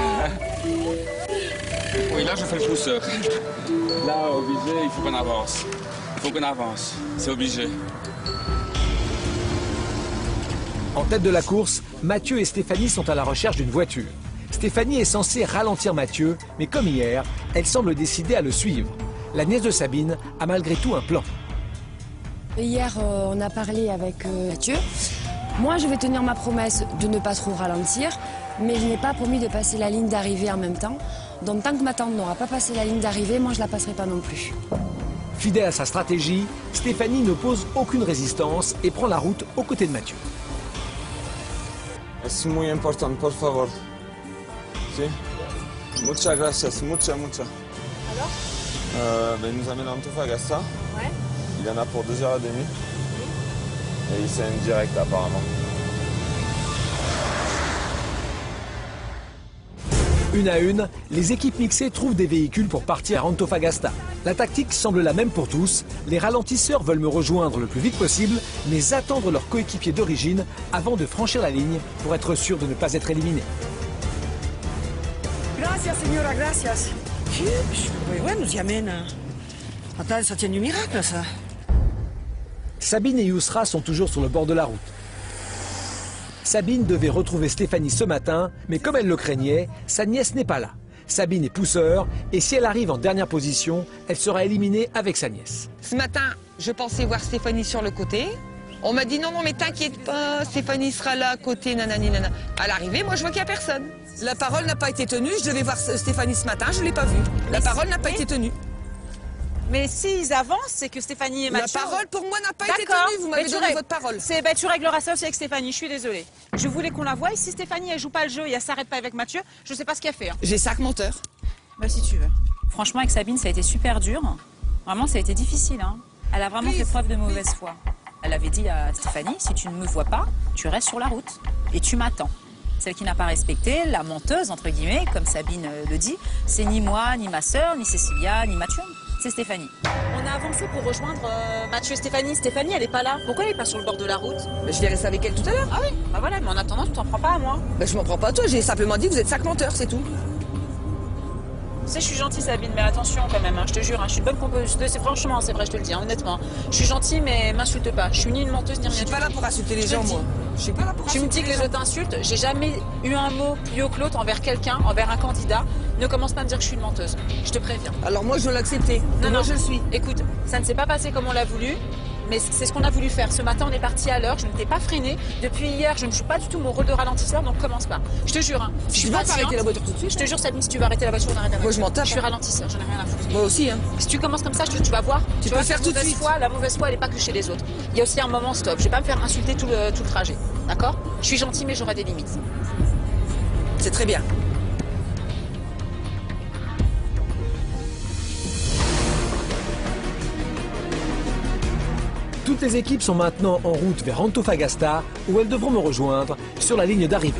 Oui, là, je fais le pousseur. Là, obligé, il faut qu'on avance. Il faut qu'on avance. C'est obligé. En tête de la course, Mathieu et Stéphanie sont à la recherche d'une voiture. Stéphanie est censée ralentir Mathieu, mais comme hier, elle semble décidée à le suivre. La nièce de Sabine a malgré tout un plan. Hier, euh, on a parlé avec euh, Mathieu. Moi, je vais tenir ma promesse de ne pas trop ralentir, mais je n'ai pas promis de passer la ligne d'arrivée en même temps. Donc tant que ma tante n'aura pas passé la ligne d'arrivée, moi je la passerai pas non plus. Fidèle à sa stratégie, Stéphanie n'oppose aucune résistance et prend la route aux côtés de Mathieu. C'est muy important, por favor. Si? Muchas gracias, mucha, mucha. Alors euh, ben, Il nous amène à Antofagasta. Ouais. Il y en a pour deux heures trente. Et c'est un direct apparemment. Une à une, les équipes mixées trouvent des véhicules pour partir à Antofagasta. La tactique semble la même pour tous. Les ralentisseurs veulent me rejoindre le plus vite possible, mais attendre leur coéquipier d'origine avant de franchir la ligne pour être sûr de ne pas être éliminé. Gracias, señora, gracias. Muy bueno, y amena. Attends, ça tient du miracle, ça. Sabine et Yousra sont toujours sur le bord de la route. Sabine devait retrouver Stéphanie ce matin, mais comme elle le craignait, sa nièce n'est pas là. Sabine est pousseur, et si elle arrive en dernière position, elle sera éliminée avec sa nièce. Ce matin, je pensais voir Stéphanie sur le côté. On m'a dit non, non, mais t'inquiète pas, Stéphanie sera là à côté, nanani, nanana. À l'arrivée, moi, je vois qu'il n'y a personne. La parole n'a pas été tenue. Je devais voir Stéphanie ce matin, je ne l'ai pas vue. La Mais parole si- n'a pas oui. été tenue. Mais s'ils avancent, c'est que Stéphanie et La Mathieu... parole, pour moi, n'a pas été D'accord. tenue. Vous m'avez Mais tu donné règles- votre parole. C'est, ben, tu régleras ça aussi avec Stéphanie, je suis désolée. Je voulais qu'on la voie, et si Stéphanie, elle joue pas le jeu et elle s'arrête pas avec Mathieu, je sais pas ce qu'elle fait. Hein. J'ai sac menteur. Bah, si tu veux. Franchement, avec Sabine, ça a été super dur. Vraiment, ça a été difficile. Hein. Elle a vraiment fait preuve de mauvaise foi. Elle avait dit à Stéphanie, si tu ne me vois pas, tu restes sur la route et tu m'attends. Celle qui n'a pas respecté, la menteuse, entre guillemets, comme Sabine euh, le dit, c'est ni moi, ni ma sœur, ni Cécilia, ni Mathieu. C'est Stéphanie. On a avancé pour rejoindre euh, Mathieu et Stéphanie. Stéphanie, elle est pas là. Pourquoi elle est pas sur le bord de la route? Mais je vais rester avec elle tout à l'heure. Ah oui, bah voilà, mais en attendant, tu t'en prends pas à moi. Ben, je m'en prends pas à toi. J'ai simplement dit que vous êtes sac menteur, c'est tout. Tu sais, je suis gentille, Sabine, mais attention quand même, hein, je te jure, hein, je suis une bonne composeuse. C'est franchement, c'est vrai, je te le dis, hein, honnêtement. Je suis gentille, mais m'insulte pas. Je suis ni une menteuse ni rien. Je suis du pas tout. là pour insulter les Je te gens, le dis. moi. Je suis pas là pour Tu me insulter dis que les les gens. autres insultent, j'ai jamais eu un mot plus haut que l'autre envers quelqu'un, envers un candidat. Ne commence pas à me dire que je suis une menteuse. Je te préviens. Alors moi, je dois l'accepter. Non, Moi, non, je le suis. Écoute, ça ne s'est pas passé comme on l'a voulu, mais c'est ce qu'on a voulu faire. Ce matin, on est parti à l'heure, je ne t'ai pas freiné. Depuis hier, je ne joue pas du tout mon rôle de ralentisseur, donc commence pas. Je te jure, hein. Je Tu suis vas pas patiente. arrêter la voiture tout de suite. Je te jure, Sabine, si tu veux arrêter la voiture, on arrête la voiture. Moi, je m'en tape. Je suis ralentisseur, j'en ai rien à foutre. Moi aussi, hein. Si tu commences comme ça, je te- tu vas voir. Tu vas peux faire la tout de mauvaise suite. foi, la mauvaise foi, elle n'est pas que chez les autres. Il y a aussi un moment stop. Je vais pas me faire insulter tout le, tout le trajet. D'accord? Je suis gentille, mais j'aurai des limites. C'est très bien. Toutes les équipes sont maintenant en route vers Antofagasta, où elles devront me rejoindre sur la ligne d'arrivée.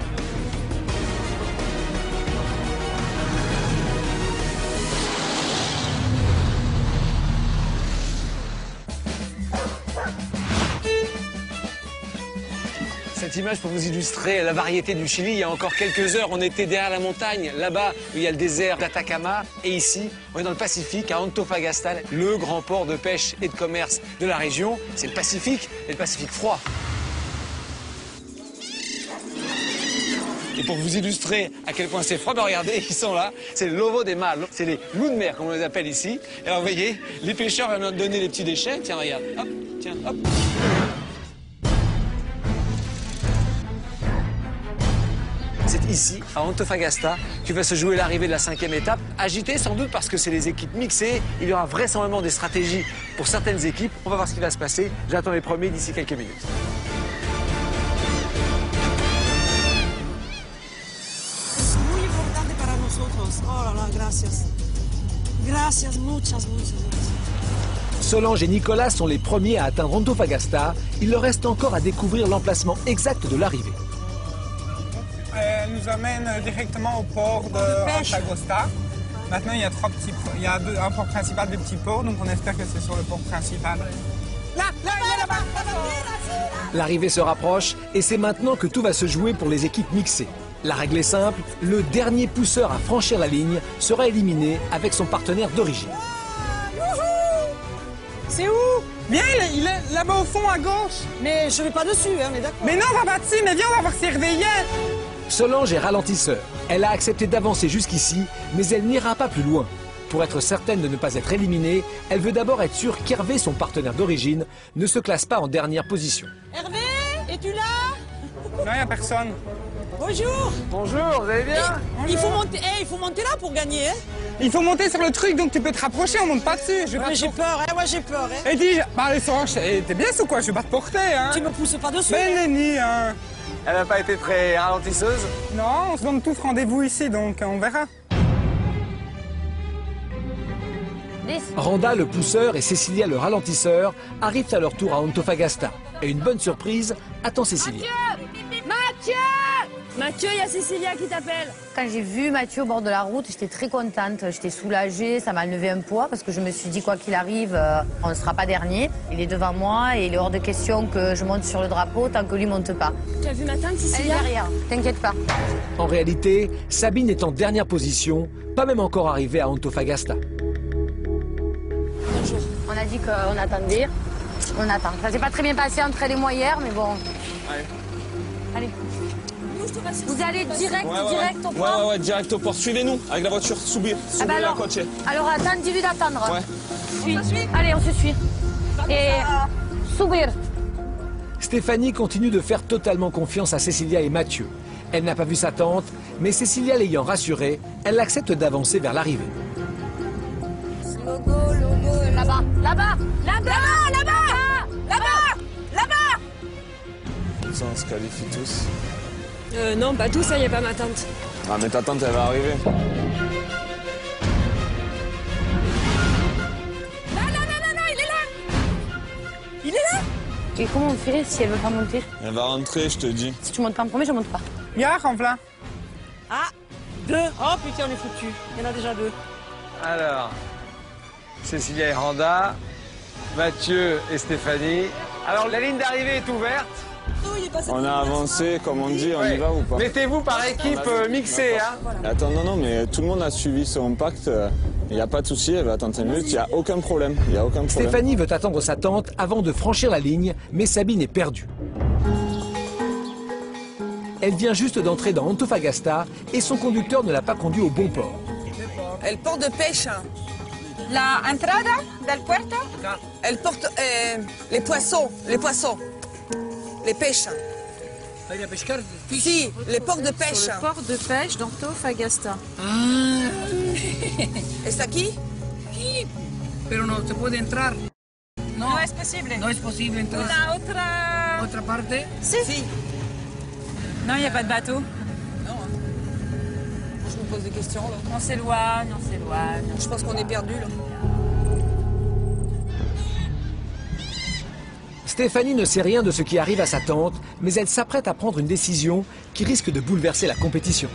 Cette image pour vous illustrer la variété du Chili. Il y a encore quelques heures, on était derrière la montagne, là-bas où il y a le désert d'Atacama. Et ici, on est dans le Pacifique, à Antofagasta, le grand port de pêche et de commerce de la région. C'est le Pacifique, et le Pacifique froid. Et pour vous illustrer à quel point c'est froid, ben regardez, ils sont là. C'est le lobo des mâles, c'est les loups de mer, comme on les appelle ici. Et alors, vous voyez, les pêcheurs viennent nous donner les petits déchets. Tiens, regarde, hop, tiens, hop. C'est ici, à Antofagasta, que va se jouer l'arrivée de la cinquième étape. Agité sans doute parce que c'est les équipes mixées. Il y aura vraisemblablement des stratégies pour certaines équipes. On va voir ce qui va se passer. J'attends les premiers d'ici quelques minutes. Muy importante para nosotros. Oh là là, gracias. Gracias, muchas, muchas gracias. Solange et Nicolas sont les premiers à atteindre Antofagasta. Il leur reste encore à découvrir l'emplacement exact de l'arrivée. Elle nous amène directement au port de Antofagasta. Maintenant, il y a trois petits ports. Il y a deux- un port principal, deux petits ports, donc on espère que c'est sur le port principal. Là, là, là, là-bas. L'arrivée se rapproche et c'est maintenant que tout va se jouer pour les équipes mixées. La règle est simple, le dernier pousseur à franchir la ligne sera éliminé avec son partenaire d'origine. C'est où? Viens, il est, il est là-bas au fond, à gauche. Mais je vais pas dessus, hein, on est d'accord. Mais non, on va pas dessus, mais viens, on va voir s'il est réveillé. Solange est ralentisseur. Elle a accepté d'avancer jusqu'ici, mais elle n'ira pas plus loin. Pour être certaine de ne pas être éliminée, elle veut d'abord être sûre qu'Hervé, son partenaire d'origine, ne se classe pas en dernière position. Hervé, es-tu là? Non, il n'y a personne. Bonjour. Bonjour, vous allez bien? Et, il, faut monter, hey, il faut monter là pour gagner, hein? Il faut monter sur le truc, donc tu peux te rapprocher, on monte pas dessus. Je vais ouais, pas j'ai te... peur, hein, ouais, j'ai peur, hein. Et dis, bah, les Solange, t'es bien ou quoi? Je vais pas te porter, hein. Tu me pousses pas dessus. Ben, hein. Lenny, hein. Elle n'a pas été très ralentisseuse? Non, on se donne tous rendez-vous ici, donc on verra. Randa, le pousseur, et Cécilia, le ralentisseur, arrivent à leur tour à Antofagasta. Et une bonne surprise attend Cécilia. Mathieu! Mathieu, il y a Cécilia qui t'appelle. Quand j'ai vu Mathieu au bord de la route, j'étais très contente, j'étais soulagée, ça m'a levé un poids parce que je me suis dit quoi qu'il arrive, euh, on ne sera pas dernier. Il est devant moi et il est hors de question que je monte sur le drapeau tant que lui monte pas. Tu as vu ma tante, Elle est Cécilia? derrière, t'inquiète pas. En réalité, Sabine est en dernière position, pas même encore arrivée à Antofagasta. Bonjour. On a dit qu'on attendait, on attend. Ça s'est pas très bien passé entre elle et moi hier, mais bon. Allez. Allez. Vous allez direct, Ouais, ouais, direct ouais. au Ouais, port. ouais, ouais, direct au port. Suivez-nous avec la voiture, subir, Ah subir bah la alors, côte. alors attends, dis-lui d'attendre. Ouais. Oui. Allez, on se suit. Et subir. Stéphanie continue de faire totalement confiance à Cécilia et Mathieu. Elle n'a pas vu sa tante, mais Cécilia l'ayant rassurée, elle accepte d'avancer vers l'arrivée. Logo, logo, là-bas, là-bas, là-bas, là-bas, là-bas, là-bas. Ça, on se qualifie tous. Euh, non, pas tous, il n'y a pas ma tante. Ah, mais ta tante, elle va arriver. Non, non, non, non, non, il est là. Il est là. Et comment on fait si elle veut pas monter? Elle va rentrer, je te dis. Si tu montes pas en premier, je monte pas. Viens, renfla. Ah, deux. Oh putain, on est foutu. Il y en a déjà deux. Alors, Cécilia et Randa, Mathieu et Stéphanie. Alors, la ligne d'arrivée est ouverte. On a avancé, comme on dit, on Ouais. y va ou pas? Mettez-vous par équipe euh, mixée. Hein. Attends, non, non, mais tout le monde a suivi son pacte. Il n'y a pas de souci, elle va attendre cinq minutes, il n'y a aucun problème. Il n'y a aucun problème. Stéphanie veut attendre sa tante avant de franchir la ligne, mais Sabine est perdue. Elle vient juste d'entrer dans Antofagasta et son conducteur ne l'a pas conduit au bon port. El port de pêche. La entrada del puerto. Elle porte euh, les poissons, les poissons, les pêches. Si, les ports de pêche. Sur le port de pêche d'Antofagasta. Ah. ¿Es aquí? Sí, pero no se puede entrar. No, No es posible. no es posible entrar. Una otra... Otra parte. Si. Si. Non, il n'y a pas de bateau. Je me pose des questions là. On s'éloigne, on s'éloigne. Je pense qu'on est perdu là. Stéphanie ne sait rien de ce qui arrive à sa tante, mais elle s'apprête à prendre une décision qui risque de bouleverser la compétition.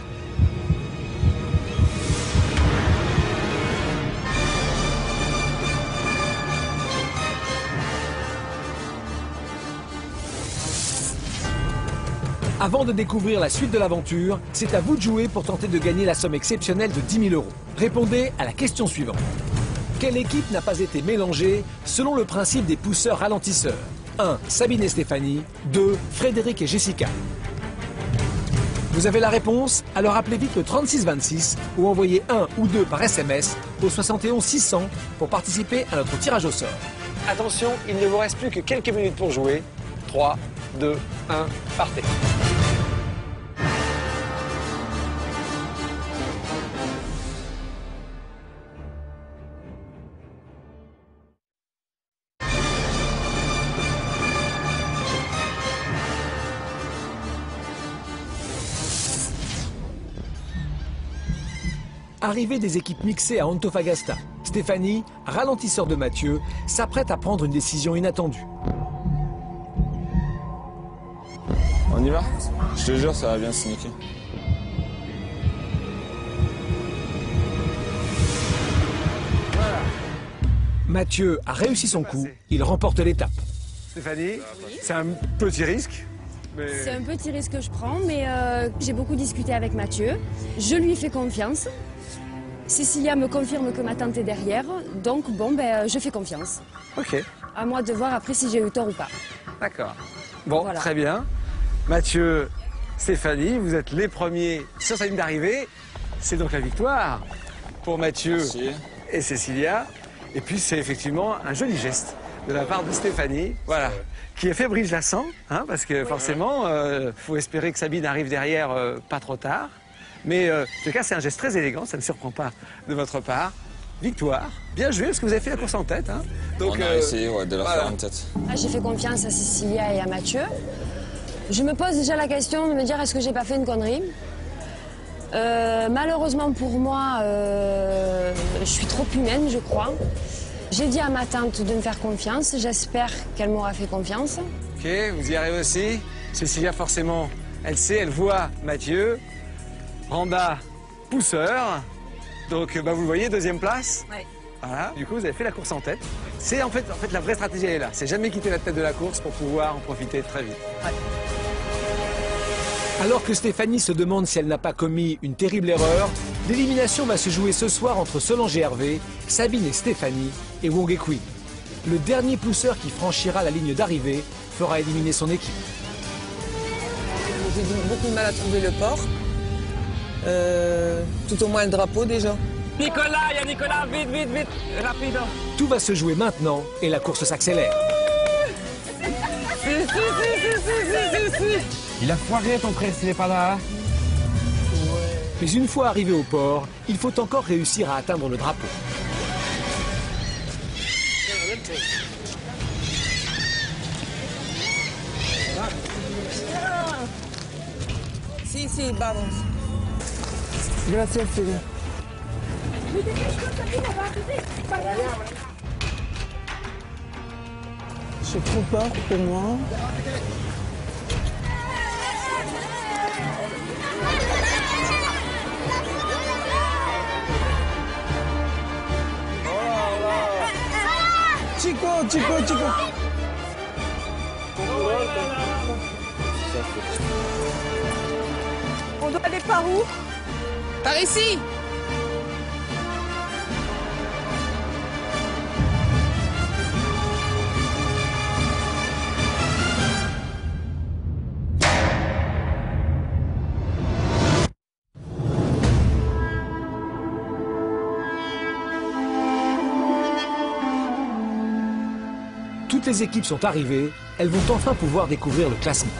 Avant de découvrir la suite de l'aventure, c'est à vous de jouer pour tenter de gagner la somme exceptionnelle de dix mille euros. Répondez à la question suivante. Quelle équipe n'a pas été mélangée selon le principe des pousseurs ralentisseurs? un. Sabine et Stéphanie. deux. Frédéric et Jessica. Vous avez la réponse? Alors appelez vite le trente-six vingt-six ou envoyez un ou deux par S M S au soixante et onze six cents pour participer à notre tirage au sort. Attention, il ne vous reste plus que quelques minutes pour jouer. trois, deux, un, partez. Arrivée des équipes mixées à Antofagasta, Stéphanie, ralentisseur de Mathieu, s'apprête à prendre une décision inattendue. On y va? Je te jure, ça va bien se niquer. Mathieu a réussi son coup, il remporte l'étape. Stéphanie, c'est un petit risque. Mais... C'est un petit risque que je prends, mais euh, j'ai beaucoup discuté avec Mathieu. Je lui fais confiance. Cécilia me confirme que ma tante est derrière, donc bon, ben, je fais confiance. Ok. À moi de voir après si j'ai eu tort ou pas. D'accord. Bon, Voilà. très bien. Mathieu, Stéphanie, vous êtes les premiers sur sa ligne d'arrivée. C'est donc la victoire pour Mathieu Merci. et Cécilia. Et puis c'est effectivement un joli geste de la part de Stéphanie, voilà, qui est fébrile, je la sens, hein, parce que forcément, il euh, faut espérer que Sabine arrive derrière euh, pas trop tard. Mais euh, en tout cas, c'est un geste très élégant, ça ne surprend pas de votre part. Victoire, bien joué, parce que vous avez fait la course en tête. Hein. Donc, On a euh, essayé ouais, de la voilà. faire en tête. Ah, j'ai fait confiance à Cécilia et à Mathieu. Je me pose déjà la question de me dire est-ce que j'ai pas fait une connerie. Euh, malheureusement pour moi, euh, je suis trop humaine, je crois. J'ai dit à ma tante de me faire confiance. J'espère qu'elle m'aura fait confiance. Ok, vous y arrivez aussi. Cécilia, forcément, elle sait, elle voit Mathieu. Randa, pousseur. Donc, bah, vous le voyez, deuxième place. Ouais. Voilà. Du coup, vous avez fait la course en tête. C'est en fait, en fait la vraie stratégie, elle est là. C'est jamais quitter la tête de la course pour pouvoir en profiter très vite. Ouais. Alors que Stéphanie se demande si elle n'a pas commis une terrible erreur, l'élimination va se jouer ce soir entre Solange et Hervé, Sabine et Stéphanie et Wong et Queen. Le dernier pousseur qui franchira la ligne d'arrivée fera éliminer son équipe. J'ai eu beaucoup de mal à trouver le port. Euh, tout au moins le drapeau déjà. Nicolas, il y a Nicolas, vite, vite, vite, rapide. Tout va se jouer maintenant et la course s'accélère. Si, si, si, si, si, si, si. Il a foiré ton frère s'il n'est pas là. Mais une fois arrivé au port, il faut encore réussir à atteindre le drapeau. Si, si, vamos. Gracias, Sylvia. J'ai trop peur pour moi. Chico, Chico, Chico. On doit aller par où? Par ici. Toutes les équipes sont arrivées, elles vont enfin pouvoir découvrir le classement.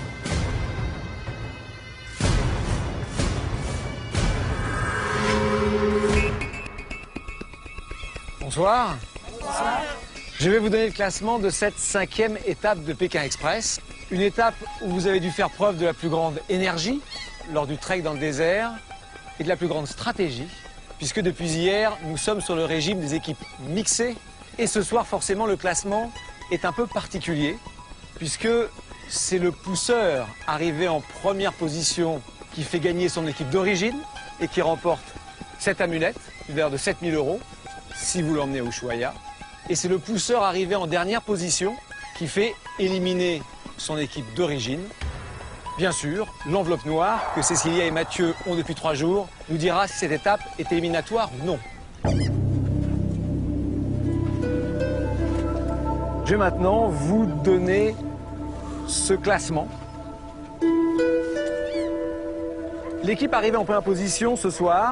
Bonsoir. Bonsoir. Je vais vous donner le classement de cette cinquième étape de Pékin Express. Une étape où vous avez dû faire preuve de la plus grande énergie lors du trek dans le désert et de la plus grande stratégie, puisque depuis hier, nous sommes sur le régime des équipes mixées. Et ce soir, forcément, le classement est un peu particulier, puisque c'est le pousseur arrivé en première position qui fait gagner son équipe d'origine et qui remporte cette amulette, d'une valeur de sept mille euros, si vous l'emmenez au Ushuaïa. Et c'est le pousseur arrivé en dernière position qui fait éliminer son équipe d'origine. Bien sûr, l'enveloppe noire que Cécilia et Mathieu ont depuis trois jours nous dira si cette étape est éliminatoire ou non. Je vais maintenant vous donner ce classement. L'équipe arrivée en première position ce soir,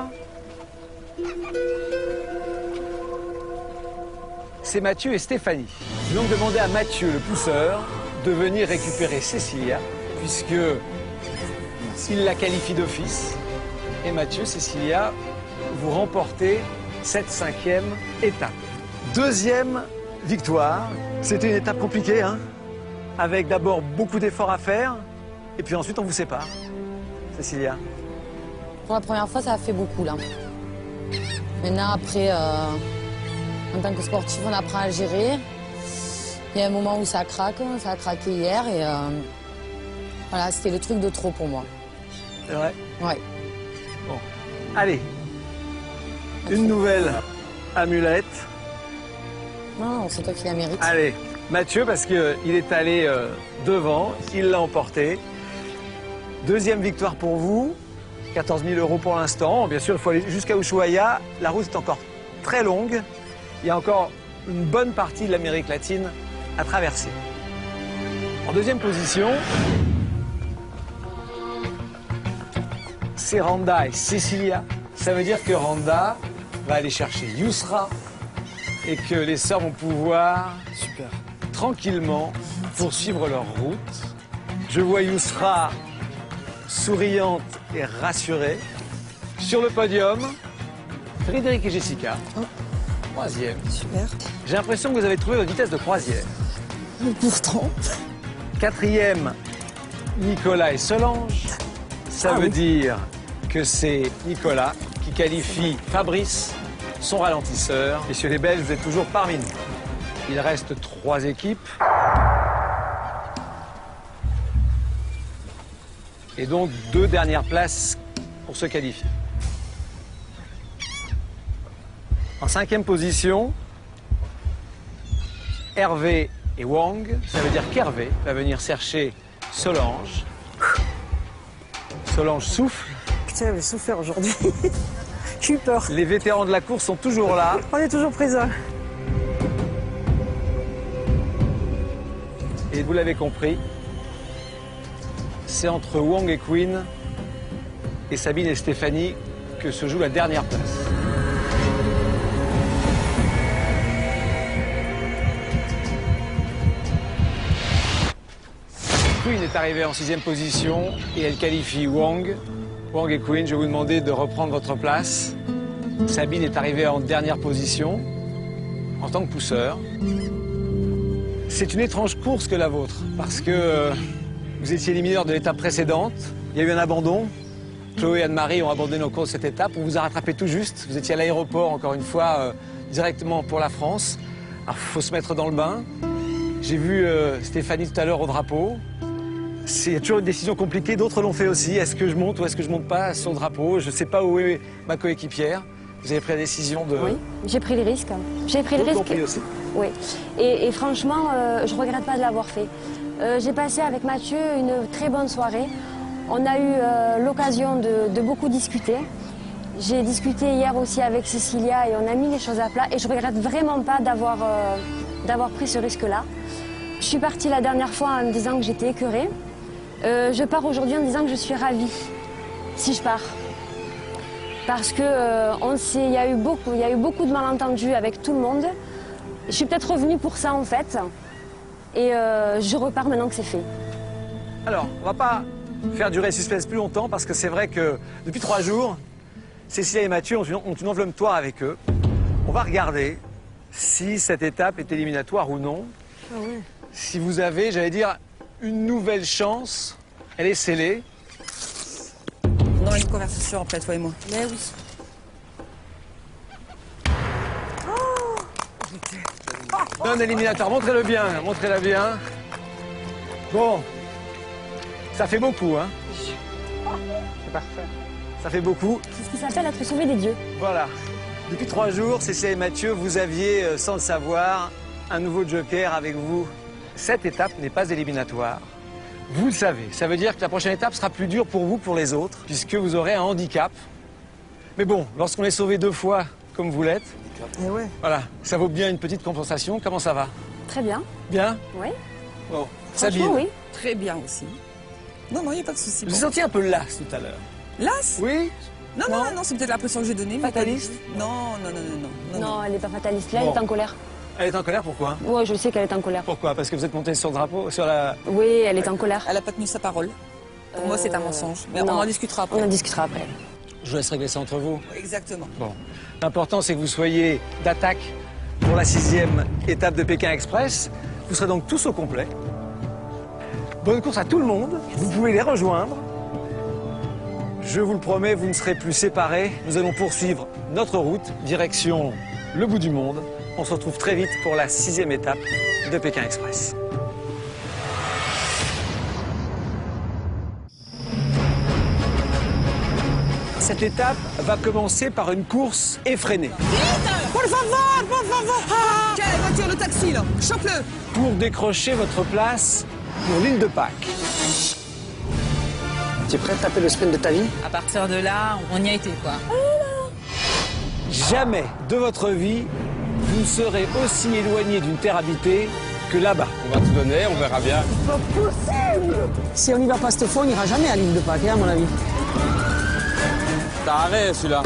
c'est Mathieu et Stéphanie. Je vais donc demander à Mathieu, le pousseur, de venir récupérer Cécilia, puisque il la qualifie d'office. Et Mathieu, Cécilia, vous remportez cette cinquième étape. Deuxième victoire. C'était une étape compliquée, hein, avec d'abord beaucoup d'efforts à faire, et puis ensuite on vous sépare. Cécilia. Pour la première fois, ça a fait beaucoup, là. Maintenant, après, euh, en tant que sportif, on apprend à gérer. Il y a un moment où ça craque, ça a craqué hier, et euh, voilà, c'était le truc de trop pour moi. C'est vrai? Ouais. Bon, allez. Une nouvelle amulette. Non, c'est toi qui la mérites. Allez, Mathieu, parce qu'il est allé euh, devant, il l'a emporté. Deuxième victoire pour vous, quatorze mille euros pour l'instant. Bien sûr, il faut aller jusqu'à Ushuaïa. La route est encore très longue. Il y a encore une bonne partie de l'Amérique latine à traverser. En deuxième position, c'est Randa et Cecilia. Ça veut dire que Randa va aller chercher Yousra et que les sœurs vont pouvoir super, tranquillement poursuivre leur route. Je vois Yousra souriante et rassurée. Sur le podium, Frédéric et Jessica. Troisième. Super. J'ai l'impression que vous avez trouvé votre vitesse de croisière. Pourtant. Quatrième, Nicolas et Solange. Ça Ah veut oui. dire que c'est Nicolas qui qualifie Fabrice, son ralentisseur. Messieurs les Belges, vous êtes toujours parmi nous. Il reste trois équipes. Et donc deux dernières places pour se qualifier. En cinquième position, Hervé et Wang. Ça veut dire qu'Hervé va venir chercher Solange. Solange souffle. Putain, j'ai souffert aujourd'hui. J'ai eu peur. Les vétérans de la course sont toujours là. On est toujours présents. Et vous l'avez compris, c'est entre Wang et Queen et Sabine et Stéphanie que se joue la dernière place. Queen est arrivée en sixième position et elle qualifie Wang. Wang et Queen, je vais vous demander de reprendre votre place. Sabine est arrivée en dernière position en tant que pousseur. C'est une étrange course que la vôtre, parce que euh, vous étiez éliminé lors de l'étape précédente. Il y a eu un abandon. Chloé et Anne-Marie ont abandonné au cours de cette étape. On vous a rattrapé tout juste. Vous étiez à l'aéroport, encore une fois, euh, directement pour la France. Alors, il faut se mettre dans le bain. J'ai vu euh, Stéphanie tout à l'heure au drapeau. C'est il y a toujours une décision compliquée. D'autres l'ont fait aussi. Est-ce que je monte ou est-ce que je monte pas sur le drapeau? Je ne sais pas où est ma coéquipière. Vous avez pris la décision de... Oui, j'ai pris le risque. J'ai pris le D'autres l'ont risque. pris aussi. Oui. Et, et franchement, euh, je ne regrette pas de l'avoir fait. Euh, j'ai passé avec Mathieu une très bonne soirée. On a eu euh, l'occasion de, de beaucoup discuter. J'ai discuté hier aussi avec Cecilia et on a mis les choses à plat. Et je ne regrette vraiment pas d'avoir euh, d'avoir pris ce risque-là. Je suis partie la dernière fois en me disant que j'étais écœurée. Euh, je pars aujourd'hui en disant que je suis ravie si je pars. Parce que euh, on sait, il y a eu beaucoup, il y a eu beaucoup de malentendus avec tout le monde. Je suis peut-être revenue pour ça en fait. Et euh, je repars maintenant que c'est fait. Alors, on va pas faire durer le suspense plus longtemps parce que c'est vrai que depuis trois jours, Cécilia et Mathieu ont une, ont une enveloppetoire avec eux. On va regarder si cette étape est éliminatoire ou non. Ah ouais. Si vous avez, j'allais dire, une nouvelle chance, elle est scellée. On aura une conversation après, toi et moi. Mais oui. Non éliminatoire, montrez-le bien, montrez-le bien. Bon, ça fait beaucoup, hein. C'est parfait. Ça fait beaucoup. C'est ce qui s'appelle être sauvé des dieux. Voilà. Depuis trois jours, Cécilia et Mathieu, vous aviez, euh, sans le savoir, un nouveau joker avec vous. Cette étape n'est pas éliminatoire. Vous le savez. Ça veut dire que la prochaine étape sera plus dure pour vous, pour les autres, puisque vous aurez un handicap. Mais bon, lorsqu'on est sauvé deux fois, comme vous l'êtes, Et ouais. voilà, ça vaut bien une petite compensation. Comment ça va? Très bien. Bien? Oui. Bon, Franchement, Sabine, oui. Très bien aussi. Non, non, il n'y a pas de souci. je vous ai senti un peu lasse tout à l'heure. Las? Oui? Non, non, non, non, c'est peut-être l'impression que j'ai donnée. mais pas Fataliste? du tout. Non, non, non, non, non. Non, elle n'est pas fataliste. Là, Bon. elle est en colère. Elle est en colère, pourquoi? Oui, je sais qu'elle est en colère. Pourquoi? Parce que vous êtes monté sur le drapeau, sur la... Oui, elle est en colère. Elle n'a pas tenu sa parole. Pour moi, c'est un Euh, mensonge. Mais non. on en discutera après. On en discutera après. Je vous laisse régler ça entre vous. Exactement. Bon. L'important, c'est que vous soyez d'attaque pour la sixième étape de Pékin Express. Vous serez donc tous au complet. Bonne course à tout le monde. Vous pouvez les rejoindre. Je vous le promets, vous ne serez plus séparés. Nous allons poursuivre notre route, direction le bout du monde. On se retrouve très vite pour la sixième étape de Pékin Express. Cette étape va commencer par une course effrénée. Por favor, por favor. Ah. Tiens, la voiture, le taxi, là. Chope-le. Pour décrocher votre place pour l'île de Pâques. Tu es prêt à taper le sprint de ta vie? À partir de là, on y a été, quoi. Jamais de votre vie, vous ne serez aussi éloigné d'une terre habitée que que là-bas. On va tout donner, on verra bien. C'est pas possible. Si on n'y va pas cette fois, on n'ira jamais à l'île de Pâques, hein, à mon avis. T'as arrêté celui-là.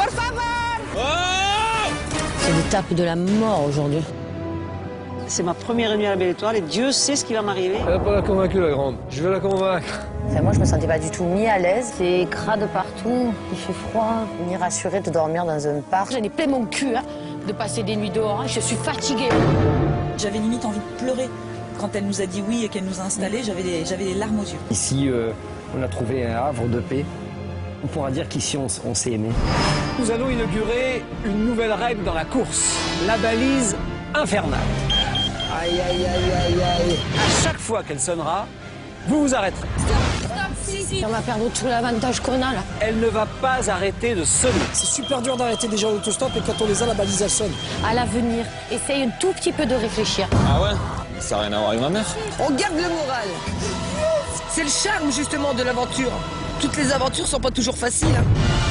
C'est l'étape de la mort aujourd'hui. C'est ma première nuit à la Belle Étoile et Dieu sait ce qui va m'arriver. Elle n'a pas la convaincue, la grande. Je vais la convaincre. Enfin, moi, je me sentais pas du tout ni à l'aise. C'est crade partout, il fait froid, ni rassuré de dormir dans un parc. J'en ai plein mon cul hein, de passer des nuits dehors. Hein. Je suis fatiguée. J'avais limite envie de pleurer. Quand elle nous a dit oui et qu'elle nous a installés, j'avais des, j'avais des larmes aux yeux. Ici, euh, on a trouvé un havre de paix. On pourra dire qu'ici, on, on s'est aimé. Nous allons inaugurer une nouvelle règle dans la course, la balise infernale. Aïe, aïe, aïe, aïe, aïe. À chaque fois qu'elle sonnera, vous vous arrêterez. On va perdre tout l'avantage qu'on a là. Elle ne va pas arrêter de sonner. C'est super dur d'arrêter des gens en autostop et quand on les a, la balise elle sonne. À l'avenir, essaye un tout petit peu de réfléchir. Ah ouais? Ça n'a rien à voir avec ma mère. On garde le moral. C'est le charme justement de l'aventure. Toutes les aventures sont pas toujours faciles. Hein.